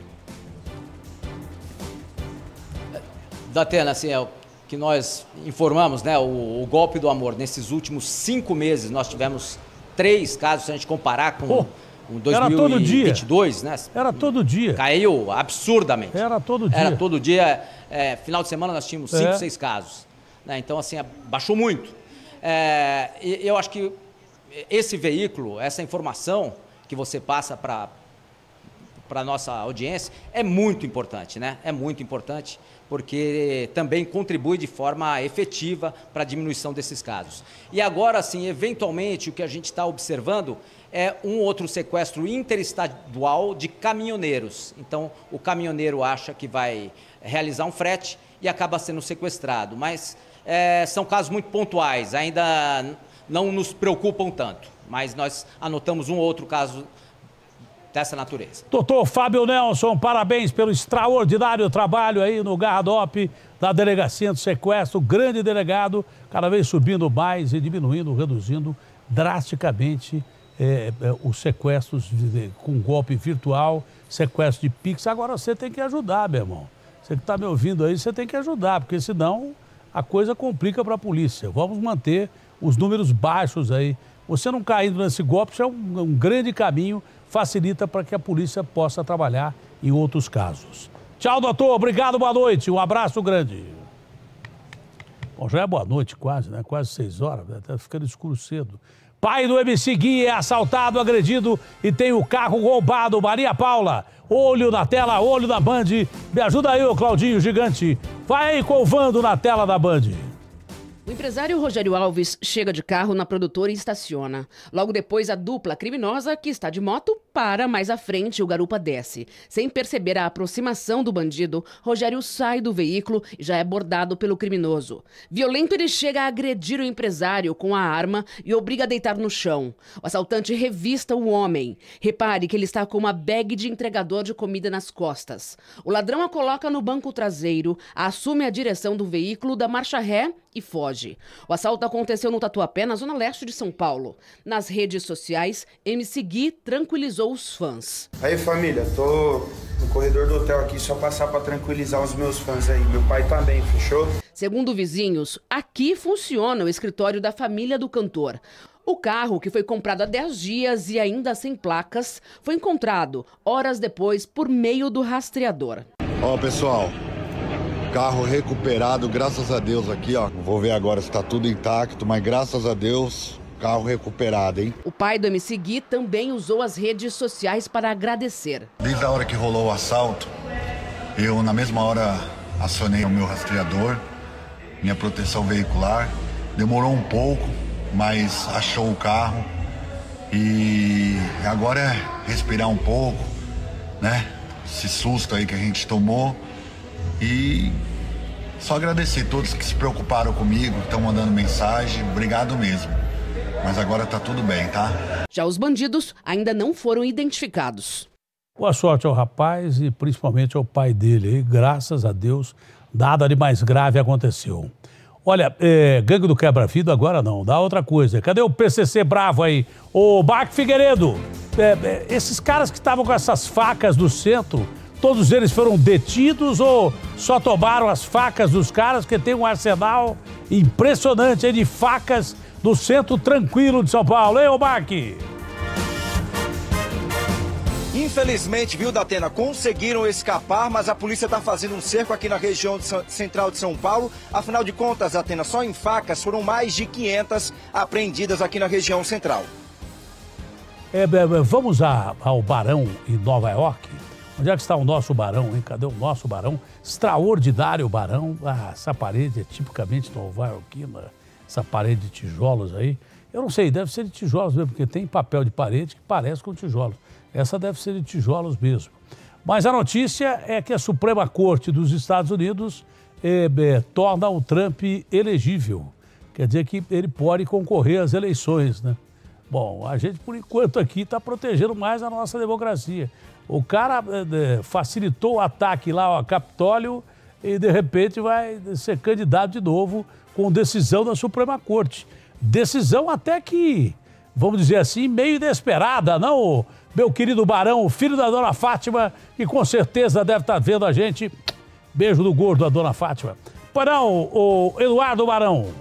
Datena, assim, é o que nós informamos, né, o, o golpe do amor. Nesses últimos cinco meses nós tivemos três casos, se a gente comparar com oh, o dois mil e vinte e dois, né? Era todo dia. Caiu absurdamente. Era todo dia. Era todo dia. É, final de semana nós tínhamos cinco, é. seis casos. Né? Então, assim, baixou muito. É, e eu acho que esse veículo, essa informação que você passa para para a nossa audiência é muito importante, né? É muito importante porque também contribui de forma efetiva para a diminuição desses casos. E agora, sim, eventualmente, o que a gente está observando é um outro sequestro interestadual de caminhoneiros. Então, o caminhoneiro acha que vai realizar um frete e acaba sendo sequestrado. Mas é, são casos muito pontuais, ainda não nos preocupam tanto. Mas nós anotamos um outro caso dessa natureza. Doutor Fábio Nelson, parabéns pelo extraordinário trabalho aí no Garradop da Delegacia do Sequestro, grande delegado, cada vez subindo mais e diminuindo, reduzindo drasticamente é, é, os sequestros de, com golpe virtual, sequestro de Pix. Agora você tem que ajudar, meu irmão. Você que está me ouvindo aí, você tem que ajudar, porque senão a coisa complica para a polícia. Vamos manter os números baixos aí. Você não caindo nesse golpe, isso é um, um grande caminho, facilita para que a polícia possa trabalhar em outros casos. Tchau, doutor. Obrigado, boa noite. Um abraço grande. Bom, já é boa noite quase, né? Quase seis horas, né? Tá ficando escuro cedo. Pai do M C Gui é assaltado, agredido e tem o carro roubado. Maria Paula, olho na tela, olho na Band. Me ajuda aí, ô Claudinho Gigante. Vai aí colvando na tela da Band. O empresário Rogério Alves chega de carro na produtora e estaciona. Logo depois, a dupla criminosa, que está de moto, para mais à frente, o garupa desce. Sem perceber a aproximação do bandido, Rogério sai do veículo e já é abordado pelo criminoso. Violento, ele chega a agredir o empresário com a arma e obriga a deitar no chão. O assaltante revista o homem. Repare que ele está com uma bag de entregador de comida nas costas. O ladrão a coloca no banco traseiro, assume a direção do veículo, dá marcha ré e foge. O assalto aconteceu no Tatuapé, na zona leste de São Paulo. Nas redes sociais, M C Gui tranquilizou os fãs. Aí, família, tô no corredor do hotel aqui, só passar para tranquilizar os meus fãs aí. Meu pai tá bem, fechou? Segundo vizinhos, aqui funciona o escritório da família do cantor. O carro, que foi comprado há dez dias e ainda sem placas, foi encontrado horas depois por meio do rastreador. Ó, pessoal, carro recuperado, graças a Deus aqui, ó. Vou ver agora se tá tudo intacto, mas graças a Deus, carro recuperado, hein? O pai do M C Gui também usou as redes sociais para agradecer. Desde a hora que rolou o assalto, eu na mesma hora acionei o meu rastreador, minha proteção veicular. Demorou um pouco, mas achou o carro. E agora é respirar um pouco, né? Esse susto aí que a gente tomou. E só agradecer a todos que se preocuparam comigo, que estão mandando mensagem. Obrigado mesmo. Mas agora tá tudo bem, tá? Já os bandidos ainda não foram identificados. Boa sorte ao rapaz e principalmente ao pai dele. E, graças a Deus, nada de mais grave aconteceu. Olha, é, gangue do quebra-vidro agora não, dá outra coisa. Cadê o P C C bravo aí? Ô, Marco Figueiredo, é, é, esses caras que estavam com essas facas do centro, todos eles foram detidos ou só tomaram as facas dos caras, que tem um arsenal impressionante aí de facas do centro tranquilo de São Paulo, hein, ô Marco? Infelizmente, viu, Datena, conseguiram escapar, mas a polícia está fazendo um cerco aqui na região de São, central de São Paulo. Afinal de contas, Datena, só em facas foram mais de quinhentas apreendidas aqui na região central. É, vamos a, ao Barão em Nova York. Onde é que está o nosso Barão, hein? Cadê o nosso Barão? Extraordinário Barão. Ah, essa parede é tipicamente nova-iorquina, essa parede de tijolos aí. Eu não sei, deve ser de tijolos mesmo, porque tem papel de parede que parece com tijolos. Essa deve ser de tijolos mesmo. Mas a notícia é que a Suprema Corte dos Estados Unidos é, é, torna o Trump elegível. Quer dizer que ele pode concorrer às eleições, né? Bom, a gente, por enquanto, aqui está protegendo mais a nossa democracia. O cara é, facilitou o ataque lá ao Capitólio e, de repente, vai ser candidato de novo com decisão da Suprema Corte. Decisão até que, vamos dizer assim, meio inesperada, não, meu querido Barão, filho da dona Fátima, que com certeza deve estar vendo a gente. Beijo do gordo, a dona Fátima. Barão, o Eduardo Barão.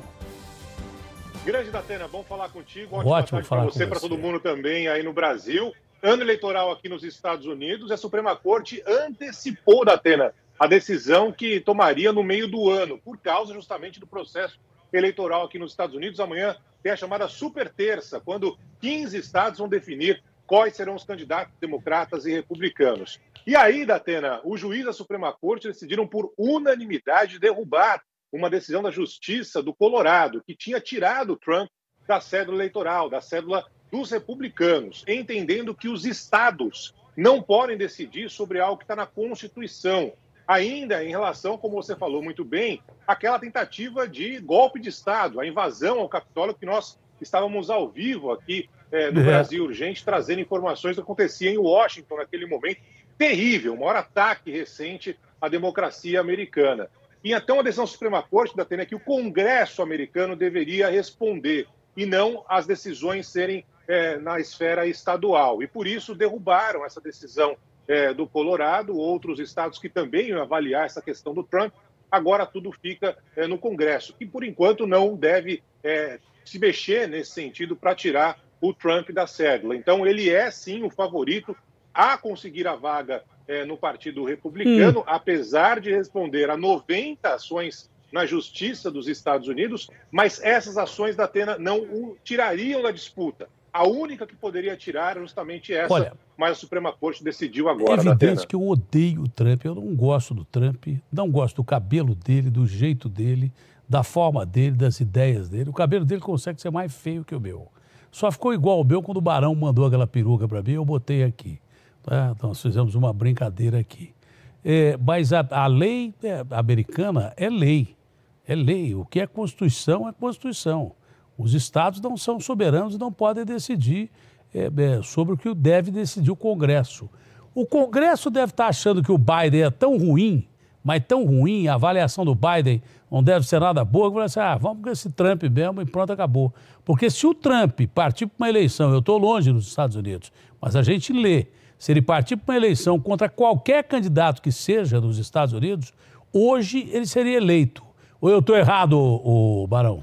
Grande Datena, bom falar contigo. Ótimo, Ótimo falar com você, para todo mundo também aí no Brasil. Ano eleitoral aqui nos Estados Unidos, a Suprema Corte antecipou, Datena, a decisão que tomaria no meio do ano, por causa justamente do processo eleitoral aqui nos Estados Unidos. Amanhã tem a chamada super terça, quando quinze estados vão definir quais serão os candidatos democratas e republicanos. E aí, Datena, o juiz da Suprema Corte decidiram por unanimidade derrubar uma decisão da Justiça do Colorado, que tinha tirado Trump da cédula eleitoral, da cédula dos republicanos, entendendo que os estados não podem decidir sobre algo que está na Constituição. Ainda em relação, como você falou muito bem, àquela tentativa de golpe de Estado, a invasão ao Capitólio, que nós estávamos ao vivo aqui é, no é. Brasil Urgente, trazendo informações que aconteciam em Washington naquele momento. Terrível, o maior ataque recente à democracia americana. E então a decisão da Suprema Corte, da Atena, é que o Congresso americano deveria responder e não as decisões serem é, na esfera estadual. E por isso derrubaram essa decisão é, do Colorado, outros estados que também iam avaliar essa questão do Trump. Agora tudo fica é, no Congresso, que por enquanto não deve é, se mexer nesse sentido para tirar o Trump da cédula. Então ele é sim o favorito a conseguir a vaga é, no Partido Republicano, hum. apesar de responder a noventa ações na Justiça dos Estados Unidos, mas essas ações da Atena não o tirariam da disputa. A única que poderia tirar era justamente essa, Olha, mas a Suprema Corte decidiu agora. É evidente que eu odeio o Trump, eu não gosto do Trump, não gosto do cabelo dele, do jeito dele, da forma dele, das ideias dele. O cabelo dele consegue ser mais feio que o meu. Só ficou igual ao meu quando o Barão mandou aquela peruca para mim, eu botei aqui. Tá? Então, nós fizemos uma brincadeira aqui. É, mas a, a lei é, americana é lei. É lei. O que é Constituição é Constituição. Os estados não são soberanos e não podem decidir é, é, sobre o que deve decidir o Congresso. O Congresso deve estar achando que o Biden é tão ruim, mas tão ruim, a avaliação do Biden não deve ser nada boa, que vai assim, ah, vamos com esse Trump mesmo e pronto, acabou. Porque se o Trump partir para uma eleição, eu estou longe dos Estados Unidos, mas a gente lê, se ele partir para uma eleição contra qualquer candidato que seja dos Estados Unidos, hoje ele seria eleito. Ou eu estou errado, o Barão?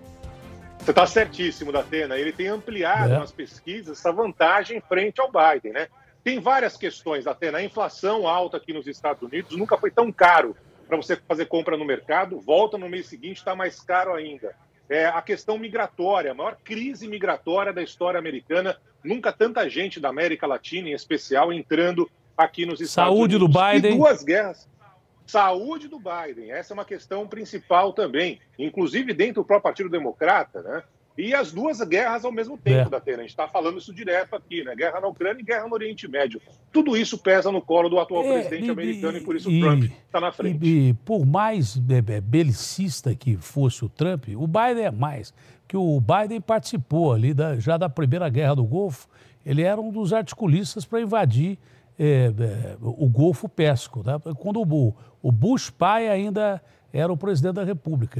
Você está certíssimo, Datena. Ele tem ampliado é. nas pesquisas essa vantagem frente ao Biden, né? Tem várias questões, Datena. A inflação alta aqui nos Estados Unidos nunca foi tão caro para você fazer compra no mercado. Volta no mês seguinte, está mais caro ainda. É, a questão migratória, a maior crise migratória da história americana. Nunca tanta gente da América Latina, em especial, entrando aqui nos Estados Saúde Unidos. Saúde do Biden. E duas guerras. Saúde do Biden, essa é uma questão principal também, inclusive dentro do próprio Partido Democrata, né? E as duas guerras ao mesmo tempo, é. Datena. A gente está falando isso direto aqui, né? Guerra na Ucrânia e guerra no Oriente Médio. Tudo isso pesa no colo do atual é, presidente e, americano e por isso o Trump está na frente. E, e por mais é, belicista que fosse o Trump, o Biden é mais, que o Biden participou ali da, já da Primeira Guerra do Golfo, ele era um dos articulistas para invadir É, é, o Golfo Pérsico, tá? Quando o, o Bush pai ainda era o presidente da República.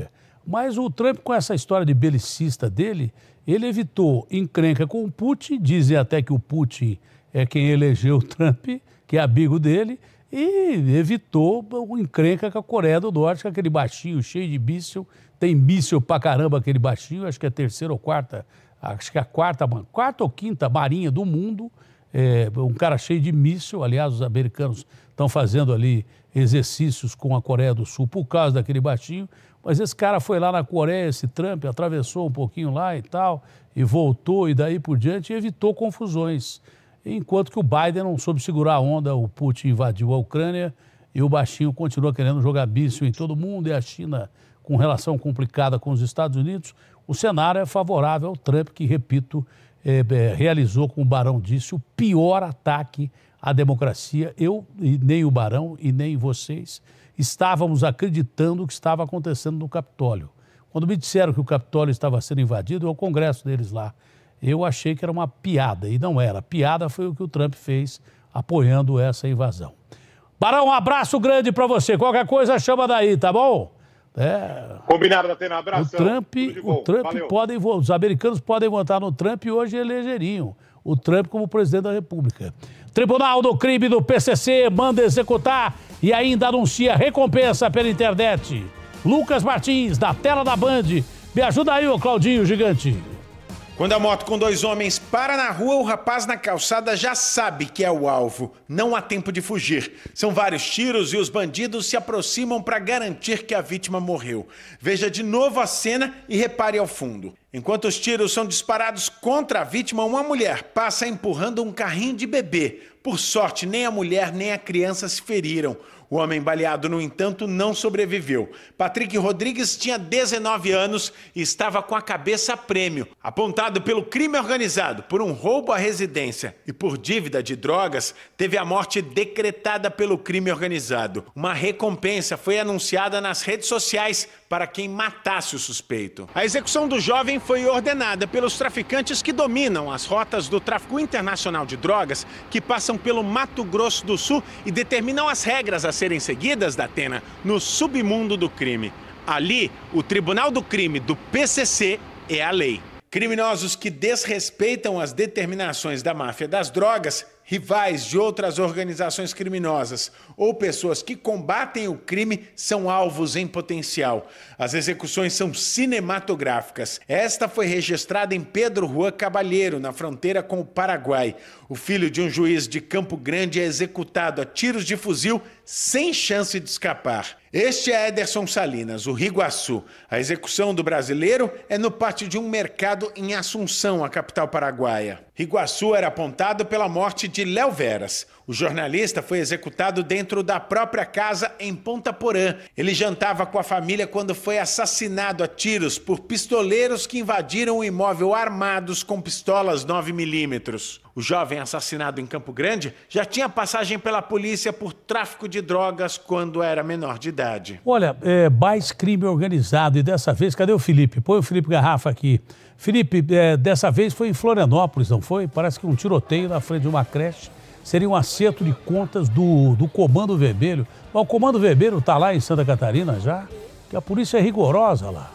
Mas o Trump, com essa história de belicista dele, ele evitou encrenca com o Putin, dizem até que o Putin é quem elegeu o Trump, que é amigo dele, e evitou o encrenca com a Coreia do Norte, com aquele baixinho cheio de míssil, tem míssil pra caramba aquele baixinho, acho que é a terceira ou quarta, acho que é a quarta, quarta ou quinta marinha do mundo, é, um cara cheio de míssil, aliás, os americanos estão fazendo ali exercícios com a Coreia do Sul por causa daquele baixinho, mas esse cara foi lá na Coreia, esse Trump, atravessou um pouquinho lá e tal, e voltou e daí por diante e evitou confusões. Enquanto que o Biden não soube segurar a onda, o Putin invadiu a Ucrânia e o baixinho continua querendo jogar míssil em todo mundo e a China com relação complicada com os Estados Unidos. O cenário é favorável ao Trump, que, repito, é, é, realizou, como o Barão disse, o pior ataque à democracia. Eu, e nem o Barão e nem vocês, estávamos acreditando o que estava acontecendo no Capitólio. Quando me disseram que o Capitólio estava sendo invadido, é o congresso deles lá. Eu achei que era uma piada, e não era. Piada foi o que o Trump fez, apoiando essa invasão. Barão, um abraço grande para você. Qualquer coisa, chama daí, tá bom? É... Combinado, Datena, abraço. O Trump, o Trump podem, os americanos podem votar no Trump e hoje elegeriam o Trump como presidente da República. Tribunal do Crime do P C C manda executar e ainda anuncia recompensa pela internet. Lucas Martins, da tela da Band. Me ajuda aí, ô Claudinho Gigante. Quando a moto com dois homens para na rua, o rapaz na calçada já sabe que é o alvo. Não há tempo de fugir. São vários tiros e os bandidos se aproximam para garantir que a vítima morreu. Veja de novo a cena e repare ao fundo. Enquanto os tiros são disparados contra a vítima, uma mulher passa empurrando um carrinho de bebê. Por sorte, nem a mulher nem a criança se feriram. O homem baleado, no entanto, não sobreviveu. Patrick Rodrigues tinha dezenove anos e estava com a cabeça a prêmio. Apontado pelo crime organizado por um roubo à residência e por dívida de drogas, teve a morte decretada pelo crime organizado. Uma recompensa foi anunciada nas redes sociais para quem matasse o suspeito. A execução do jovem foi ordenada pelos traficantes que dominam as rotas do tráfico internacional de drogas, que passam pelo Mato Grosso do Sul e determinam as regras a serem seguidas, Datena, no submundo do crime. Ali, o Tribunal do Crime do P C C é a lei. Criminosos que desrespeitam as determinações da máfia das drogas, rivais de outras organizações criminosas ou pessoas que combatem o crime são alvos em potencial. As execuções são cinematográficas. Esta foi registrada em Pedro Juan Caballero, na fronteira com o Paraguai. O filho de um juiz de Campo Grande é executado a tiros de fuzil sem chance de escapar. Este é Ederson Salinas, o Riguaçu. A execução do brasileiro é no pátio de um mercado em Assunção, a capital paraguaia. Riguaçu era apontado pela morte de Léo Veras. O jornalista foi executado dentro da própria casa em Ponta Porã. Ele jantava com a família quando foi assassinado a tiros por pistoleiros que invadiram o imóvel armados com pistolas nove milímetros. O jovem assassinado em Campo Grande já tinha passagem pela polícia por tráfico de drogas quando era menor de idade. Olha, é, mais crime organizado e dessa vez, cadê o Felipe? Põe o Felipe Garrafa aqui. Felipe, é, dessa vez foi em Florianópolis, não foi? Parece que um tiroteio na frente de uma creche. Seria um acerto de contas do, do Comando Vermelho. Mas o Comando Vermelho está lá em Santa Catarina já, que a polícia é rigorosa lá.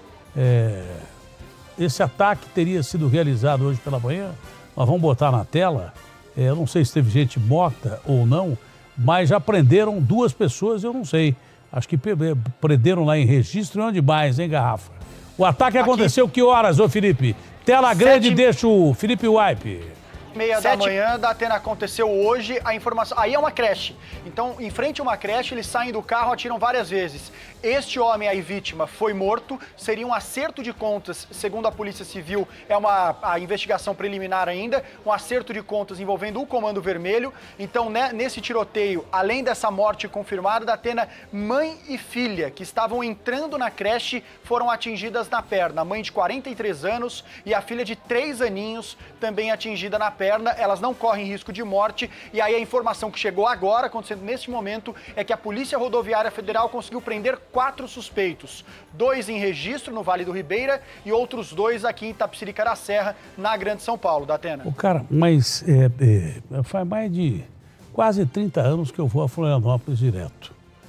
É, esse ataque teria sido realizado hoje pela manhã. Nós vamos botar na tela. É, eu não sei se teve gente morta ou não, mas já prenderam duas pessoas, eu não sei. Acho que prenderam lá em Registro e onde mais, hein, Garrafa? O ataque Aqui. aconteceu que horas, ô Felipe? Tela grande, Sete... deixa o Felipe Wipe. Meia Sete... da manhã, da Atena aconteceu hoje, a informação... Aí é uma creche. Então, em frente a uma creche, eles saem do carro, atiram várias vezes. Este homem aí, vítima, foi morto. Seria um acerto de contas, segundo a Polícia Civil, é uma a investigação preliminar ainda, um acerto de contas envolvendo o Comando Vermelho. Então, né, nesse tiroteio, além dessa morte confirmada, da Atena, mãe e filha, que estavam entrando na creche, foram atingidas na perna. A mãe de quarenta e três anos e a filha de três aninhos, também atingida na perna. Elas não correm risco de morte. E aí a informação que chegou agora, acontecendo neste momento, é que a Polícia Rodoviária Federal conseguiu prender quatro suspeitos. Dois em Registro, no Vale do Ribeira, e outros dois aqui em Itapecerica da Serra, na Grande São Paulo, da Atena. O cara, mas é, é, faz mais de quase trinta anos que eu vou a Florianópolis direto.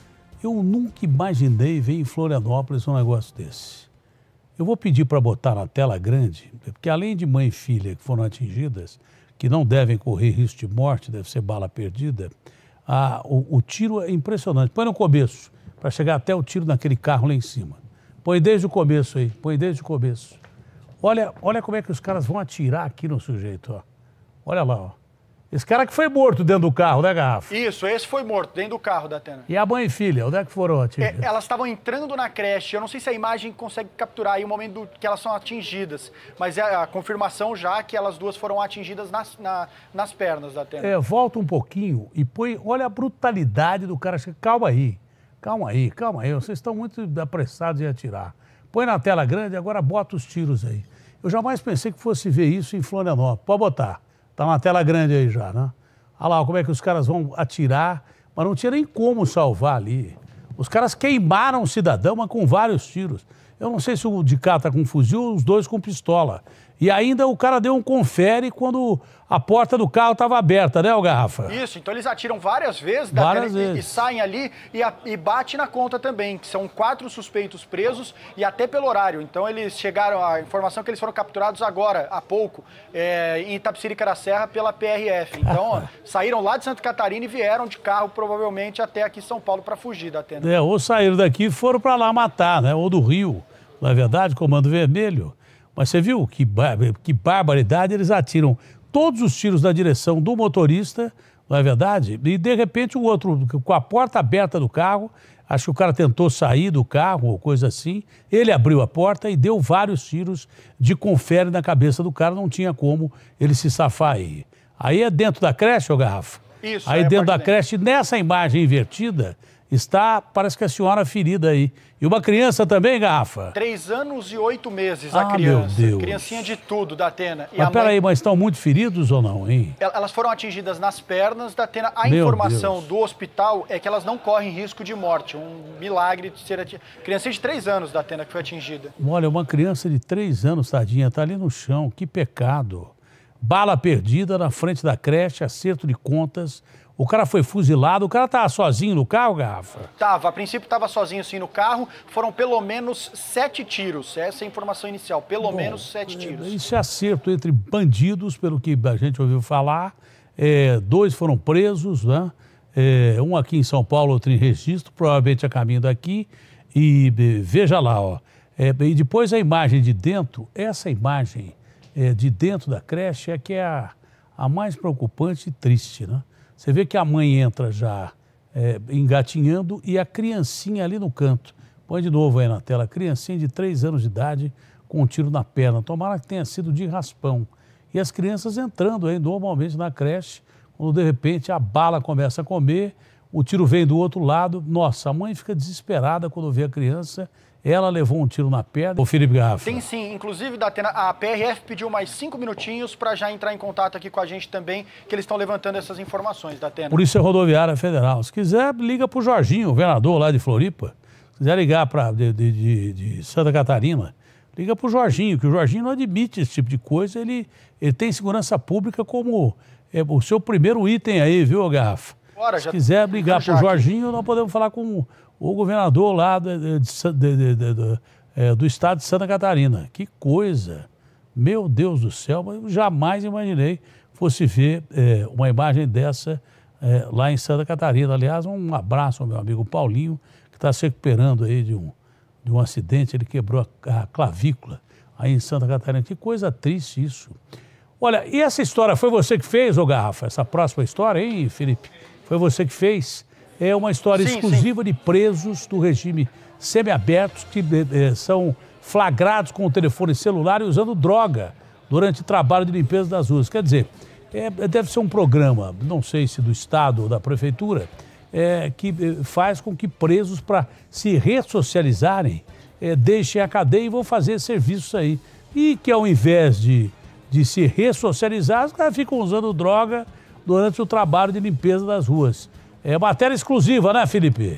Eu nunca imaginei ver em Florianópolis um negócio desse. Eu vou pedir para botar na tela grande, porque além de mãe e filha que foram atingidas, que não devem correr risco de morte, deve ser bala perdida, a, o, o tiro é impressionante. Põe no começo, para chegar até o tiro naquele carro lá em cima. Põe desde o começo aí, põe desde o começo. Olha, olha como é que os caras vão atirar aqui no sujeito, ó. Olha lá, ó. Esse cara que foi morto dentro do carro, né, Garrafa? Isso, esse foi morto dentro do carro da Atena. E a mãe e filha, onde é que foram atingidas? É, elas estavam entrando na creche. Eu não sei se a imagem consegue capturar aí o momento do, que elas são atingidas, mas é a confirmação já que elas duas foram atingidas nas, na, nas pernas da Atena. É, volta um pouquinho e põe, olha a brutalidade do cara. Calma aí, calma aí, calma aí, vocês estão muito apressados em atirar. Põe na tela grande, agora bota os tiros aí. Eu jamais pensei que fosse ver isso em Florianópolis. Pode botar. Tá na tela grande aí já, né? Olha lá como é que os caras vão atirar, mas não tinha nem como salvar ali. Os caras queimaram o cidadão, mas com vários tiros. Eu não sei se o de cá tá com fuzil ou os dois com pistola. E ainda o cara deu um confere quando a porta do carro estava aberta, né, o Garrafa? Isso, então eles atiram várias vezes, várias daquele, vezes. E, e saem ali e, a, e bate na conta também, que são quatro suspeitos presos e até pelo horário. Então eles chegaram, a informação é que eles foram capturados agora, há pouco, é, em Itapecerica da Serra pela P R F. Então saíram lá de Santa Catarina e vieram de carro provavelmente até aqui em São Paulo para fugir da Atena. É, ou saíram daqui e foram para lá matar, né? Ou do Rio, não é verdade? Comando Vermelho. Mas você viu que, bar que barbaridade, eles atiram todos os tiros na direção do motorista, não é verdade? E de repente o outro, com a porta aberta do carro, acho que o cara tentou sair do carro ou coisa assim, ele abriu a porta e deu vários tiros de confere na cabeça do cara, não tinha como ele se safar aí. Aí é dentro da creche, ô Garrafa? Isso. Aí é dentro da creche, nessa imagem invertida, está, parece que a senhora ferida aí. E uma criança também, Garrafa? Três anos e oito meses ah, a criança. Meu Deus. Criancinha de tudo da Atena. E mas peraí, mãe... mas estão muito feridos ou não, hein? Elas foram atingidas nas pernas da Atena. A meu informação Deus. do hospital é que elas não correm risco de morte. Um milagre de ser atingida. Criancinha de três anos da Atena que foi atingida. Olha, uma criança de três anos, tadinha, tá ali no chão. Que pecado. Bala perdida na frente da creche, acerto de contas. O cara foi fuzilado, o cara tava sozinho no carro, Garrafa? Tava, a princípio tava sozinho sim no carro, foram pelo menos sete tiros, essa é a informação inicial, pelo Bom, menos sete tiros. Isso é acerto entre bandidos, pelo que a gente ouviu falar, é, dois foram presos, né? É, um aqui em São Paulo, outro em Registro, provavelmente a caminho daqui, e veja lá, ó, é, e depois a imagem de dentro, essa imagem é, de dentro da creche é que é a, a mais preocupante e triste, né? Você vê que a mãe entra já é, engatinhando e a criancinha ali no canto. Põe de novo aí na tela. Criancinha de três anos de idade com um tiro na perna. Tomara que tenha sido de raspão. E as crianças entrando aí normalmente na creche, quando de repente a bala começa a comer, o tiro vem do outro lado. Nossa, a mãe fica desesperada quando vê a criança. Ela levou um tiro na perna. Ô, Felipe Garrafa. Tem sim. Inclusive, da Atena, a P R F pediu mais cinco minutinhos para já entrar em contato aqui com a gente também, que eles estão levantando essas informações da Atena. Polícia Rodoviária Federal. Se quiser, liga para o Jorginho, o governador lá de Floripa. Se quiser ligar para de, de, de, de Santa Catarina, liga para o Jorginho, que o Jorginho não admite esse tipo de coisa. Ele, ele tem segurança pública como é, o seu primeiro item aí, viu, Garrafa? Bora, Se quiser ligar para o Jorginho, nós podemos falar com o governador lá de, de, de, de, de, de, é, do estado de Santa Catarina. Que coisa! Meu Deus do céu, eu jamais imaginei fosse ver é, uma imagem dessa é, lá em Santa Catarina. Aliás, um abraço ao meu amigo Paulinho, que está se recuperando aí de um, de um acidente. Ele quebrou a, a clavícula aí em Santa Catarina. Que coisa triste isso. Olha, e essa história foi você que fez, ô Garrafa? Essa próxima história, hein, Felipe? Foi você que fez? É uma história sim, exclusiva sim. de presos do regime semiabertos que eh, são flagrados com o telefone celular e usando droga durante o trabalho de limpeza das ruas. Quer dizer, é, deve ser um programa, não sei se do Estado ou da Prefeitura, é, que faz com que presos, para se ressocializarem, é, deixem a cadeia e vão fazer serviços aí. E que ao invés de, de se ressocializar, os caras ficam usando droga durante o trabalho de limpeza das ruas. É matéria exclusiva, né, Felipe?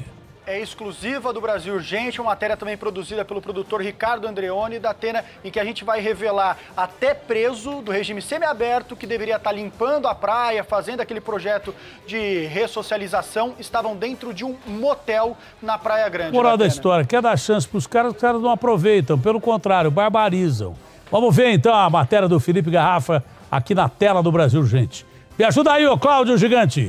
é exclusiva do Brasil Urgente, uma matéria também produzida pelo produtor Ricardo Andreoni da Atena, em que a gente vai revelar até preso do regime semiaberto que deveria estar limpando a praia, fazendo aquele projeto de ressocialização, estavam dentro de um motel na Praia Grande. Moral da história, quer dar chance para os caras, os caras não aproveitam, pelo contrário, barbarizam. Vamos ver então a matéria do Felipe Garrafa aqui na tela do Brasil Urgente. Me ajuda aí, ô Cláudio Gigante.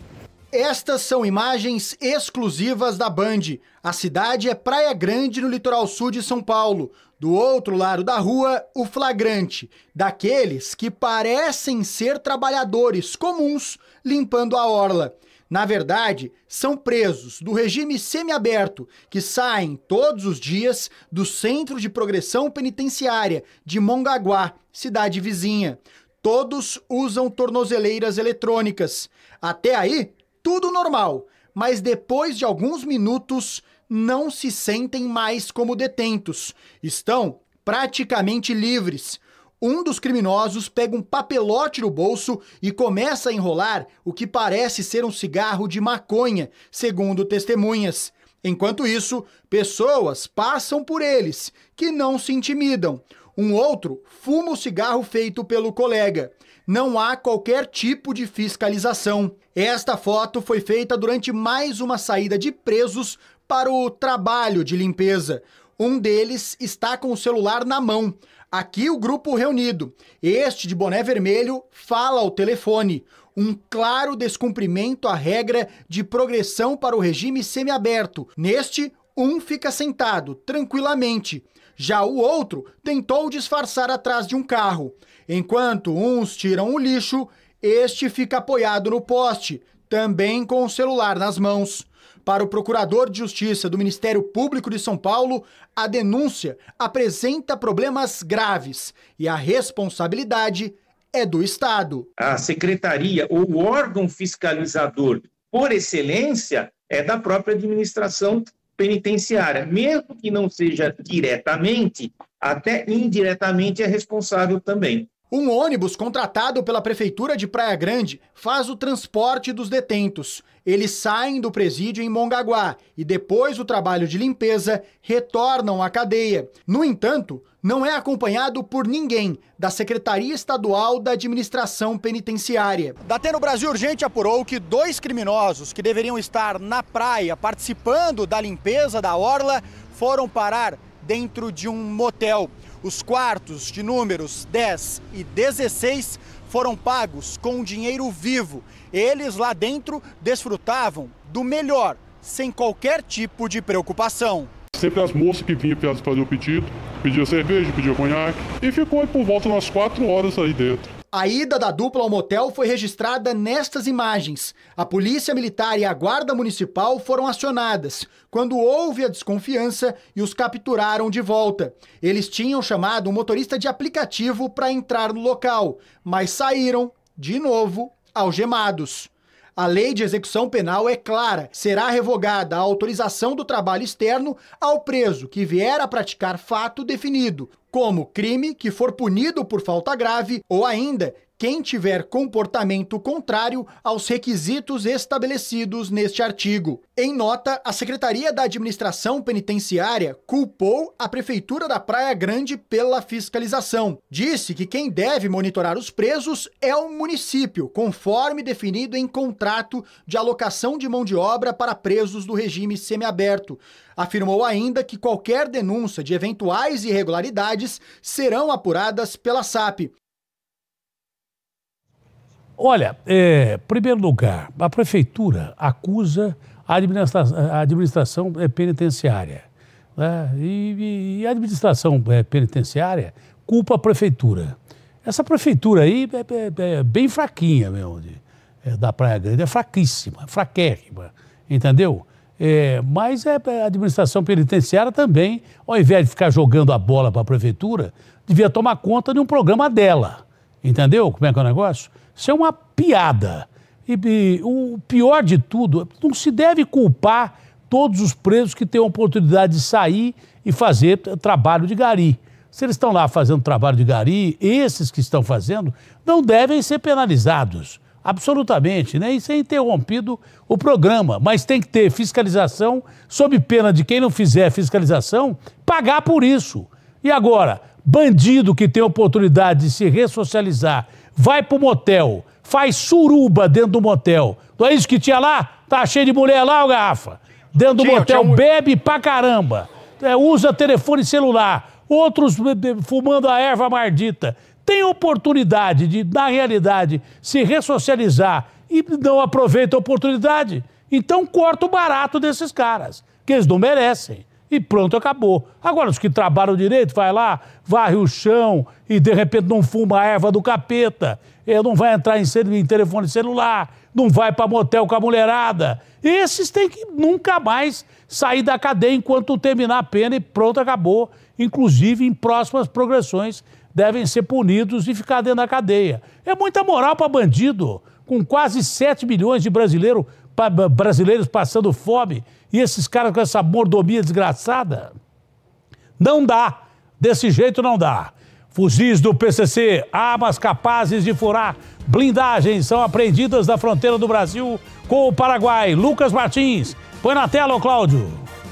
Estas são imagens exclusivas da Band. A cidade é Praia Grande, no litoral sul de São Paulo. Do outro lado da rua, o flagrante, daqueles que parecem ser trabalhadores comuns limpando a orla. Na verdade, são presos do regime semiaberto que saem todos os dias do Centro de Progressão Penitenciária de Mongaguá, cidade vizinha. Todos usam tornozeleiras eletrônicas. Até aí, tudo normal, mas depois de alguns minutos não se sentem mais como detentos. Estão praticamente livres. Um dos criminosos pega um papelote no bolso e começa a enrolar o que parece ser um cigarro de maconha, segundo testemunhas. Enquanto isso, pessoas passam por eles, que não se intimidam. Um outro fuma o cigarro feito pelo colega. Não há qualquer tipo de fiscalização. Esta foto foi feita durante mais uma saída de presos para o trabalho de limpeza. Um deles está com o celular na mão. Aqui o grupo reunido. Este de boné vermelho fala ao telefone. Um claro descumprimento à regra de progressão para o regime semiaberto. Neste, um fica sentado tranquilamente. Já o outro tentou disfarçar atrás de um carro. Enquanto uns tiram o lixo, este fica apoiado no poste, também com o celular nas mãos. Para o procurador de Justiça do Ministério Público de São Paulo, a denúncia apresenta problemas graves e a responsabilidade é do Estado. A secretaria ou o órgão fiscalizador por excelência é da própria administração penitenciária, mesmo que não seja diretamente, até indiretamente é responsável também. Um ônibus contratado pela Prefeitura de Praia Grande faz o transporte dos detentos. Eles saem do presídio em Mongaguá e, depois do trabalho de limpeza, retornam à cadeia. No entanto, não é acompanhado por ninguém da Secretaria Estadual da Administração Penitenciária. Datena Brasil Urgente apurou que dois criminosos que deveriam estar na praia participando da limpeza da orla foram parar dentro de um motel. Os quartos de números dez e dezesseis foram pagos com dinheiro vivo. Eles lá dentro desfrutavam do melhor, sem qualquer tipo de preocupação. Sempre as moças que vinham para fazer o pedido, pedia cerveja, pedia conhaque, e ficou aí por volta umas quatro horas aí dentro. A ida da dupla ao motel foi registrada nestas imagens. A Polícia Militar e a Guarda Municipal foram acionadas quando houve a desconfiança e os capturaram de volta. Eles tinham chamado um motorista de aplicativo para entrar no local, mas saíram, de novo, algemados. A lei de execução penal é clara. Será revogada a autorização do trabalho externo ao preso que vier a praticar fato definido, como crime que for punido por falta grave ou ainda quem tiver comportamento contrário aos requisitos estabelecidos neste artigo. Em nota, a Secretaria da Administração Penitenciária culpou a Prefeitura da Praia Grande pela fiscalização. Disse que quem deve monitorar os presos é o município, conforme definido em contrato de alocação de mão de obra para presos do regime semiaberto. Afirmou ainda que qualquer denúncia de eventuais irregularidades serão apuradas pela S A P. Olha, é, em primeiro lugar, a Prefeitura acusa a administração, a administração penitenciária. Né? E, e a administração penitenciária culpa a Prefeitura. Essa Prefeitura aí é, é, é bem fraquinha mesmo, de, é, da Praia Grande, é fraquíssima, fraquérrima, entendeu? É, mas é, a administração penitenciária também, ao invés de ficar jogando a bola para a Prefeitura, devia tomar conta de um programa dela, entendeu? Como é que é o negócio? Isso é uma piada. E, e o pior de tudo, não se deve culpar todos os presos que têm a oportunidade de sair e fazer trabalho de gari. Se eles estão lá fazendo trabalho de gari, esses que estão fazendo não devem ser penalizados. absolutamente, né? E ser interrompido o programa. Mas tem que ter fiscalização, sob pena de quem não fizer fiscalização, pagar por isso. E agora, bandido que tem oportunidade de se ressocializar, vai pro motel, faz suruba dentro do motel. Não é isso que tinha lá? Tá cheio de mulher lá, ô Garrafa? Dentro do tinha, motel, tinha... bebe pra caramba. É, usa telefone celular. Outros fumando a erva mardita. Tem oportunidade de, na realidade, se ressocializar e não aproveita a oportunidade. Então corta o barato desses caras, que eles não merecem. E pronto, acabou. Agora, os que trabalham direito, vai lá, varre o chão e, de repente, não fuma a erva do capeta, não vai entrar em, em telefone celular, não vai para motel com a mulherada. Esses têm que nunca mais sair da cadeia enquanto terminar a pena e pronto, acabou. Inclusive, em próximas progressões, devem ser punidos e ficar dentro da cadeia. É muita moral para bandido, com quase sete milhões de brasileiro, brasileiros passando fome, e esses caras com essa mordomia desgraçada. Não dá. Desse jeito não dá. Fuzis do P C C, armas capazes de furar blindagens, são apreendidas na fronteira do Brasil com o Paraguai. Lucas Martins, põe na tela, ô Cláudio.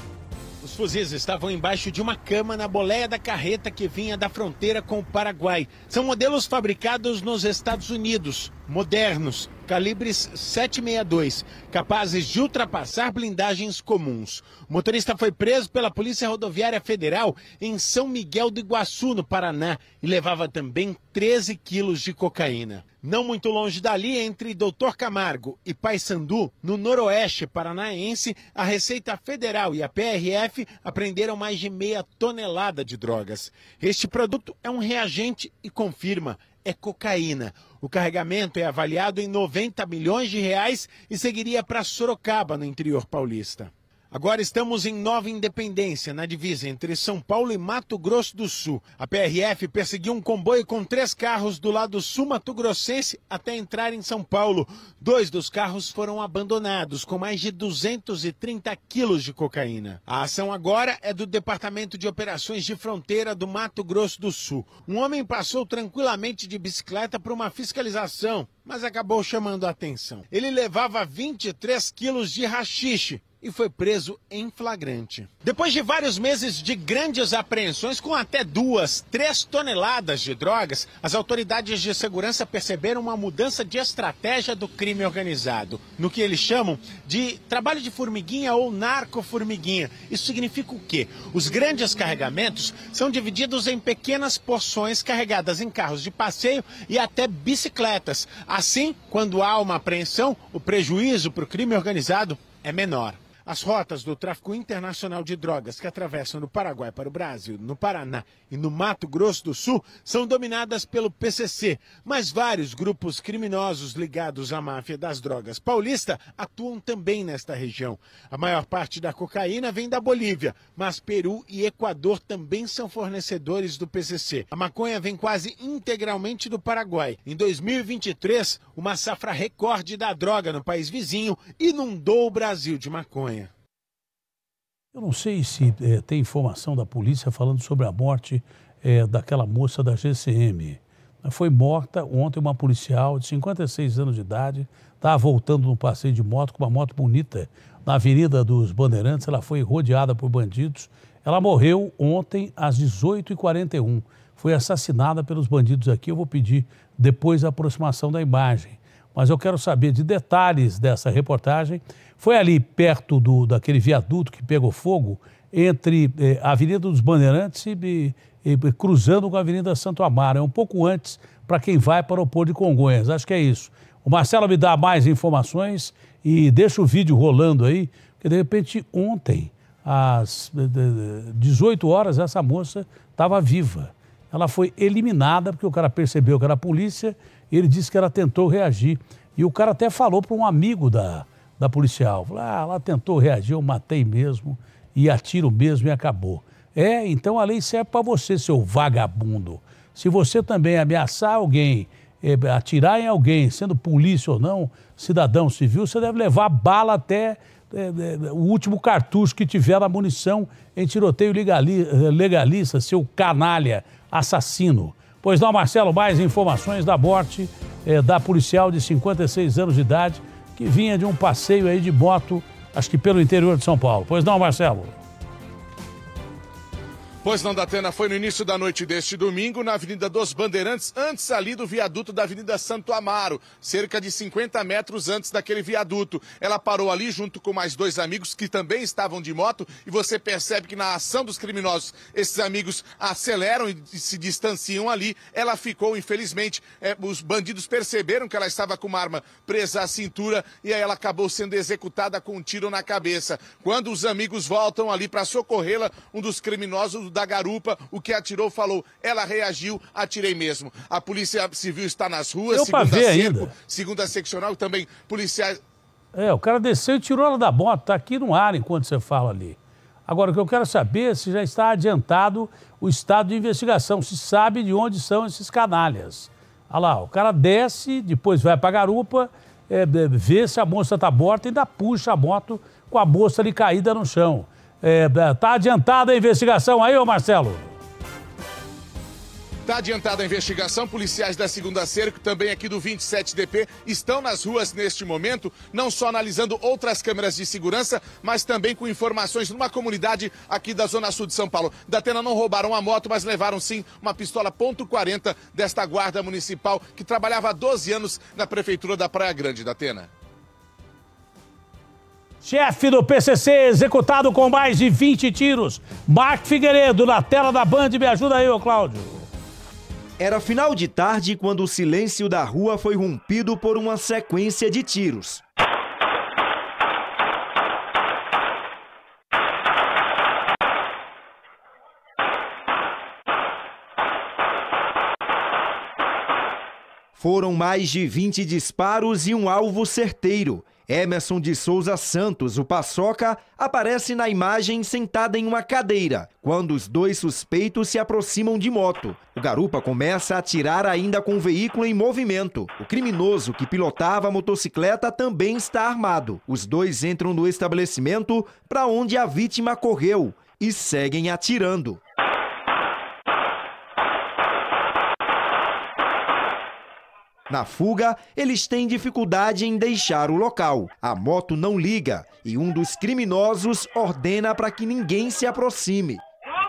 Os fuzis estavam embaixo de uma cama na boleia da carreta que vinha da fronteira com o Paraguai. São modelos fabricados nos Estados Unidos, modernos, calibres sete sessenta e dois, capazes de ultrapassar blindagens comuns. O motorista foi preso pela Polícia Rodoviária Federal em São Miguel do Iguaçu, no Paraná, e levava também treze quilos de cocaína. Não muito longe dali, entre Doutor Camargo e Paissandu, no noroeste paranaense, a Receita Federal e a P R F apreenderam mais de meia tonelada de drogas. Este produto é um reagente e confirma, é cocaína. O carregamento é avaliado em noventa milhões de reais e seguiria para Sorocaba, no interior paulista. Agora estamos em Nova Independência, na divisa entre São Paulo e Mato Grosso do Sul. A P R F perseguiu um comboio com três carros do lado sul-mato-grossense até entrar em São Paulo. Dois dos carros foram abandonados, com mais de duzentos e trinta quilos de cocaína. A ação agora é do Departamento de Operações de Fronteira do Mato Grosso do Sul. Um homem passou tranquilamente de bicicleta por uma fiscalização, mas acabou chamando a atenção. Ele levava vinte e três quilos de haxixe e foi preso em flagrante. Depois de vários meses de grandes apreensões com até duas, três toneladas de drogas, as autoridades de segurança perceberam uma mudança de estratégia do crime organizado, no que eles chamam de trabalho de formiguinha ou narco-formiguinha. Isso significa o quê? Os grandes carregamentos são divididos em pequenas porções carregadas em carros de passeio e até bicicletas. Assim, quando há uma apreensão, o prejuízo para o crime organizado é menor. As rotas do tráfico internacional de drogas que atravessam do Paraguai para o Brasil, no Paraná e no Mato Grosso do Sul são dominadas pelo P C C, mas vários grupos criminosos ligados à máfia das drogas paulista atuam também nesta região. A maior parte da cocaína vem da Bolívia, mas Peru e Equador também são fornecedores do P C C. A maconha vem quase integralmente do Paraguai. Em dois mil e vinte e três, uma safra recorde da droga no país vizinho inundou o Brasil de maconha. Eu não sei se é, tem informação da polícia falando sobre a morte é, daquela moça da G C M. Foi morta ontem uma policial de cinquenta e seis anos de idade, estava voltando no passeio de moto com uma moto bonita na Avenida dos Bandeirantes. Ela foi rodeada por bandidos. Ela morreu ontem às dezoito e quarenta e um. Foi assassinada pelos bandidos aqui. Eu vou pedir depois a aproximação da imagem. Mas eu quero saber de detalhes dessa reportagem. Foi ali perto do, daquele viaduto que pegou fogo, entre eh, a Avenida dos Bandeirantes e, e, e cruzando com a Avenida Santo Amaro. É um pouco antes para quem vai para o aeroporto de Congonhas. Acho que é isso. O Marcelo me dá mais informações e deixa o vídeo rolando aí, porque de repente ontem, às dezoito horas, essa moça estava viva. Ela foi eliminada porque o cara percebeu que era a polícia e ele disse que ela tentou reagir. E o cara até falou para um amigo da, da policial, falou, ah, ela tentou reagir, eu matei mesmo, e atiro mesmo e acabou. É, então a lei serve para você, seu vagabundo. Se você também ameaçar alguém, é, atirar em alguém, sendo polícia ou não, cidadão civil, você deve levar bala até é, é, o último cartucho que tiver na munição em tiroteio legali, legalista, seu canalha, assassino. Pois não, Marcelo, mais informações da morte é, da policial de cinquenta e seis anos de idade que vinha de um passeio aí de moto, acho que pelo interior de São Paulo. Pois não, Marcelo? Pois não, Datena, foi no início da noite deste domingo, na Avenida dos Bandeirantes, antes ali do viaduto da Avenida Santo Amaro, cerca de cinquenta metros antes daquele viaduto. Ela parou ali junto com mais dois amigos que também estavam de moto e você percebe que na ação dos criminosos, esses amigos aceleram e se distanciam ali. Ela ficou, infelizmente, é, os bandidos perceberam que ela estava com uma arma presa à cintura e aí ela acabou sendo executada com um tiro na cabeça. Quando os amigos voltam ali para socorrê-la, um dos criminosos da garupa, o que atirou, falou, ela reagiu, atirei mesmo. A Polícia Civil está nas ruas, Deu pra segunda ver cerco, ainda. segunda seccional e também policiais... É, o cara desceu e tirou ela da moto, tá aqui no ar enquanto você fala ali. Agora, o que eu quero saber é se já está adiantado o estado de investigação, se sabe de onde são esses canalhas. Olha lá, o cara desce, depois vai pra garupa, é, vê se a moça tá morta e ainda puxa a moto com a moça ali caída no chão. É, tá adiantada a investigação aí, ô Marcelo? Está adiantada a investigação, policiais da segunda cerco, também aqui do vinte e sete D P, estão nas ruas neste momento, não só analisando outras câmeras de segurança, mas também com informações numa comunidade aqui da Zona Sul de São Paulo. Datena não roubaram a moto, mas levaram sim uma pistola ponto quarenta desta guarda municipal que trabalhava há doze anos na prefeitura da Praia Grande, Datena. Chefe do P C C executado com mais de vinte tiros. Marco Figueiredo, na tela da Band, me ajuda aí, ô Cláudio. Era final de tarde quando o silêncio da rua foi rompido por uma sequência de tiros. Foram mais de vinte disparos e um alvo certeiro. Emerson de Souza Santos, o Paçoca, aparece na imagem sentada em uma cadeira, quando os dois suspeitos se aproximam de moto. O garupa começa a atirar ainda com o veículo em movimento. O criminoso que pilotava a motocicleta também está armado. Os dois entram no estabelecimento para onde a vítima correu e seguem atirando. Na fuga, eles têm dificuldade em deixar o local. A moto não liga e um dos criminosos ordena para que ninguém se aproxime.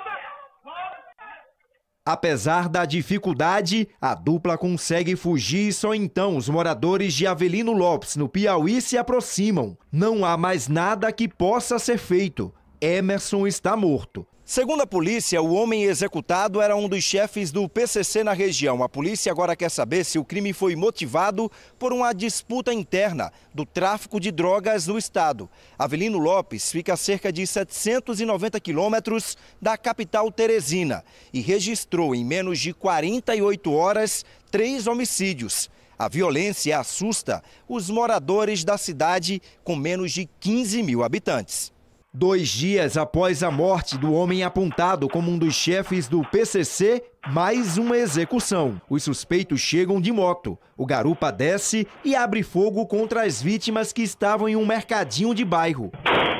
Apesar da dificuldade, a dupla consegue fugir e só então os moradores de Avelino Lopes, no Piauí, se aproximam. Não há mais nada que possa ser feito. Emerson está morto. Segundo a polícia, o homem executado era um dos chefes do P C C na região. A polícia agora quer saber se o crime foi motivado por uma disputa interna do tráfico de drogas no estado. Avelino Lopes fica a cerca de setecentos e noventa quilômetros da capital Teresina e registrou em menos de quarenta e oito horas três homicídios. A violência assusta os moradores da cidade com menos de quinze mil habitantes. Dois dias após a morte do homem apontado como um dos chefes do P C C, mais uma execução. Os suspeitos chegam de moto. O garupa desce e abre fogo contra as vítimas que estavam em um mercadinho de bairro.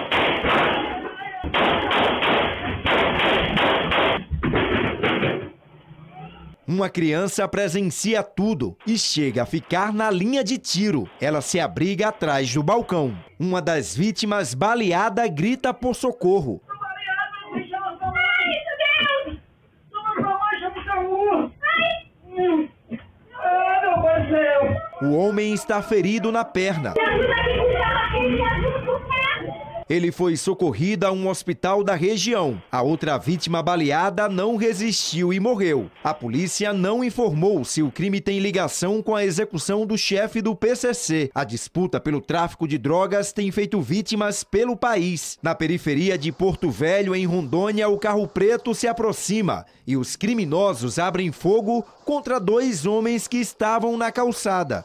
Uma criança presencia tudo e chega a ficar na linha de tiro. Ela se abriga atrás do balcão. Uma das vítimas, baleada, grita por socorro. O homem está ferido na perna. Ele foi socorrido a um hospital da região. A outra vítima baleada não resistiu e morreu. A polícia não informou se o crime tem ligação com a execução do chefe do P C C. A disputa pelo tráfico de drogas tem feito vítimas pelo país. Na periferia de Porto Velho, em Rondônia, o carro preto se aproxima e os criminosos abrem fogo contra dois homens que estavam na calçada.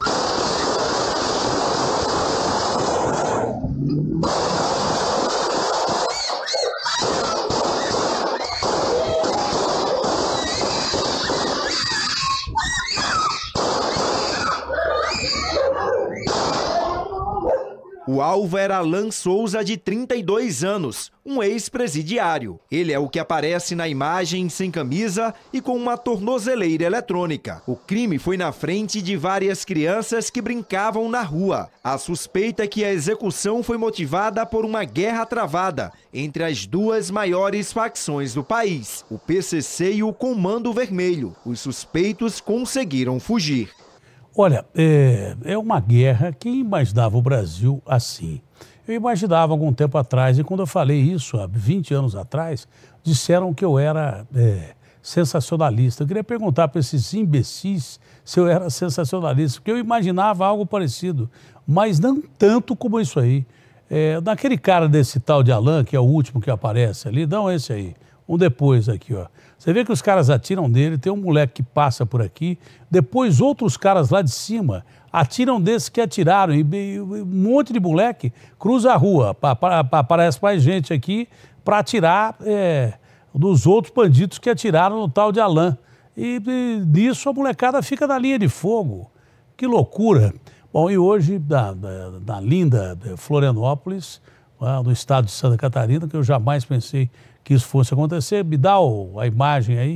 O O alvo era Alan Souza, de trinta e dois anos, um ex-presidiário. Ele é o que aparece na imagem sem camisa e com uma tornozeleira eletrônica. O crime foi na frente de várias crianças que brincavam na rua. A suspeita é que a execução foi motivada por uma guerra travada entre as duas maiores facções do país, o P C C e o Comando Vermelho. Os suspeitos conseguiram fugir. Olha, é, é uma guerra. Quem imaginava o Brasil assim? Eu imaginava algum tempo atrás, e quando eu falei isso há vinte anos atrás, disseram que eu era é, sensacionalista. Eu queria perguntar para esses imbecis se eu era sensacionalista, porque eu imaginava algo parecido, mas não tanto como isso aí. É, naquele cara desse tal de Alan, que é o último que aparece ali, não esse aí, um depois aqui, ó. Você vê que os caras atiram nele, tem um moleque que passa por aqui, depois outros caras lá de cima atiram desses que atiraram, e, e um monte de moleque cruza a rua, pa, pa, pa, aparece mais gente aqui para atirar é, dos outros bandidos que atiraram no tal de Alan. E, e nisso a molecada fica na linha de fogo. Que loucura. Bom, e hoje, na, na, na linda Florianópolis, no estado de Santa Catarina, que eu jamais pensei que isso fosse acontecer, me dá o, a imagem aí,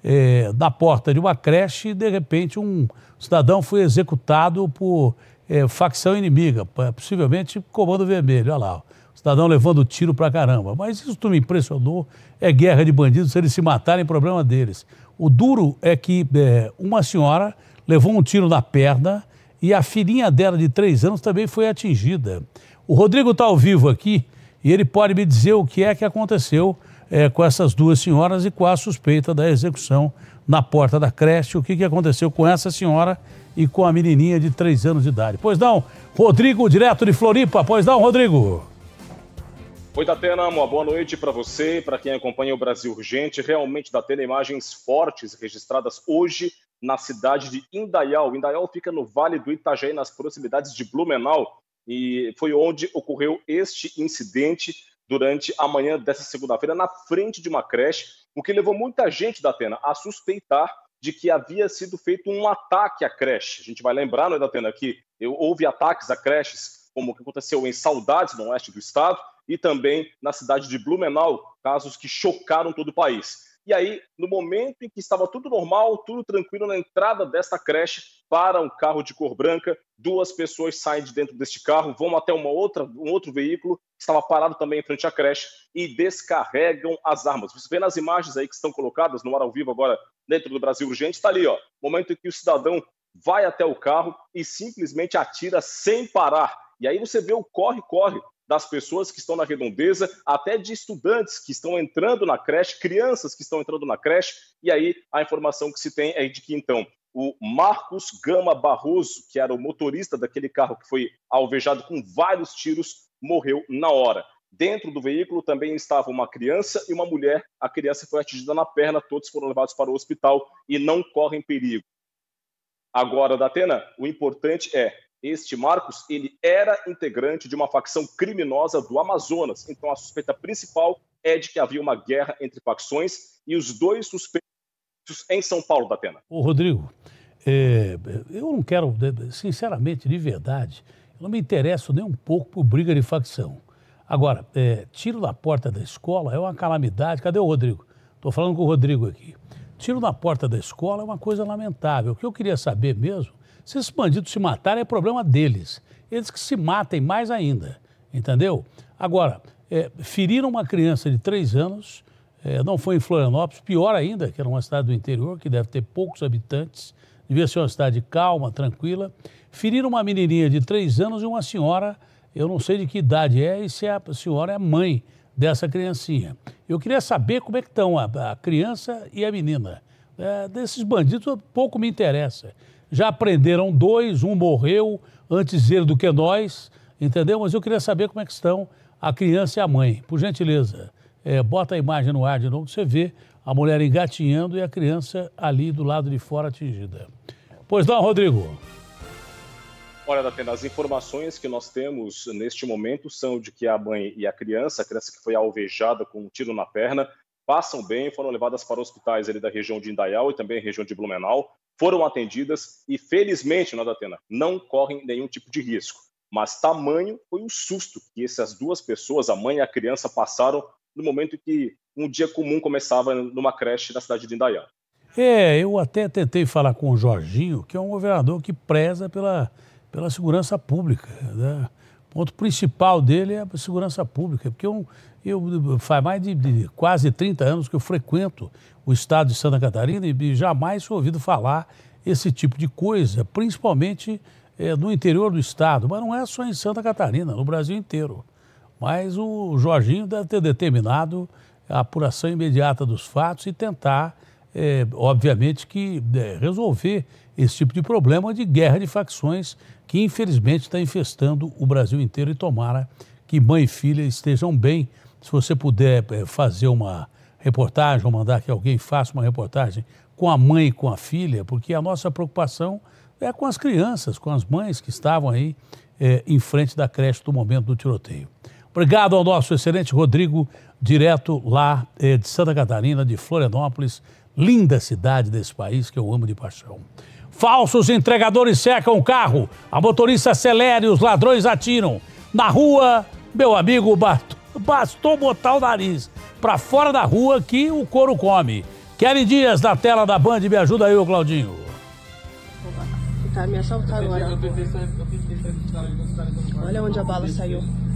é, na porta de uma creche, e de repente um cidadão foi executado por é, facção inimiga, possivelmente Comando Vermelho, olha lá, o cidadão levando tiro pra caramba. Mas isso tu me impressionou, é guerra de bandidos, se eles se matarem, problema deles. O duro é que é, uma senhora levou um tiro na perna e a filhinha dela de três anos também foi atingida. O Rodrigo está ao vivo aqui e ele pode me dizer o que é que aconteceu é, com essas duas senhoras e com a suspeita da execução na porta da creche, o que, que aconteceu com essa senhora e com a menininha de três anos de idade. Pois não, Rodrigo, direto de Floripa. Pois não, Rodrigo. Oi, Datena, uma boa noite para você, para quem acompanha o Brasil Urgente. Realmente, Datena, imagens fortes registradas hoje na cidade de Indaial. Indaial fica no Vale do Itajaí, nas proximidades de Blumenau, e foi onde ocorreu este incidente durante a manhã dessa segunda-feira, na frente de uma creche, o que levou muita gente, Datena, a suspeitar de que havia sido feito um ataque à creche. A gente vai lembrar, não é, Datena, que houve ataques a creches, como o que aconteceu em Saudades, no oeste do estado, e também na cidade de Blumenau, casos que chocaram todo o país. E aí, no momento em que estava tudo normal, tudo tranquilo na entrada desta creche, para um carro de cor branca, duas pessoas saem de dentro deste carro, vão até uma outra, um outro veículo, que estava parado também em frente à creche, e descarregam as armas. Você vê nas imagens aí que estão colocadas no ar ao vivo agora, dentro do Brasil Urgente, está ali, ó, momento em que o cidadão vai até o carro e simplesmente atira sem parar. E aí você vê o corre-corre das pessoas que estão na redondeza, até de estudantes que estão entrando na creche, crianças que estão entrando na creche, e aí a informação que se tem é de que, então, o Marcos Gama Barroso, que era o motorista daquele carro que foi alvejado com vários tiros, morreu na hora. Dentro do veículo também estava uma criança e uma mulher. A criança foi atingida na perna, todos foram levados para o hospital e não correm perigo. Agora, Datena, o importante é, este Marcos, ele era integrante de uma facção criminosa do Amazonas. Então, a suspeita principal é de que havia uma guerra entre facções e os dois suspeitos em São Paulo, Datena. Ô, Rodrigo, é, eu não quero, sinceramente, de verdade, eu não me interesso nem um pouco por briga de facção. Agora, é, tiro na porta da escola é uma calamidade. Cadê o Rodrigo? Estou falando com o Rodrigo aqui. Tiro na porta da escola é uma coisa lamentável. O que eu queria saber mesmo, se esses bandidos se matarem, é problema deles. Eles que se matem mais ainda, entendeu? Agora, é, feriram uma criança de três anos, é, não foi em Florianópolis, pior ainda, que era uma cidade do interior, que deve ter poucos habitantes, devia ser uma cidade calma, tranquila. Feriram uma menininha de três anos e uma senhora, eu não sei de que idade é, e se a senhora é mãe dessa criancinha. Eu queria saber como é que estão a, a criança e a menina. É, desses bandidos pouco me interessa. Já prenderam dois, um morreu, antes ele do que nós, entendeu? Mas eu queria saber como é que estão a criança e a mãe. Por gentileza, é, bota a imagem no ar de novo, você vê a mulher engatinhando e a criança ali do lado de fora atingida. Pois não, Rodrigo? Olha, Datena, as informações que nós temos neste momento são de que a mãe e a criança, a criança que foi alvejada com um tiro na perna, passam bem, foram levadas para hospitais ali da região de Indaial e também região de Blumenau, foram atendidas e, felizmente, na Datena, não correm nenhum tipo de risco. Mas tamanho foi o susto que essas duas pessoas, a mãe e a criança, passaram no momento em que um dia comum começava numa creche na cidade de Indaial. É, eu até tentei falar com o Jorginho, que é um governador que preza pela, pela segurança pública, né? O ponto principal dele é a segurança pública, porque eu, eu faz mais de, de quase trinta anos que eu frequento o estado de Santa Catarina e jamais tinha ouvido falar esse tipo de coisa, principalmente é, no interior do estado, mas não é só em Santa Catarina, no Brasil inteiro. Mas o Jorginho deve ter determinado a apuração imediata dos fatos e tentar, é, obviamente, que é, resolver esse tipo de problema de guerra de facções que, infelizmente, está infestando o Brasil inteiro. E tomara que mãe e filha estejam bem. Se você puder é, fazer uma reportagem ou mandar que alguém faça uma reportagem com a mãe e com a filha, porque a nossa preocupação é com as crianças, com as mães que estavam aí é, em frente da creche do momento do tiroteio. Obrigado ao nosso excelente Rodrigo, direto lá é, de Santa Catarina, de Florianópolis, linda cidade desse país que eu amo de paixão. Falsos entregadores cercam o carro, a motorista acelera e os ladrões atiram. Na rua, meu amigo, bastou botar o nariz para fora da rua que o couro come. Kelly Dias, da tela da Band, me ajuda aí, ô Claudinho. Tá me assaltar agora. Olha onde a bala saiu.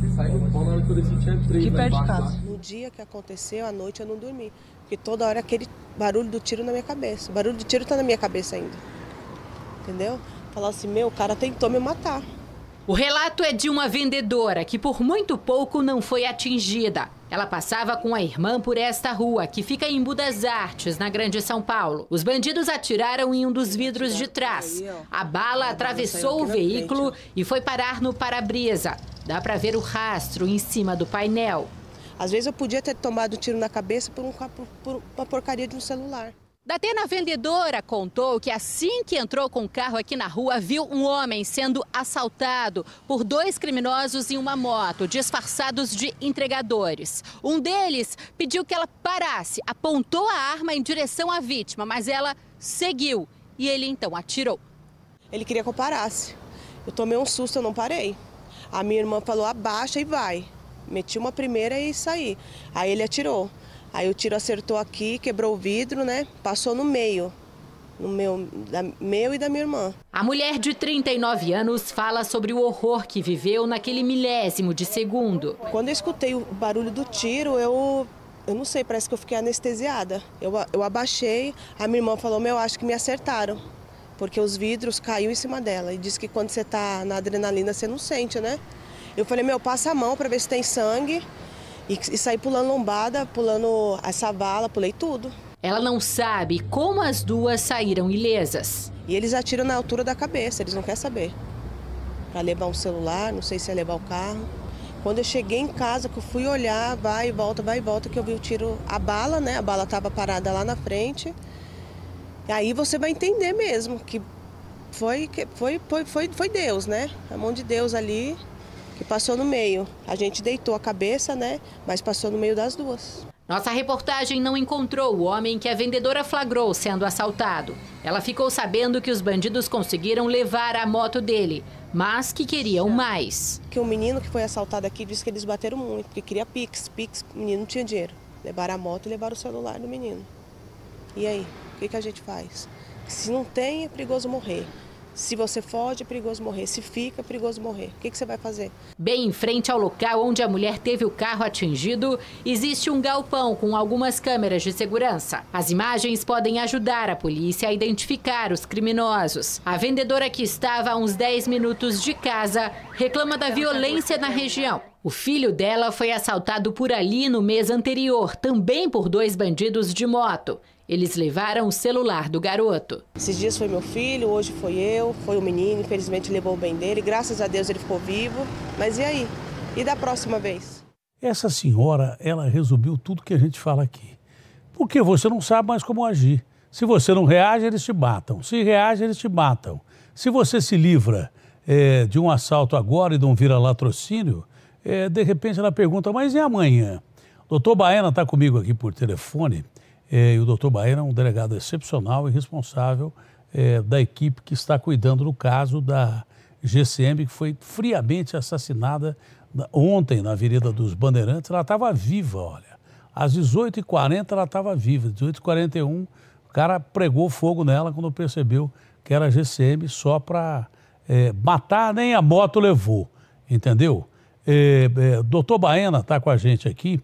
Aqui perto de casa. No dia que aconteceu, à noite eu não dormi. Porque toda hora aquele barulho do tiro na minha cabeça. O barulho do tiro tá na minha cabeça ainda. Entendeu? Falar assim, meu, o cara tentou me matar. O relato é de uma vendedora que por muito pouco não foi atingida. Ela passava com a irmã por esta rua, que fica em Budas Artes, na Grande São Paulo. Os bandidos atiraram em um dos vidros de trás. A bala atravessou o veículo e foi parar no para-brisa. Dá para ver o rastro em cima do painel. Às vezes eu podia ter tomado tiro na cabeça por, um, por uma porcaria de um celular. Datena vendedora contou que assim que entrou com o carro aqui na rua, viu um homem sendo assaltado por dois criminosos em uma moto, disfarçados de entregadores. Um deles pediu que ela parasse, apontou a arma em direção à vítima, mas ela seguiu e ele então atirou. Ele queria que eu parasse. Eu tomei um susto, eu não parei. A minha irmã falou, abaixa e vai. Meti uma primeira e saí. Aí ele atirou. Aí o tiro acertou aqui, quebrou o vidro, né? Passou no meio, no meu, da, meu e da minha irmã. A mulher de trinta e nove anos fala sobre o horror que viveu naquele milésimo de segundo. Quando eu escutei o barulho do tiro, eu, eu não sei, parece que eu fiquei anestesiada. Eu, eu abaixei, a minha irmã falou, meu, acho que me acertaram. Porque os vidros caiu em cima dela. E disse que quando você tá na adrenalina, você não sente, né? Eu falei, meu, passa a mão para ver se tem sangue. E, e saí pulando lombada, pulando essa vala, pulei tudo. Ela não sabe como as duas saíram ilesas. E eles atiram na altura da cabeça, eles não querem saber. Para levar um celular, não sei se ia levar o carro. Quando eu cheguei em casa, que eu fui olhar, vai e volta, vai e volta, que eu vi o tiro, a bala, né? A bala estava parada lá na frente. E aí você vai entender mesmo que foi, que foi, foi, foi, foi Deus, né? A mão de Deus ali. Que passou no meio. A gente deitou a cabeça, né? Mas passou no meio das duas. Nossa reportagem não encontrou o homem que a vendedora flagrou sendo assaltado. Ela ficou sabendo que os bandidos conseguiram levar a moto dele, mas que queriam mais. Que o menino que foi assaltado aqui disse que eles bateram muito, porque queria Pix. Pix, o menino não tinha dinheiro. Levaram a moto e levaram o celular do menino. E aí, o que, que a gente faz? Se não tem, é perigoso morrer. Se você foge, é perigoso morrer. Se fica, é perigoso morrer. O que, que você vai fazer? Bem em frente ao local onde a mulher teve o carro atingido, existe um galpão com algumas câmeras de segurança. As imagens podem ajudar a polícia a identificar os criminosos. A vendedora, que estava a uns dez minutos de casa, reclama da violência na região. O filho dela foi assaltado por ali no mês anterior, também por dois bandidos de moto. Eles levaram o celular do garoto. Esses dias foi meu filho, hoje foi eu, foi o menino, infelizmente levou o bem dele. Graças a Deus ele ficou vivo. Mas e aí? E da próxima vez? Essa senhora, ela resumiu tudo que a gente fala aqui. Porque você não sabe mais como agir. Se você não reage, eles te matam. Se reage, eles te matam. Se você se livra é, de um assalto agora e não vira latrocínio, é, de repente ela pergunta, mas e amanhã? O doutor Baena está comigo aqui por telefone. É, e o doutor Baena é um delegado excepcional e responsável é, da equipe que está cuidando do caso da G C M, que foi friamente assassinada ontem na Avenida dos Bandeirantes. Ela estava viva, olha. Às dezoito e quarenta ela estava viva. dezoito e quarenta e um, o cara pregou fogo nela quando percebeu que era G C M só para é, matar, nem a moto levou, entendeu? É, é, doutor Baena está com a gente aqui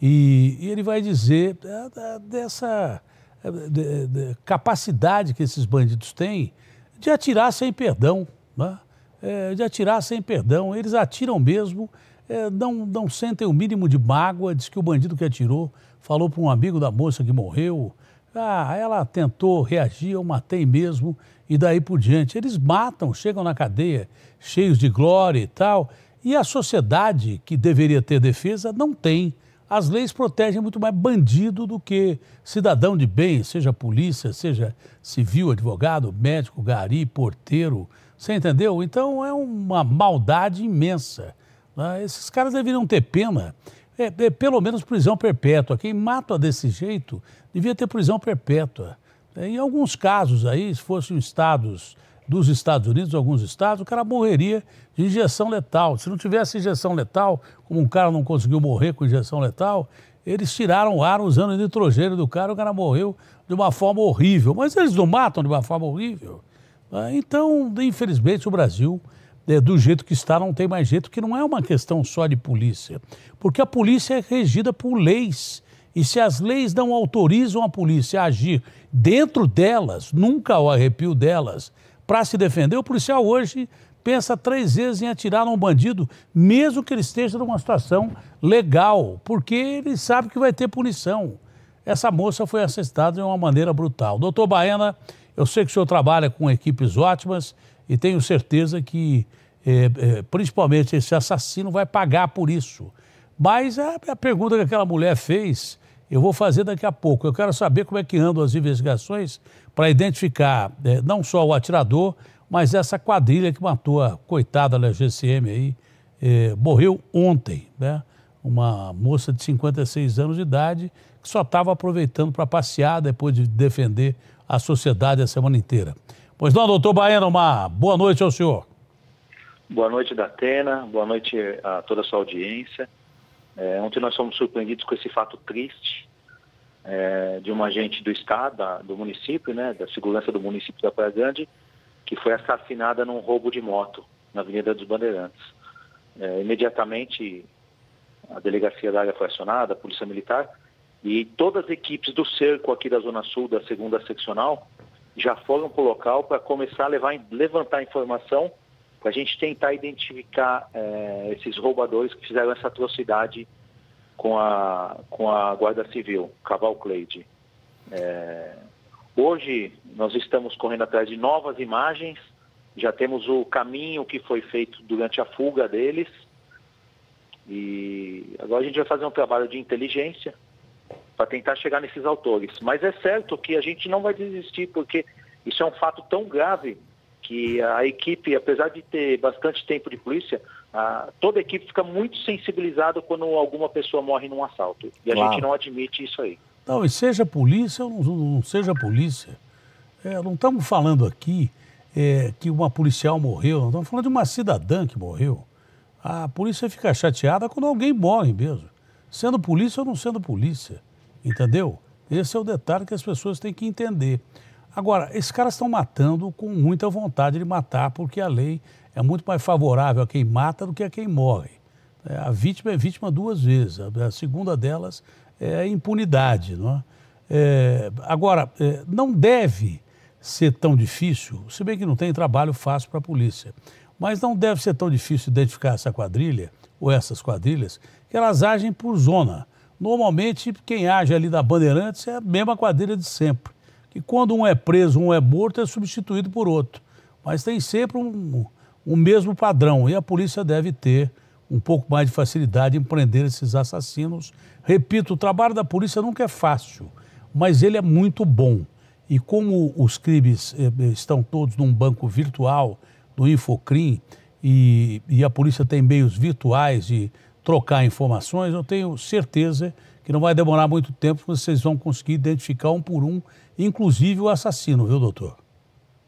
e, e ele vai dizer é, dessa de, de, capacidade que esses bandidos têm de atirar sem perdão, né? É, de atirar sem perdão. Eles atiram mesmo, é, não, não sentem o mínimo de mágoa. Diz que o bandido que atirou falou para um amigo da moça que morreu: ah, ela tentou reagir, eu matei mesmo, e daí por diante. Eles matam, chegam na cadeia cheios de glória e tal, e a sociedade que deveria ter defesa não tem. As leis protegem muito mais bandido do que cidadão de bem, seja polícia, seja civil, advogado, médico, gari, porteiro. Você entendeu? Então é uma maldade imensa, né? Esses caras deveriam ter pena, é, é, pelo menos prisão perpétua. Quem mata desse jeito devia ter prisão perpétua. É, em alguns casos aí, se fossem estados dos Estados Unidos, alguns estados, o cara morreria de injeção letal. Se não tivesse injeção letal, como um cara não conseguiu morrer com injeção letal, eles tiraram o ar usando o nitrogênio do cara, o cara morreu de uma forma horrível. Mas eles não matam de uma forma horrível. Então, infelizmente, o Brasil, é, do jeito que está, não tem mais jeito, que não é uma questão só de polícia. Porque a polícia é regida por leis. E se as leis não autorizam a polícia a agir dentro delas, nunca ao arrepio delas, para se defender, o policial hoje pensa três vezes em atirar num bandido, mesmo que ele esteja numa situação legal, porque ele sabe que vai ter punição. Essa moça foi assassinada de uma maneira brutal. Doutor Baena, eu sei que o senhor trabalha com equipes ótimas e tenho certeza que, é, é, principalmente, esse assassino vai pagar por isso. Mas a, a pergunta que aquela mulher fez, eu vou fazer daqui a pouco. Eu quero saber como é que andam as investigações para identificar é, não só o atirador, mas essa quadrilha que matou a coitada da G C M aí, é, morreu ontem, né? Uma moça de cinquenta e seis anos de idade que só estava aproveitando para passear depois de defender a sociedade a semana inteira. Pois não, doutor Baena, uma boa noite ao senhor. Boa noite, Datena, boa noite a toda a sua audiência. É, ontem nós fomos surpreendidos com esse fato triste é, de uma agente do Estado, da, do município, né, da segurança do município da Praia Grande, que foi assassinada num roubo de moto na Avenida dos Bandeirantes. É, imediatamente a delegacia da área foi acionada, a Polícia Militar, e todas as equipes do cerco aqui da Zona Sul, da segunda seccional, já foram para o local para começar a levar, levantar informação para a gente tentar identificar é, esses roubadores que fizeram essa atrocidade com a, com a Guarda Civil, Cavalcleide. É, hoje nós estamos correndo atrás de novas imagens, já temos o caminho que foi feito durante a fuga deles, e agora a gente vai fazer um trabalho de inteligência para tentar chegar nesses autores. Mas é certo que a gente não vai desistir, porque isso é um fato tão grave que a equipe, apesar de ter bastante tempo de polícia, a, toda a equipe fica muito sensibilizada quando alguma pessoa morre num assalto. E a claro. gente não admite isso aí. Não, e seja polícia ou não, não seja polícia, é, não estamos falando aqui é, que uma policial morreu, não estamos falando de uma cidadã que morreu. A polícia fica chateada quando alguém morre mesmo, sendo polícia ou não sendo polícia, entendeu? Esse é o detalhe que as pessoas têm que entender. Agora, esses caras estão matando com muita vontade de matar, porque a lei é muito mais favorável a quem mata do que a quem morre. É, a vítima é vítima duas vezes, a, a segunda delas é a impunidade. Não é? É, agora, é, não deve ser tão difícil, se bem que não tem trabalho fácil para a polícia, mas não deve ser tão difícil identificar essa quadrilha, ou essas quadrilhas, que elas agem por zona. Normalmente, quem age ali da Bandeirantes é a mesma quadrilha de sempre. E quando um é preso, um é morto, é substituído por outro. Mas tem sempre um, um mesmo padrão. E a polícia deve ter um pouco mais de facilidade em prender esses assassinos. Repito, o trabalho da polícia nunca é fácil, mas ele é muito bom. E como os crimes eh, estão todos num banco virtual, do Infocrim, e, e a polícia tem meios virtuais de trocar informações, eu tenho certeza que não vai demorar muito tempo, vocês vão conseguir identificar um por um, inclusive o assassino, viu, doutor?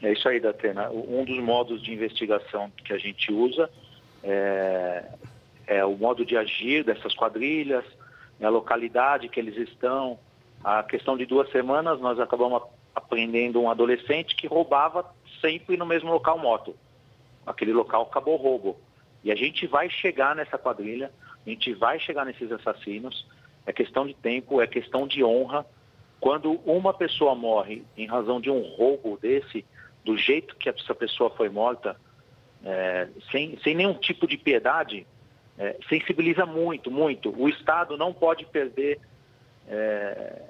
É isso aí, Datena. Um dos modos de investigação que a gente usa é, é o modo de agir dessas quadrilhas, a localidade que eles estão. A questão de duas semanas, nós acabamos apreendendo um adolescente que roubava sempre no mesmo local moto. Aquele local acabou o roubo. E a gente vai chegar nessa quadrilha, a gente vai chegar nesses assassinos. É questão de tempo, é questão de honra. Quando uma pessoa morre em razão de um roubo desse, do jeito que essa pessoa foi morta, é, sem, sem nenhum tipo de piedade, é, sensibiliza muito, muito. O Estado não pode perder é,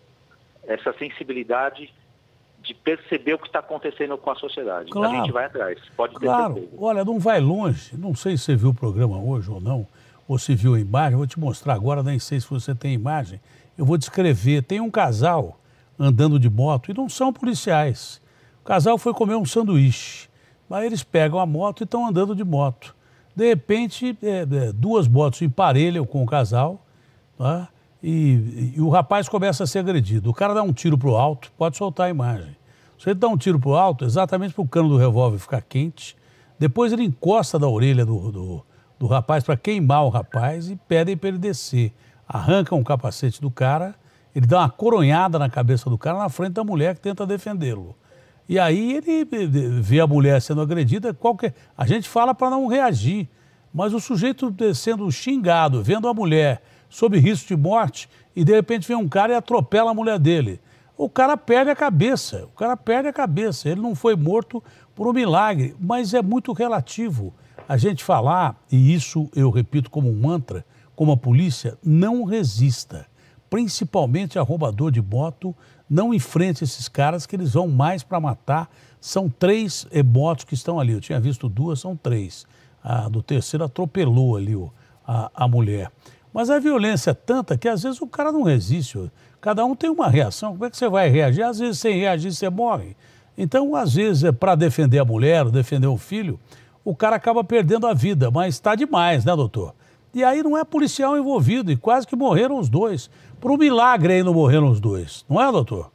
essa sensibilidade de perceber o que está acontecendo com a sociedade. Claro, a gente vai atrás, pode ter claro. certeza. Olha, não vai longe. Não sei se você viu o programa hoje ou não, ou se viu a imagem. Eu vou te mostrar agora, nem sei se você tem imagem. Eu vou descrever. Tem um casal andando de moto e não são policiais. O casal foi comer um sanduíche. Aí eles pegam a moto e estão andando de moto. De repente, é, é, duas motos emparelham com o casal, tá? e, e o rapaz começa a ser agredido. O cara dá um tiro pro alto, pode soltar a imagem. Se ele dá um tiro pro alto, exatamente para o cano do revólver ficar quente, depois ele encosta da orelha do, do, do rapaz para queimar o rapaz e pedem para ele descer. Arrancam o capacete do cara, ele dá uma coronhada na cabeça do cara na frente da mulher que tenta defendê-lo. E aí ele vê a mulher sendo agredida, qualquer... a gente fala para não reagir, mas o sujeito sendo xingado, vendo a mulher sob risco de morte, e de repente vem um cara e atropela a mulher dele. O cara perde a cabeça, o cara perde a cabeça. Ele não foi morto por um milagre, mas é muito relativo a gente falar, e isso eu repito como um mantra, como a polícia, não resista. Principalmente a roubador de moto, não enfrente esses caras que eles vão mais para matar. São três eh, motos que estão ali, eu tinha visto duas, são três. A do terceiro atropelou ali o, a, a mulher. Mas a violência é tanta que às vezes o cara não resiste. Cada um tem uma reação, como é que você vai reagir? Às vezes sem reagir você morre. Então, às vezes, é para defender a mulher ou defender o filho, o cara acaba perdendo a vida, mas está demais, né, doutor? E aí não é policial envolvido, e quase que morreram os dois. Por um milagre aí não morreram os dois, não é, doutor?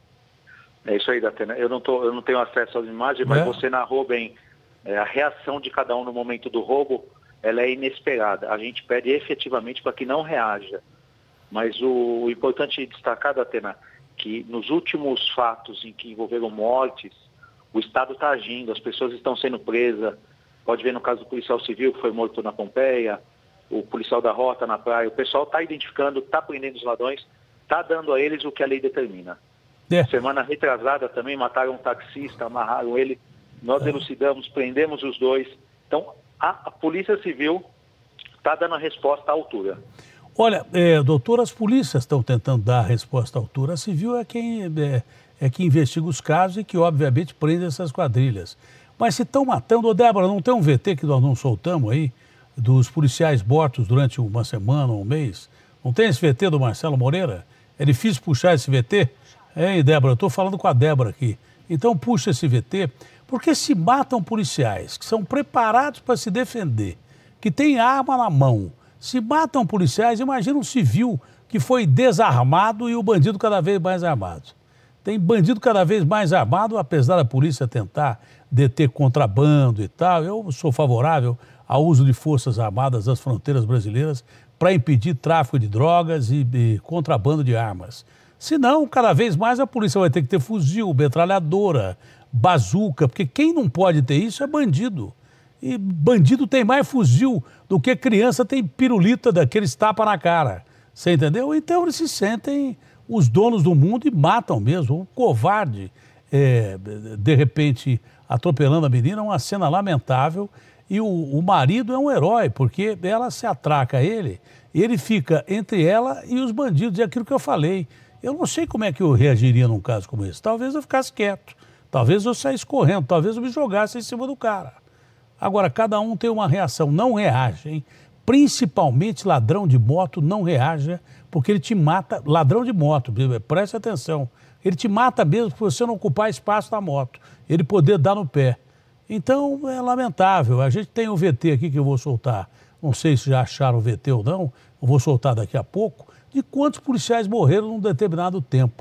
É isso aí, Datena. Eu não, tô, eu não tenho acesso às imagens, mas é. você narrou bem. É, a reação de cada um no momento do roubo, ela é inesperada. A gente pede efetivamente para que não reaja. Mas o, o importante destacar, Datena, que nos últimos fatos em que envolveram mortes, o Estado está agindo, as pessoas estão sendo presas. Pode ver no caso do policial civil que foi morto na Pompeia, o policial da rota na praia. O pessoal está identificando, está prendendo os ladrões, está dando a eles o que a lei determina. É. Semana retrasada também mataram um taxista, amarraram ele, nós elucidamos, prendemos os dois. Então, a, a Polícia Civil está dando a resposta à altura. Olha, é, doutor, as polícias estão tentando dar a resposta à altura. A Civil é quem, é, é que investiga os casos e que, obviamente, prende essas quadrilhas. Mas se estão matando... Ô, Débora, não tem um V T que nós não soltamos aí, dos policiais mortos durante uma semana ou um mês? Não tem esse V T do Marcelo Moreira? É difícil puxar esse V T? Hein, Débora? Eu estou falando com a Débora aqui. Então, puxa esse V T, porque se matam policiais que são preparados para se defender, que têm arma na mão, se matam policiais, imagina um civil que foi desarmado e o bandido cada vez mais armado. Tem bandido cada vez mais armado, apesar da polícia tentar deter contrabando e tal. Eu sou favorável ao uso de forças armadas das fronteiras brasileiras para impedir tráfico de drogas e, e contrabando de armas. Senão, cada vez mais a polícia vai ter que ter fuzil, metralhadora, bazuca, porque quem não pode ter isso é bandido. E bandido tem mais fuzil do que criança tem pirulita daqueles tapa na cara. Você entendeu? Então eles se sentem os donos do mundo e matam mesmo. Um covarde, é, de repente, atropelando a menina, uma cena lamentável. E o, o marido é um herói, porque ela se atraca a ele, e ele fica entre ela e os bandidos. É aquilo que eu falei. Eu não sei como é que eu reagiria num caso como esse. Talvez eu ficasse quieto, talvez eu saísse correndo, talvez eu me jogasse em cima do cara. Agora, cada um tem uma reação, não reage, hein? Principalmente ladrão de moto, não reaja, porque ele te mata. Ladrão de moto, preste atenção, ele te mata mesmo por você não ocupar espaço na moto, ele poder dar no pé. Então, é lamentável. A gente tem um V T aqui que eu vou soltar, não sei se já acharam o V T ou não, eu vou soltar daqui a pouco, de quantos policiais morreram num determinado tempo.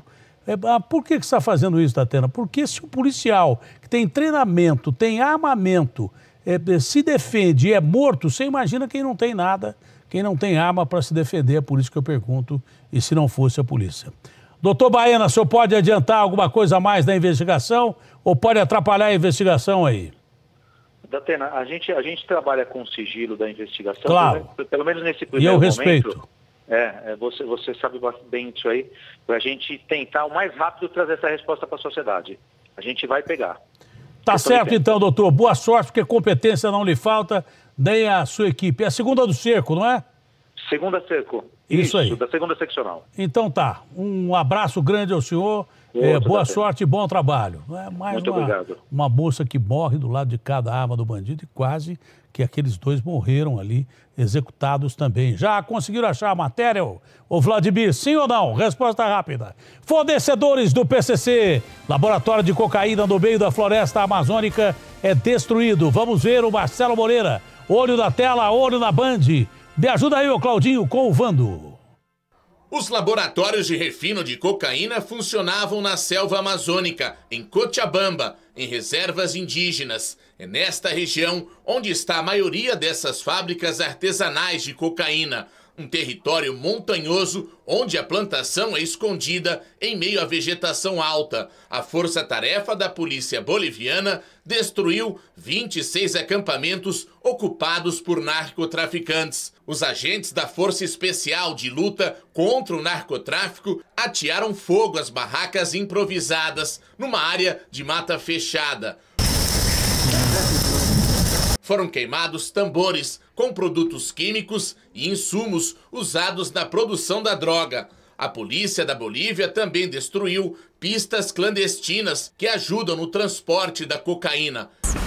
É, por que, que você está fazendo isso, Datena? Porque se o policial que tem treinamento, tem armamento, é, se defende e é morto, você imagina quem não tem nada, quem não tem arma para se defender. É por isso que eu pergunto, e se não fosse a polícia. Doutor Baena, o senhor pode adiantar alguma coisa a mais da investigação ou pode atrapalhar a investigação aí? Datena, a gente, a gente trabalha com o sigilo da investigação, claro. pelo, pelo menos nesse primeiro momento. E eu momento, respeito. É, é você, você sabe bem disso aí, para a gente tentar o mais rápido trazer essa resposta para a sociedade. A gente vai pegar. Tá certo então, doutor. Boa sorte, porque competência não lhe falta, nem a sua equipe. É a segunda do cerco, não é? Segunda cerco. Isso, Isso aí. Da segunda seccional. Então tá. Um abraço grande ao senhor. É, boa sorte e bom trabalho. É mais Muito uma, obrigado. Uma moça que morre do lado de cada arma do bandido e quase que aqueles dois morreram ali, executados também. Já conseguiram achar a matéria, ô Vladimir? Sim ou não? Resposta rápida. Fornecedores do P C C. Laboratório de cocaína no meio da floresta amazônica é destruído. Vamos ver o Marcelo Moreira. Olho na tela, olho na Band. Me ajuda aí, ô Claudinho, com o Vando. Os laboratórios de refino de cocaína funcionavam na selva amazônica, em Cochabamba, em reservas indígenas. É nesta região onde está a maioria dessas fábricas artesanais de cocaína. Um território montanhoso onde a plantação é escondida em meio à vegetação alta. A força-tarefa da polícia boliviana destruiu vinte e seis acampamentos ocupados por narcotraficantes. Os agentes da Força Especial de Luta contra o Narcotráfico atearam fogo às barracas improvisadas numa área de mata fechada. Foram queimados tambores com produtos químicos e insumos usados na produção da droga. A polícia da Bolívia também destruiu pistas clandestinas que ajudam no transporte da cocaína.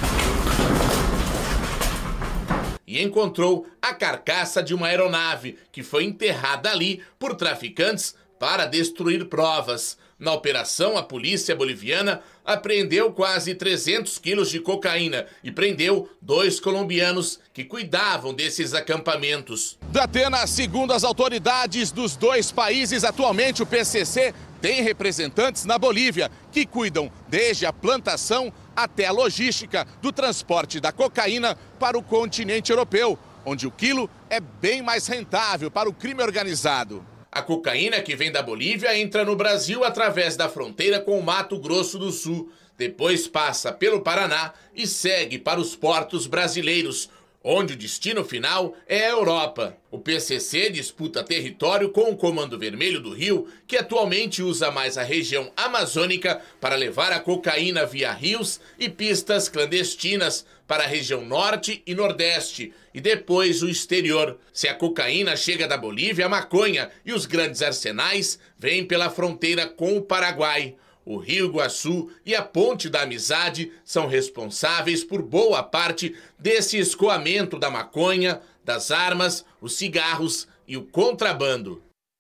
E encontrou a carcaça de uma aeronave que foi enterrada ali por traficantes para destruir provas. Na operação, a polícia boliviana apreendeu quase trezentos quilos de cocaína e prendeu dois colombianos que cuidavam desses acampamentos. Datena, segundo as autoridades dos dois países, atualmente o P C C tem representantes na Bolívia que cuidam desde a plantação até a logística do transporte da cocaína para o continente europeu, onde o quilo é bem mais rentável para o crime organizado. A cocaína que vem da Bolívia entra no Brasil através da fronteira com o Mato Grosso do Sul. Depois passa pelo Paraná e segue para os portos brasileiros, onde o destino final é a Europa. O P C C disputa território com o Comando Vermelho do Rio, que atualmente usa mais a região amazônica para levar a cocaína via rios e pistas clandestinas para a região norte e nordeste, e depois o exterior. Se a cocaína chega da Bolívia, a maconha e os grandes arsenais vêm pela fronteira com o Paraguai. O Rio Iguaçu e a Ponte da Amizade são responsáveis por boa parte desse escoamento da maconha, das armas, os cigarros e o contrabando.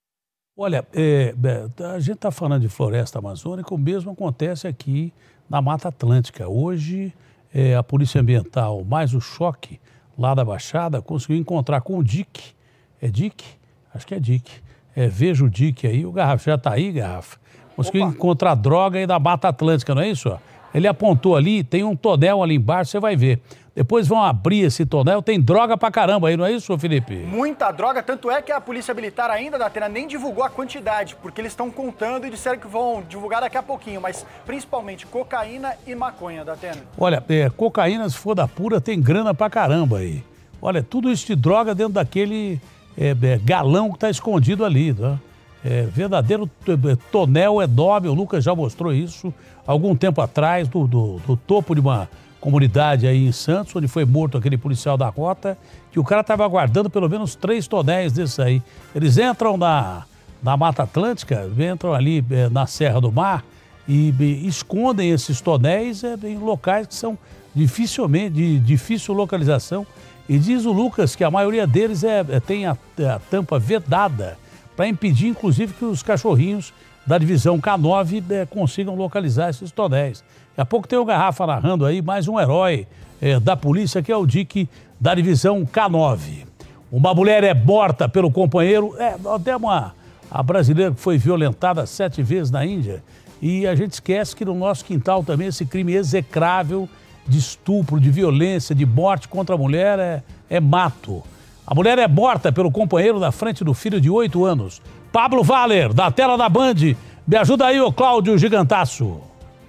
Olha, é, a gente está falando de floresta amazônica, o mesmo acontece aqui na Mata Atlântica. Hoje, é, a Polícia Ambiental, mais o choque lá da Baixada, conseguiu encontrar com o D I C. É D I C? Acho que é D I C. É, veja o D I C aí, o Garrafa já está aí, Garrafa. Conseguiu Opa. encontrar droga aí da Mata Atlântica, não é isso? Ele apontou ali, tem um tonel ali embaixo, você vai ver. Depois vão abrir esse tonel, tem droga pra caramba aí, não é isso, Felipe? Muita droga, tanto é que a Polícia Militar ainda, Datena, nem divulgou a quantidade, porque eles estão contando e disseram que vão divulgar daqui a pouquinho, mas principalmente cocaína e maconha, Datena. Olha, é, cocaína, se for da pura, tem grana pra caramba aí. Olha, tudo isso de droga dentro daquele é, é, galão que tá escondido ali, tá? É, verdadeiro tonel enorme, o Lucas já mostrou isso algum tempo atrás, do, do, do topo de uma comunidade aí em Santos, onde foi morto aquele policial da rota, que o cara estava aguardando pelo menos três tonéis desses aí. Eles entram na, na Mata Atlântica, entram ali é, na Serra do Mar e, e escondem esses tonéis é, em locais que são dificilmente, de difícil localização. E diz o Lucas que a maioria deles é, é, tem a, a tampa vedada, para impedir, inclusive, que os cachorrinhos da divisão K nove é, consigam localizar esses tonéis. Daqui a pouco tem o Garrafa narrando aí mais um herói é, da polícia, que é o D I C da divisão K nove. Uma mulher é morta pelo companheiro, é, até uma, a brasileira que foi violentada sete vezes na Índia. E a gente esquece que no nosso quintal também esse crime execrável de estupro, de violência, de morte contra a mulher é, é mato. A mulher é morta pelo companheiro na frente do filho de oito anos. Pablo Valer, da tela da Band. Me ajuda aí, ô Cláudio Gigantasso.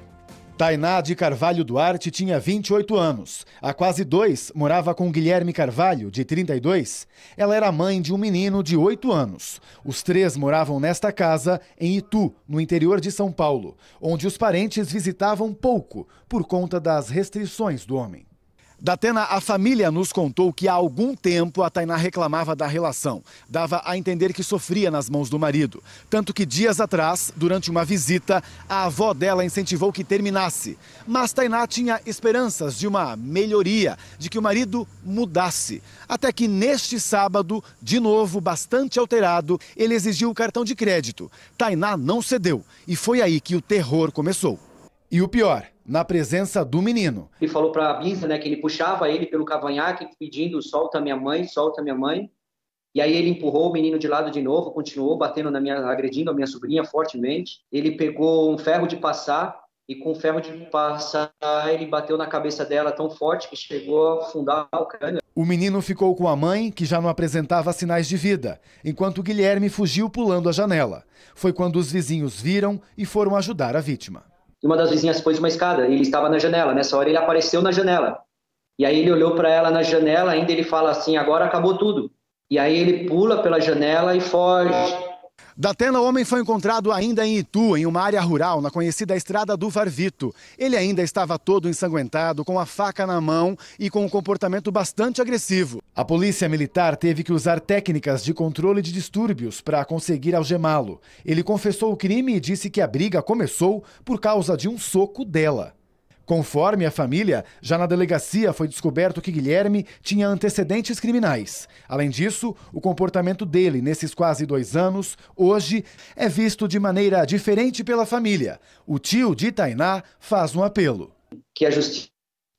Tainá de Carvalho Duarte tinha vinte e oito anos. Há quase dois, morava com Guilherme Carvalho, de trinta e dois. Ela era mãe de um menino de oito anos. Os três moravam nesta casa, em Itu, no interior de São Paulo, onde os parentes visitavam pouco, por conta das restrições do homem. Datena, a família nos contou que há algum tempo a Tainá reclamava da relação. Dava a entender que sofria nas mãos do marido. Tanto que dias atrás, durante uma visita, a avó dela incentivou que terminasse. Mas Tainá tinha esperanças de uma melhoria, de que o marido mudasse. Até que neste sábado, de novo bastante alterado, ele exigiu o cartão de crédito. Tainá não cedeu e foi aí que o terror começou. E o pior, na presença do menino. Ele falou para a Bisa, né, que ele puxava ele pelo cavanhaque, pedindo solta minha mãe, solta minha mãe. E aí ele empurrou o menino de lado de novo, continuou batendo na minha, agredindo a minha sobrinha fortemente. Ele pegou um ferro de passar e com o ferro de passar ele bateu na cabeça dela tão forte que chegou a afundar o crânio. O menino ficou com a mãe, que já não apresentava sinais de vida, enquanto Guilherme fugiu pulando a janela. Foi quando os vizinhos viram e foram ajudar a vítima. Uma das vizinhas pôs uma escada, ele estava na janela, nessa hora ele apareceu na janela. E aí ele olhou para ela na janela, ainda ele fala assim, agora acabou tudo. E aí ele pula pela janela e foge. Datena, o homem foi encontrado ainda em Itu, em uma área rural, na conhecida Estrada do Varvito. Ele ainda estava todo ensanguentado, com a faca na mão e com um comportamento bastante agressivo. A polícia militar teve que usar técnicas de controle de distúrbios para conseguir algemá-lo. Ele confessou o crime e disse que a briga começou por causa de um soco dela. Conforme a família, já na delegacia foi descoberto que Guilherme tinha antecedentes criminais. Além disso, o comportamento dele nesses quase dois anos, hoje, é visto de maneira diferente pela família. O tio de Tainá faz um apelo. Que a justiça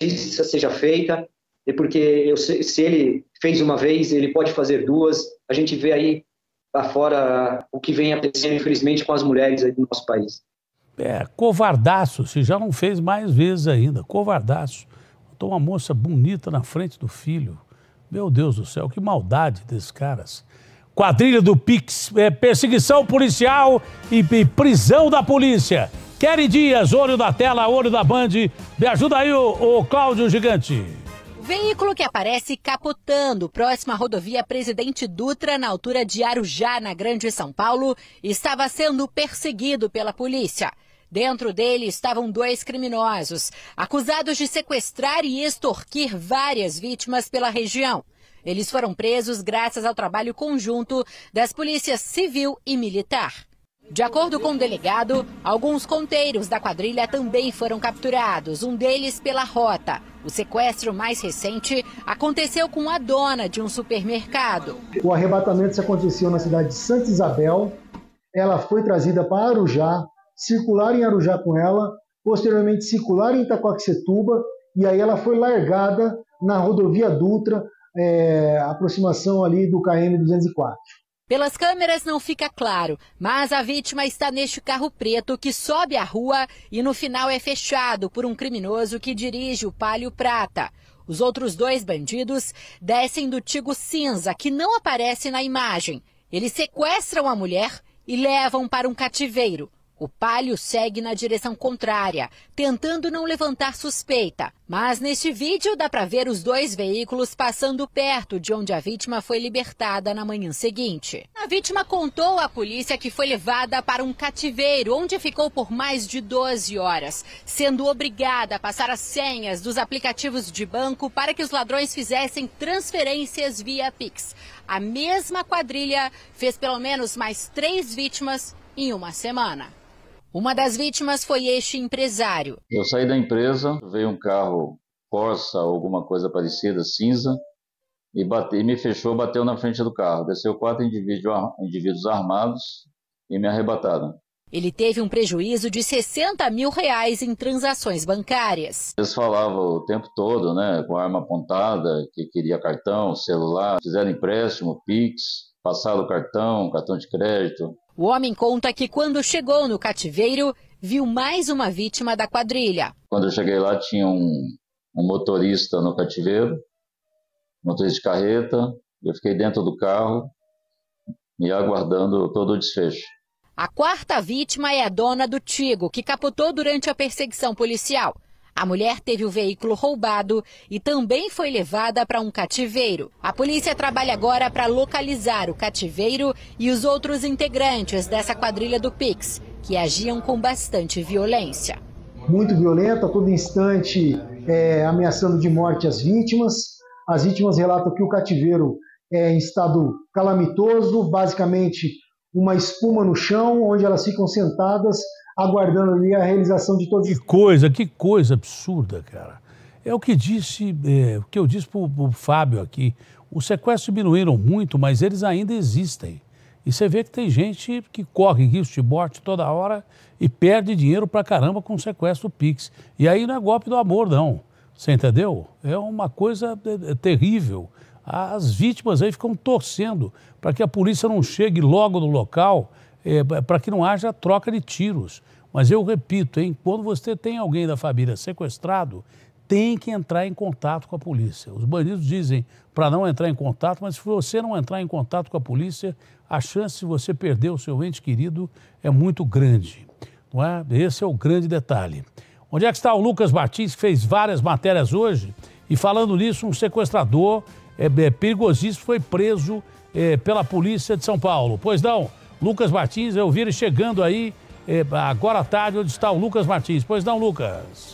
seja feita, porque eu, se ele fez uma vez, ele pode fazer duas. A gente vê aí lá fora o que vem acontecendo, infelizmente, com as mulheres aí do nosso país. É, covardaço, se já não fez mais vezes ainda, covardaço. Botou uma moça bonita na frente do filho. Meu Deus do céu, que maldade desses caras. Quadrilha do Pix, é, perseguição policial e, e prisão da polícia. Kelly Dias, olho da tela, olho da Band. Me ajuda aí, o, o Cláudio Gigante. O veículo que aparece capotando próximo à rodovia Presidente Dutra, na altura de Arujá, na Grande São Paulo, estava sendo perseguido pela polícia. Dentro dele estavam dois criminosos, acusados de sequestrar e extorquir várias vítimas pela região. Eles foram presos graças ao trabalho conjunto das polícias civil e militar. De acordo com o delegado, alguns conteiros da quadrilha também foram capturados, um deles pela rota. O sequestro mais recente aconteceu com a dona de um supermercado. O arrebatamento aconteceu na cidade de Santa Isabel. Ela foi trazida para Arujá, circular em Arujá com ela, posteriormente circular em Itaquaquecetuba, e aí ela foi largada na rodovia Dutra, é, aproximação ali do K M duzentos e quatro. Pelas câmeras não fica claro, mas a vítima está neste carro preto que sobe a rua e no final é fechado por um criminoso que dirige o Palio Prata. Os outros dois bandidos descem do Tigo cinza, que não aparece na imagem. Eles sequestram a mulher e levam para um cativeiro. O Palio segue na direção contrária, tentando não levantar suspeita. Mas neste vídeo dá para ver os dois veículos passando perto de onde a vítima foi libertada na manhã seguinte. A vítima contou à polícia que foi levada para um cativeiro, onde ficou por mais de doze horas, sendo obrigada a passar as senhas dos aplicativos de banco para que os ladrões fizessem transferências via Pix. A mesma quadrilha fez pelo menos mais três vítimas em uma semana. Uma das vítimas foi este empresário. Eu saí da empresa, veio um carro Corsa, alguma coisa parecida, cinza, e, bate, e me fechou, bateu na frente do carro. Desceu quatro indivíduos, indivíduos armados e me arrebataram. Ele teve um prejuízo de sessenta mil reais em transações bancárias. Eles falavam o tempo todo, né, com a arma apontada, que queria cartão, celular, fizeram empréstimo, Pix. passado o cartão, cartão de crédito. O homem conta que quando chegou no cativeiro, viu mais uma vítima da quadrilha. Quando eu cheguei lá, tinha um, um motorista no cativeiro, motorista de carreta. Eu fiquei dentro do carro e aguardando todo o desfecho. A quarta vítima é a dona do Tigo, que capotou durante a perseguição policial. A mulher teve o veículo roubado e também foi levada para um cativeiro. A polícia trabalha agora para localizar o cativeiro e os outros integrantes dessa quadrilha do Pix, que agiam com bastante violência. Muito violenta, a todo instante é, ameaçando de morte as vítimas. As vítimas relatam que o cativeiro é em estado calamitoso, basicamente uma espuma no chão, onde elas ficam sentadas, aguardando ali a realização de todas as... Que coisa, que coisa absurda, cara. É o que disse, é, o que eu disse para o Fábio aqui. Os sequestros diminuíram muito, mas eles ainda existem. E você vê que tem gente que corre risco de morte toda hora e perde dinheiro pra caramba com o sequestro Pix. E aí não é golpe do amor, não. Você entendeu? É uma coisa é, é terrível. As vítimas aí ficam torcendo para que a polícia não chegue logo no local, é, para que não haja troca de tiros. Mas eu repito, hein, quando você tem alguém da família sequestrado, tem que entrar em contato com a polícia. Os bandidos dizem para não entrar em contato, mas se você não entrar em contato com a polícia, a chance de você perder o seu ente querido é muito grande. Não é? Esse é o grande detalhe. Onde é que está o Lucas Martins, que fez várias matérias hoje? E falando nisso, um sequestrador é, é, perigosíssimo foi preso é, pela polícia de São Paulo. Pois não, Lucas Martins, eu vi ele chegando aí é, agora à tarde, onde está o Lucas Martins. Pois não, Lucas?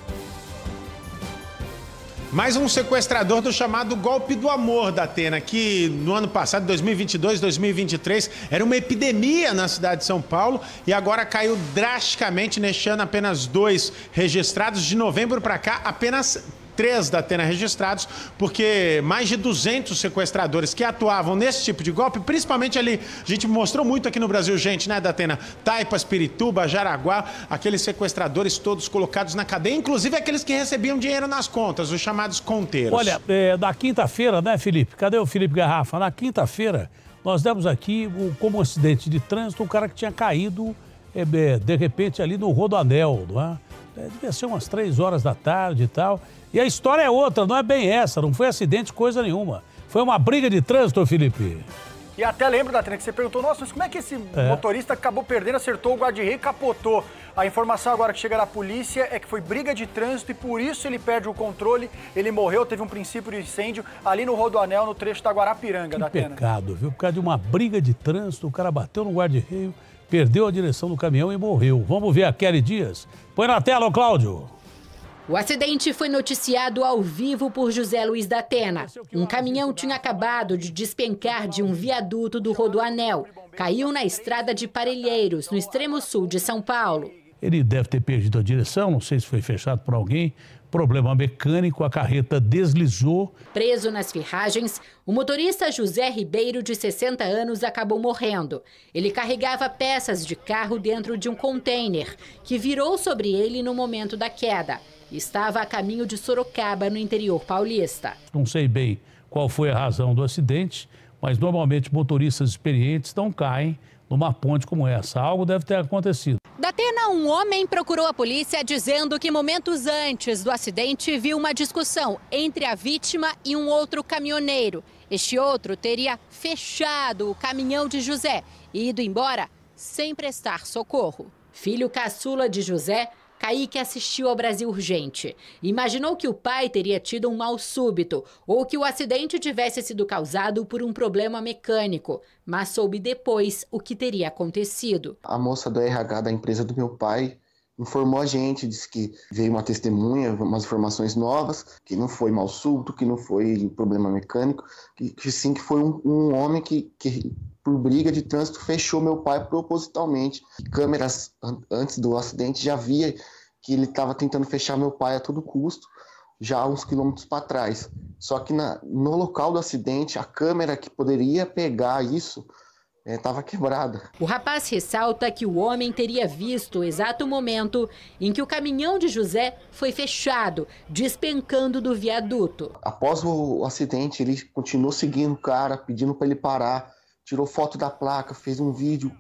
Mais um sequestrador do chamado golpe do amor da Atena, que no ano passado, dois mil e vinte e dois, dois mil e vinte e três, era uma epidemia na cidade de São Paulo e agora caiu drasticamente. Neste ano, apenas dois registrados. De novembro para cá, apenas três da Atena registrados, porque mais de duzentos sequestradores que atuavam nesse tipo de golpe, principalmente ali, a gente mostrou muito aqui no Brasil, gente, né, da Atena? Taipas, Pirituba, Jaraguá, aqueles sequestradores todos colocados na cadeia, inclusive aqueles que recebiam dinheiro nas contas, os chamados conteiros. Olha, é, na quinta-feira, né, Felipe? Cadê o Felipe Garrafa? Na quinta-feira, nós demos aqui o, como acidente de trânsito, um cara que tinha caído, é, de repente, ali no Rodoanel, não é? É, devia ser umas três horas da tarde e tal. E a história é outra, não é bem essa, não foi acidente, coisa nenhuma. Foi uma briga de trânsito, Felipe. E até lembro, da Atena, que você perguntou, nossa, mas como é que esse é. motorista acabou perdendo, acertou o guarda-reio e capotou? A informação agora que chega da polícia é que foi briga de trânsito e por isso ele perde o controle, ele morreu, teve um princípio de incêndio ali no Rodoanel, no trecho da Guarapiranga, que da Atena. Pecado, viu? Por causa de uma briga de trânsito, o cara bateu no guarda-reio, perdeu a direção do caminhão e morreu. Vamos ver a Kelly Dias. Põe na tela, ô Cláudio. O acidente foi noticiado ao vivo por José Luiz da Atena. Um caminhão tinha acabado de despencar de um viaduto do Rodoanel. Caiu na estrada de Parelheiros, no extremo sul de São Paulo. Ele deve ter perdido a direção, não sei se foi fechado por alguém. Problema mecânico, a carreta deslizou. Preso nas ferragens, o motorista José Ribeiro, de sessenta anos, acabou morrendo. Ele carregava peças de carro dentro de um container, que virou sobre ele no momento da queda. Estava a caminho de Sorocaba, no interior paulista. Não sei bem qual foi a razão do acidente, mas normalmente motoristas experientes não caem numa ponte como essa. Algo deve ter acontecido. Da Atena, um homem procurou a polícia dizendo que momentos antes do acidente viu uma discussão entre a vítima e um outro caminhoneiro. Este outro teria fechado o caminhão de José e ido embora sem prestar socorro. Filho caçula de José, Kaique assistiu ao Brasil Urgente. Imaginou que o pai teria tido um mal súbito ou que o acidente tivesse sido causado por um problema mecânico, mas soube depois o que teria acontecido. A moça do R H da empresa do meu pai informou a gente, disse que veio uma testemunha, umas informações novas, que não foi mal súbito, que não foi problema mecânico, que, que sim que foi um, um homem que... que por briga de trânsito, fechou meu pai propositalmente. Câmeras antes do acidente já via que ele estava tentando fechar meu pai a todo custo, já uns quilômetros para trás. Só que na, no local do acidente, a câmera que poderia pegar isso estava é, quebrada. O rapaz ressalta que o homem teria visto o exato momento em que o caminhão de José foi fechado, despencando do viaduto. Após o acidente, ele continuou seguindo o cara, pedindo para ele parar, tirou foto da placa, fez um vídeo,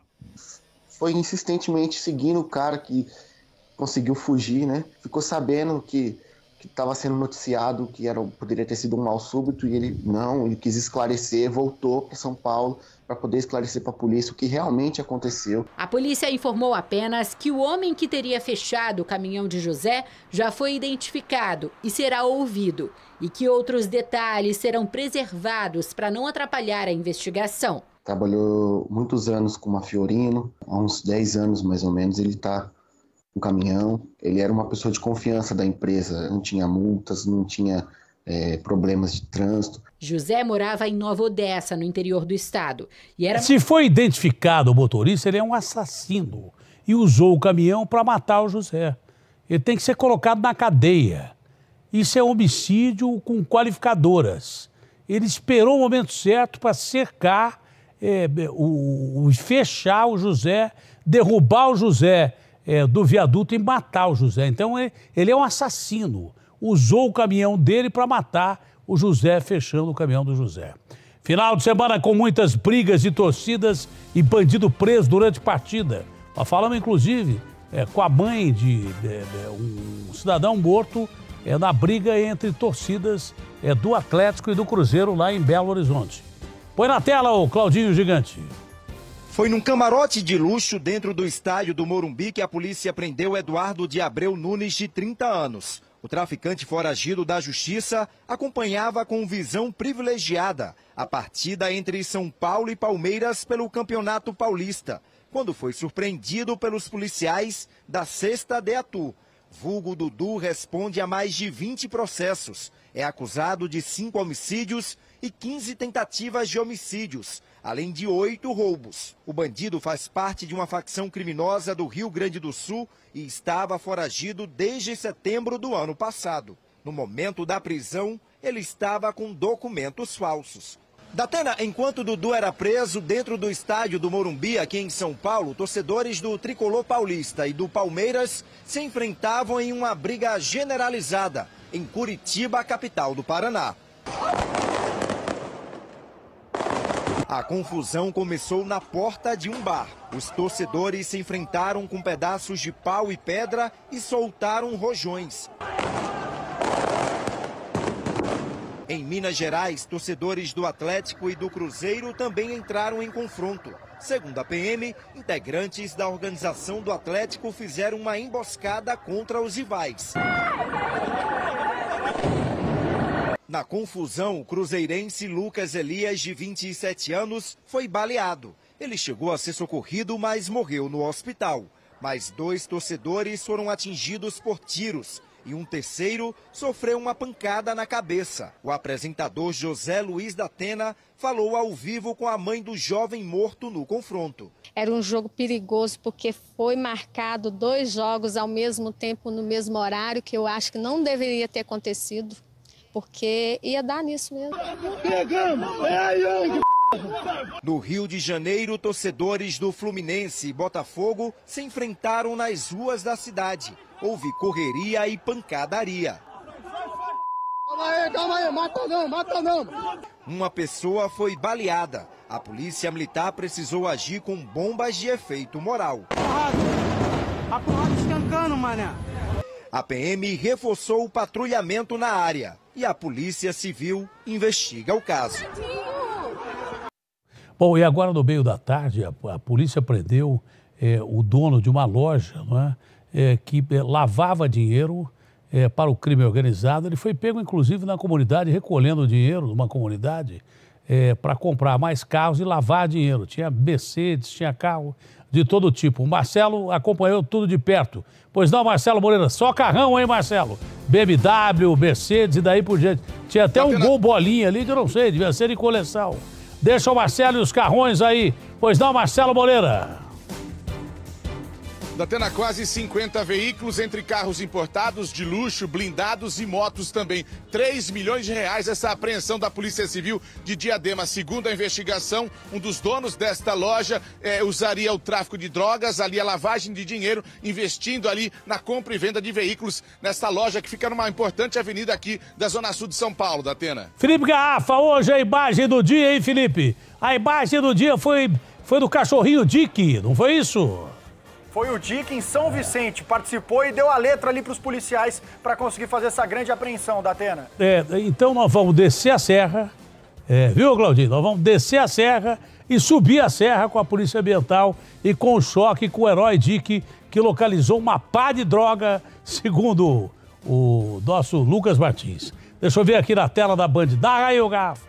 foi insistentemente seguindo o cara que conseguiu fugir, né? Ficou sabendo que que estava sendo noticiado que era, poderia ter sido um mal súbito e ele não, ele quis esclarecer, voltou para São Paulo para poder esclarecer para a polícia o que realmente aconteceu. A polícia informou apenas que o homem que teria fechado o caminhão de José já foi identificado e será ouvido, e que outros detalhes serão preservados para não atrapalhar a investigação. Trabalhou muitos anos com uma Fiorino, há uns dez anos mais ou menos ele está no caminhão. Ele era uma pessoa de confiança da empresa, não tinha multas, não tinha é, problemas de trânsito. José morava em Nova Odessa, no interior do estado. E era... Se foi identificado o motorista, ele é um assassino e usou o caminhão para matar o José. Ele tem que ser colocado na cadeia. Isso é homicídio com qualificadoras. Ele esperou o momento certo para cercar, é, o, o, fechar o José, derrubar o José é, do viaduto e matar o José. Então ele, ele é um assassino. Usou o caminhão dele para matar o José, fechando o caminhão do José. Final de semana com muitas brigas de torcidas e bandido preso durante partida. Nós falamos, inclusive, é, com a mãe de, de, de um cidadão morto é, na briga entre torcidas é, do Atlético e do Cruzeiro lá em Belo Horizonte. Põe na tela o Claudinho Gigante. Foi num camarote de luxo dentro do estádio do Morumbi que a polícia prendeu Eduardo de Abreu Nunes, de trinta anos. O traficante foragido da justiça acompanhava com visão privilegiada a partida entre São Paulo e Palmeiras pelo Campeonato Paulista, quando foi surpreendido pelos policiais da sexta DEATU. Vulgo Dudu responde a mais de vinte processos. É acusado de cinco homicídios e quinze tentativas de homicídios, além de oito roubos. O bandido faz parte de uma facção criminosa do Rio Grande do Sul e estava foragido desde setembro do ano passado. No momento da prisão, ele estava com documentos falsos. Datena, enquanto Dudu era preso dentro do estádio do Morumbi, aqui em São Paulo, torcedores do Tricolor Paulista e do Palmeiras se enfrentavam em uma briga generalizada em Curitiba, capital do Paraná. A confusão começou na porta de um bar. Os torcedores se enfrentaram com pedaços de pau e pedra e soltaram rojões. Em Minas Gerais, torcedores do Atlético e do Cruzeiro também entraram em confronto. Segundo a P M, integrantes da organização do Atlético fizeram uma emboscada contra os rivais. Na confusão, o cruzeirense Lucas Elias, de vinte e sete anos, foi baleado. Ele chegou a ser socorrido, mas morreu no hospital. Mais dois torcedores foram atingidos por tiros e um terceiro sofreu uma pancada na cabeça. O apresentador José Luiz Datena falou ao vivo com a mãe do jovem morto no confronto. Era um jogo perigoso porque foi marcado dois jogos ao mesmo tempo, no mesmo horário, que eu acho que não deveria ter acontecido. Porque ia dar nisso mesmo. No Rio de Janeiro, torcedores do Fluminense e Botafogo se enfrentaram nas ruas da cidade. Houve correria e pancadaria. Calma aí, calma aí, mata não, mata não. Uma pessoa foi baleada. A polícia militar precisou agir com bombas de efeito moral. A porrada escancando, mané. A P M reforçou o patrulhamento na área e a Polícia Civil investiga o caso. Bom, e agora no meio da tarde a, a polícia prendeu é, o dono de uma loja, não é? É, que é, lavava dinheiro é, para o crime organizado. Ele foi pego inclusive na comunidade, recolhendo dinheiro numa comunidade é, para comprar mais carros e lavar dinheiro. Tinha Mercedes, tinha carro de todo tipo. O Marcelo acompanhou tudo de perto. Pois não, Marcelo Moreira, só carrão, hein, Marcelo? B M W, Mercedes e daí por diante. Tinha até um Gol bolinha ali que eu não sei, devia ser de coleção. Deixa o Marcelo e os carrões aí. Pois não, Marcelo Moreira. Datena, quase cinquenta veículos, entre carros importados, de luxo, blindados e motos também. três milhões de reais essa apreensão da Polícia Civil de Diadema. Segundo a investigação, um dos donos desta loja eh, usaria o tráfico de drogas, ali a lavagem de dinheiro, investindo ali na compra e venda de veículos nesta loja que fica numa importante avenida aqui da Zona Sul de São Paulo, Datena. Felipe Garrafa, hoje a imagem do dia, hein, Felipe? A imagem do dia foi, foi do cachorrinho Dick, não foi isso? Foi o Dick em São Vicente, participou e deu a letra ali para os policiais para conseguir fazer essa grande apreensão, Datena. É, então nós vamos descer a serra, é, viu, Claudinho? Nós vamos descer a serra e subir a serra com a Polícia Ambiental e com o choque com o herói Dick, que localizou uma pá de droga, segundo o nosso Lucas Martins. Deixa eu ver aqui na tela da Band. Dá aí o garfo.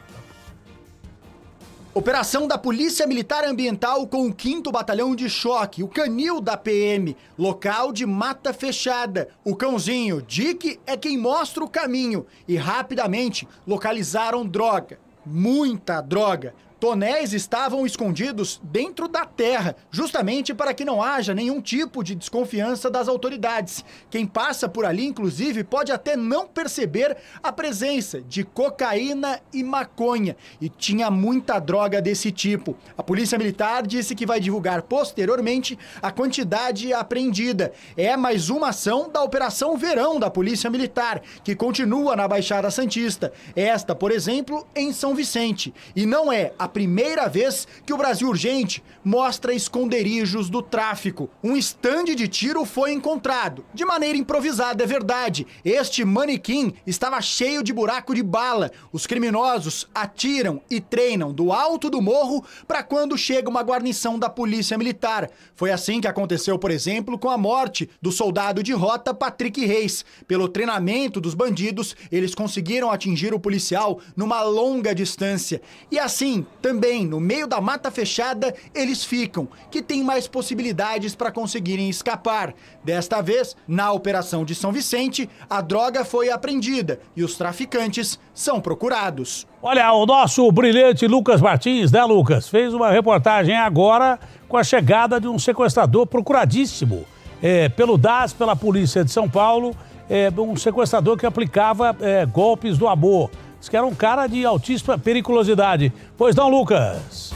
Operação da Polícia Militar Ambiental com o quinto Batalhão de Choque, o canil da P M, local de mata fechada. O cãozinho Dick é quem mostra o caminho e rapidamente localizaram droga, muita droga. Tonéis estavam escondidos dentro da terra, justamente para que não haja nenhum tipo de desconfiança das autoridades. Quem passa por ali, inclusive, pode até não perceber a presença de cocaína e maconha. E tinha muita droga desse tipo. A Polícia Militar disse que vai divulgar posteriormente a quantidade apreendida. É mais uma ação da Operação Verão da Polícia Militar, que continua na Baixada Santista. Esta, por exemplo, em São Vicente. E não é a primeira vez que o Brasil Urgente mostra esconderijos do tráfico. Um estande de tiro foi encontrado, de maneira improvisada, é verdade. Este manequim estava cheio de buraco de bala. Os criminosos atiram e treinam do alto do morro para quando chega uma guarnição da Polícia Militar. Foi assim que aconteceu, por exemplo, com a morte do soldado de rota Patrick Reis. Pelo treinamento dos bandidos, eles conseguiram atingir o policial numa longa distância. E assim, também, no meio da mata fechada, eles ficam, que tem mais possibilidades para conseguirem escapar. Desta vez, na Operação de São Vicente, a droga foi apreendida e os traficantes são procurados. Olha, o nosso brilhante Lucas Martins, né, Lucas? Fez uma reportagem agora com a chegada de um sequestrador procuradíssimo é, pelo D A S, pela Polícia de São Paulo, é, um sequestrador que aplicava é, golpes do amor. Diz que era um cara de altíssima periculosidade. Pois não, Lucas?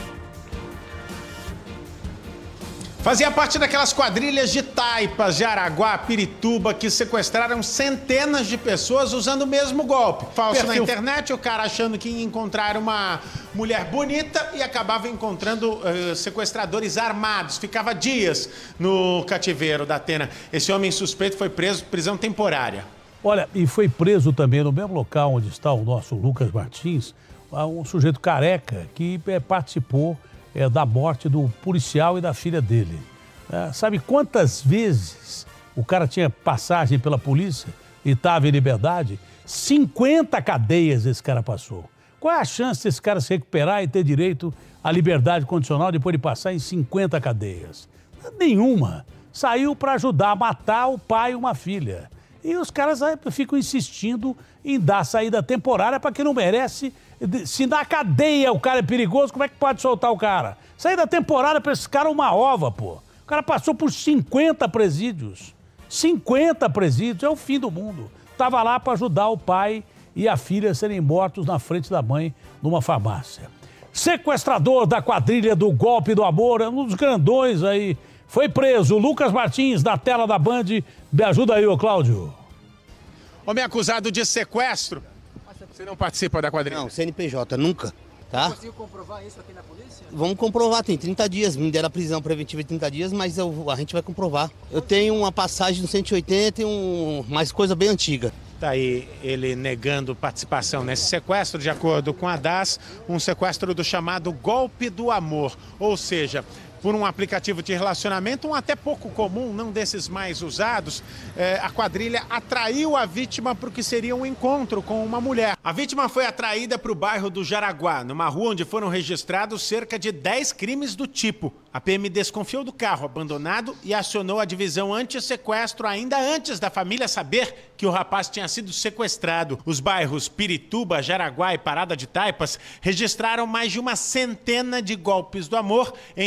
Fazia parte daquelas quadrilhas de Taipas, Jaraguá, Pirituba, que sequestraram centenas de pessoas usando o mesmo golpe. Falso Perfil. na internet, o cara achando que ia encontrar uma mulher bonita e acabava encontrando uh, sequestradores armados. Ficava dias no cativeiro da Atena. Esse homem suspeito foi preso, prisão temporária. Olha, e foi preso também no mesmo local onde está o nosso Lucas Martins, um sujeito careca que é, participou é, da morte do policial e da filha dele. É, sabe quantas vezes o cara tinha passagem pela polícia e estava em liberdade? cinquenta cadeias esse cara passou. Qual é a chance desse cara se recuperar e ter direito à liberdade condicional depois de passar em cinquenta cadeias? Nenhuma. Saiu para ajudar a matar o pai e uma filha. E os caras ficam insistindo em dar saída temporária para quem não merece. Se na cadeia o cara é perigoso, como é que pode soltar o cara? Saída temporária para esse cara é uma ova, pô. O cara passou por cinquenta presídios. cinquenta presídios, é o fim do mundo. Tava lá para ajudar o pai e a filha a serem mortos na frente da mãe numa farmácia. Sequestrador da quadrilha do golpe do amor, um dos grandões aí, foi preso. Lucas Martins, na tela da Band. Me ajuda aí, ô Cláudio. Homem acusado de sequestro. Você não participa da quadrilha? Não, C N P J, nunca. Tá? Você conseguiu comprovar isso aqui na polícia? Vamos comprovar, tem trinta dias. Me deram a prisão preventiva de trinta dias, mas eu, a gente vai comprovar. Eu tenho uma passagem no cento e oitenta e um, mais coisa bem antiga. Tá aí ele negando participação nesse sequestro, de acordo com a D A S, um sequestro do chamado golpe do amor. Ou seja, por um aplicativo de relacionamento, um até pouco comum, não desses mais usados, eh, a quadrilha atraiu a vítima para o que seria um encontro com uma mulher. A vítima foi atraída para o bairro do Jaraguá, numa rua onde foram registrados cerca de dez crimes do tipo. A P M desconfiou do carro abandonado e acionou a divisão anti-sequestro ainda antes da família saber que o rapaz tinha sido sequestrado. Os bairros Pirituba, Jaraguá e Parada de Taipas registraram mais de uma centena de golpes do amor entre dois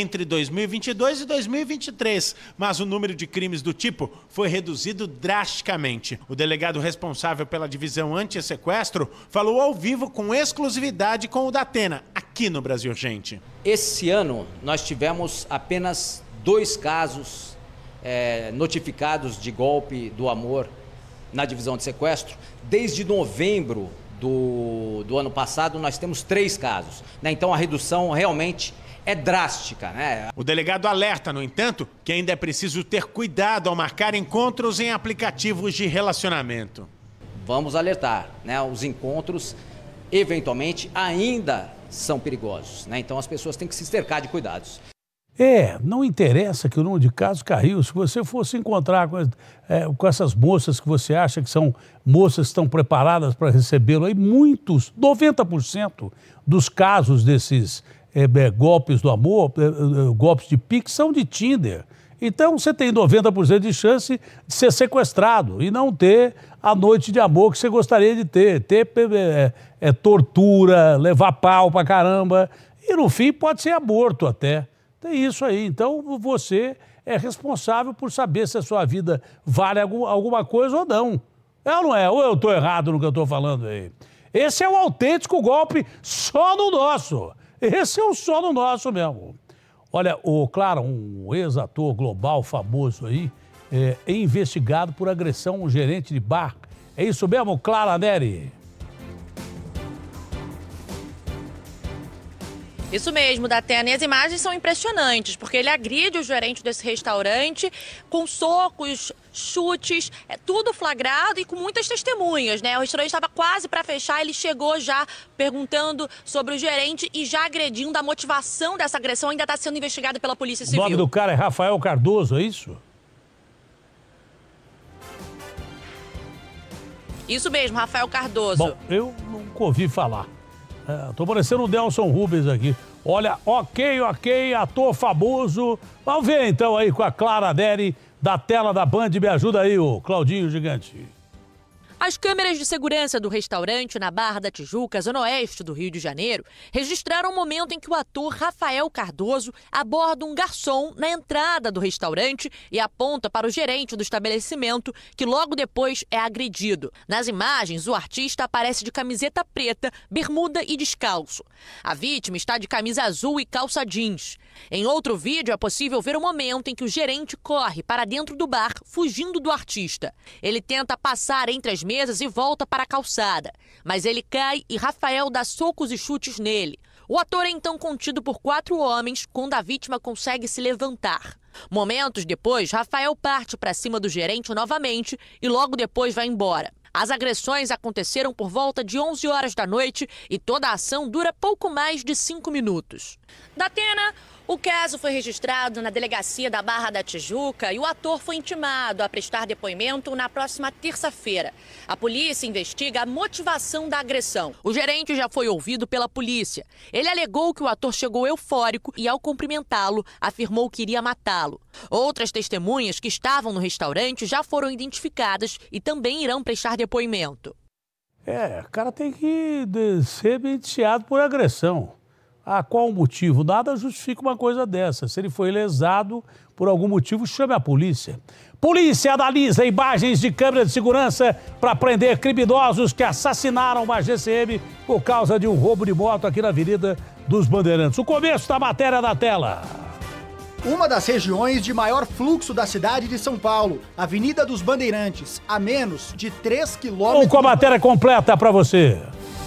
dois mil e vinte e dois e dois mil e vinte e três, mas o número de crimes do tipo foi reduzido drasticamente. O delegado responsável pela divisão anti-sequestro falou ao vivo com exclusividade com o Datena, aqui no Brasil Gente. Esse ano nós tivemos apenas dois casos é, notificados de golpe do amor na divisão de sequestro. Desde novembro do, do ano passado nós temos três casos, né? Então a redução realmente é drástica, né? O delegado alerta, no entanto, que ainda é preciso ter cuidado ao marcar encontros em aplicativos de relacionamento. Vamos alertar, né? Os encontros, eventualmente, ainda são perigosos, né? Então as pessoas têm que se cercar de cuidados. É, não interessa que o número de casos caiu. Se você fosse encontrar com, é, com essas moças que você acha que são moças que estão preparadas para recebê-lo, aí muitos, noventa por cento dos casos desses É, é, golpes do amor, é, é, golpes de Pix, são de Tinder. Então você tem noventa por cento de chance de ser sequestrado e não ter a noite de amor que você gostaria de ter. Ter é, é, tortura, levar pau pra caramba e no fim pode ser aborto até. Tem isso aí. Então você é responsável por saber se a sua vida vale alguma coisa ou não. É ou não é? Ou eu estou errado no que eu estou falando aí? Esse é o autêntico golpe só no nosso. Esse é o sono nosso mesmo. Olha, o Clara, um ex-ator global famoso aí, é, é investigado por agressão a um gerente de bar. É isso mesmo, Clara Neri? Isso mesmo, Datena. E as imagens são impressionantes, porque ele agride o gerente desse restaurante com socos, chutes, é tudo flagrado e com muitas testemunhas, né? O restaurante estava quase para fechar, ele chegou já perguntando sobre o gerente e já agredindo. A motivação dessa agressão ainda está sendo investigada pela Polícia Civil. O nome do cara é Rafael Cardoso, é isso? Isso mesmo, Rafael Cardoso. Bom, eu nunca ouvi falar. É, tô parecendo o Nelson Rubens aqui. Olha, ok, ok, ator famoso. Vamos ver então aí com a Clara Neri da tela da Band. Me ajuda aí, o Claudinho Gigante. As câmeras de segurança do restaurante na Barra da Tijuca, zona oeste do Rio de Janeiro, registraram o momento em que o ator Rafael Cardoso aborda um garçom na entrada do restaurante e aponta para o gerente do estabelecimento, que logo depois é agredido. Nas imagens, o artista aparece de camiseta preta, bermuda e descalço. A vítima está de camisa azul e calça jeans. Em outro vídeo, é possível ver o momento em que o gerente corre para dentro do bar, fugindo do artista. Ele tenta passar entre as mesas e volta para a calçada, mas ele cai e Rafael dá socos e chutes nele. O ator é então contido por quatro homens quando a vítima consegue se levantar. Momentos depois, Rafael parte para cima do gerente novamente e logo depois vai embora. As agressões aconteceram por volta de onze horas da noite e toda a ação dura pouco mais de cinco minutos. Datena, o caso foi registrado na delegacia da Barra da Tijuca e o ator foi intimado a prestar depoimento na próxima terça-feira. A polícia investiga a motivação da agressão. O gerente já foi ouvido pela polícia. Ele alegou que o ator chegou eufórico e, ao cumprimentá-lo, afirmou que iria matá-lo. Outras testemunhas que estavam no restaurante já foram identificadas e também irão prestar depoimento. É, o cara tem que ser indiciado por agressão. Ah, qual o motivo? Nada justifica uma coisa dessa. Se ele foi lesado por algum motivo, chame a polícia. Polícia analisa imagens de câmera de segurança para prender criminosos que assassinaram uma G C M por causa de um roubo de moto aqui na Avenida dos Bandeirantes. O começo da matéria na tela. Uma das regiões de maior fluxo da cidade de São Paulo, Avenida dos Bandeirantes, a menos de três quilômetros... Vamos com a matéria completa para você.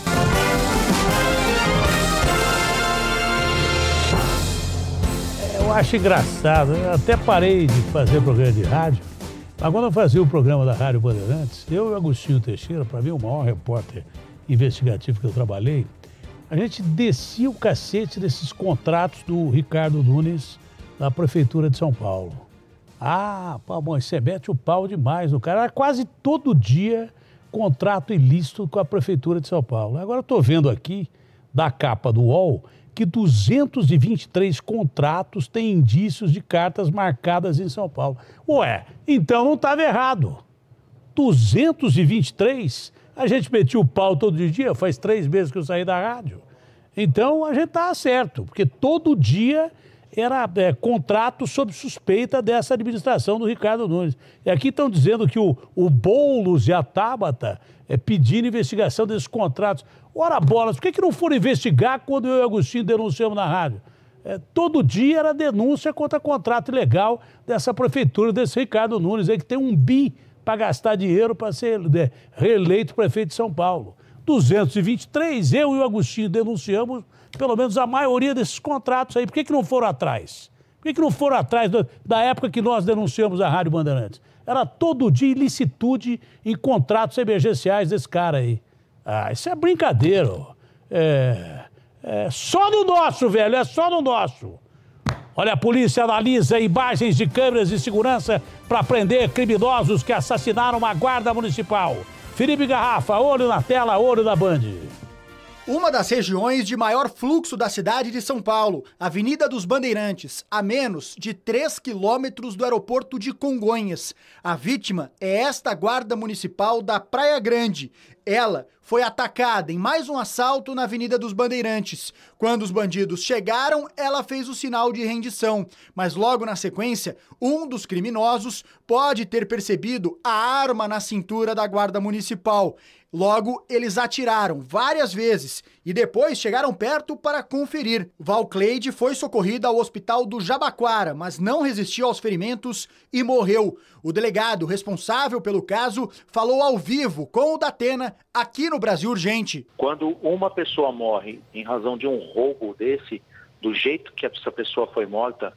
Eu acho engraçado, eu até parei de fazer programa de rádio, mas quando eu fazia o programa da Rádio Bandeirantes, eu e Agostinho Teixeira, para mim o maior repórter investigativo que eu trabalhei, a gente descia o cacete desses contratos do Ricardo Nunes na Prefeitura de São Paulo. Ah, pô, você mete o pau demais no cara, era quase todo dia contrato ilícito com a Prefeitura de São Paulo. Agora eu estou vendo aqui, da capa do U O L, que duzentos e vinte e três contratos têm indícios de cartas marcadas em São Paulo. Ué, então não estava errado. duzentos e vinte e três? A gente metia o pau todo dia, faz três meses que eu saí da rádio. Então a gente está certo, porque todo dia era é, contrato sob suspeita dessa administração do Ricardo Nunes. E aqui estão dizendo que o, o Boulos e a Tabata é, pediram investigação desses contratos. Ora bolas, por que, que não foram investigar quando eu e o Agostinho denunciamos na rádio? É, todo dia era denúncia contra contrato ilegal dessa prefeitura, desse Ricardo Nunes, aí, que tem um bi para gastar dinheiro para ser é, reeleito prefeito de São Paulo. duzentos e vinte e três, eu e o Agostinho denunciamos pelo menos a maioria desses contratos aí. Por que, que não foram atrás? Por que, que não foram atrás da, da época que nós denunciamos a Rádio Bandeirantes? Era todo dia ilicitude em contratos emergenciais desse cara aí. Ah, isso é brincadeira. É, é só no nosso, velho, é só no nosso. Olha, a polícia analisa imagens de câmeras de segurança para prender criminosos que assassinaram uma guarda municipal. Felipe Garrafa, olho na tela, olho da Band. Uma das regiões de maior fluxo da cidade de São Paulo, Avenida dos Bandeirantes, a menos de três quilômetros do aeroporto de Congonhas. A vítima é esta guarda municipal da Praia Grande. Ela foi atacada em mais um assalto na Avenida dos Bandeirantes. Quando os bandidos chegaram, ela fez o sinal de rendição. Mas logo na sequência, um dos criminosos pode ter percebido a arma na cintura da guarda municipal. Logo, eles atiraram várias vezes e depois chegaram perto para conferir. Valcleide foi socorrida ao hospital do Jabaquara, mas não resistiu aos ferimentos e morreu. O delegado responsável pelo caso falou ao vivo com o Datena aqui no Brasil Urgente. Quando uma pessoa morre em razão de um roubo desse, do jeito que essa pessoa foi morta,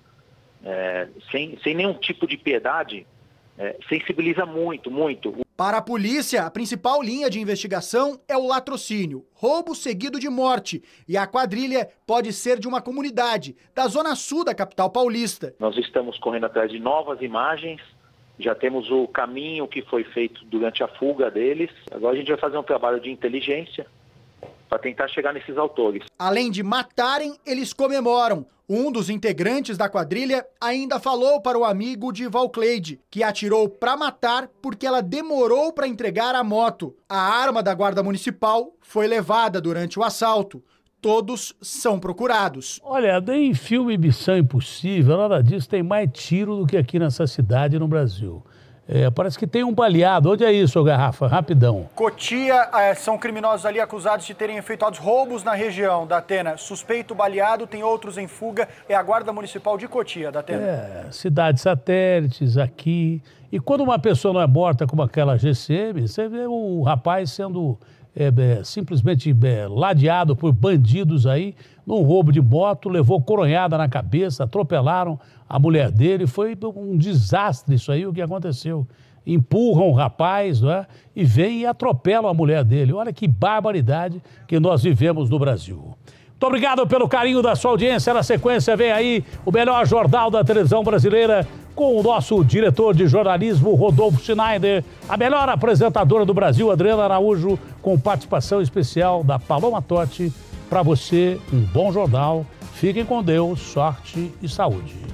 é, sem, sem nenhum tipo de piedade, é, sensibiliza muito, muito. Para a polícia, a principal linha de investigação é o latrocínio, roubo seguido de morte, e a quadrilha pode ser de uma comunidade da zona sul da capital paulista. Nós estamos correndo atrás de novas imagens, já temos o caminho que foi feito durante a fuga deles. Agora a gente vai fazer um trabalho de inteligência para tentar chegar nesses autores. Além de matarem, eles comemoram. Um dos integrantes da quadrilha ainda falou para o amigo de Valcleide, que atirou para matar porque ela demorou para entregar a moto. A arma da guarda municipal foi levada durante o assalto. Todos são procurados. Olha, em filme Missão Impossível, nada disso, tem mais tiro do que aqui nessa cidade no Brasil. É, parece que tem um baleado. Onde é isso, ô Garrafa? Rapidão. Cotia, é, são criminosos ali acusados de terem efetuado roubos na região da Atena. Suspeito baleado, tem outros em fuga. É a Guarda Municipal de Cotia, da Atena. É, cidades satélites aqui. E quando uma pessoa não é morta como aquela G C M, você vê o rapaz sendo é, é, simplesmente é, ladeado por bandidos aí, num roubo de moto, levou coronhada na cabeça, atropelaram a mulher dele. Foi um desastre isso aí, o que aconteceu. Empurram o rapaz, não é? E vem e atropelam a mulher dele. Olha que barbaridade que nós vivemos no Brasil. Muito obrigado pelo carinho da sua audiência. Na sequência vem aí o melhor jornal da televisão brasileira com o nosso diretor de jornalismo, Rodolfo Schneider, a melhor apresentadora do Brasil, Adriana Araújo, com participação especial da Paloma Totti. Para você, um bom jornal. Fiquem com Deus, sorte e saúde.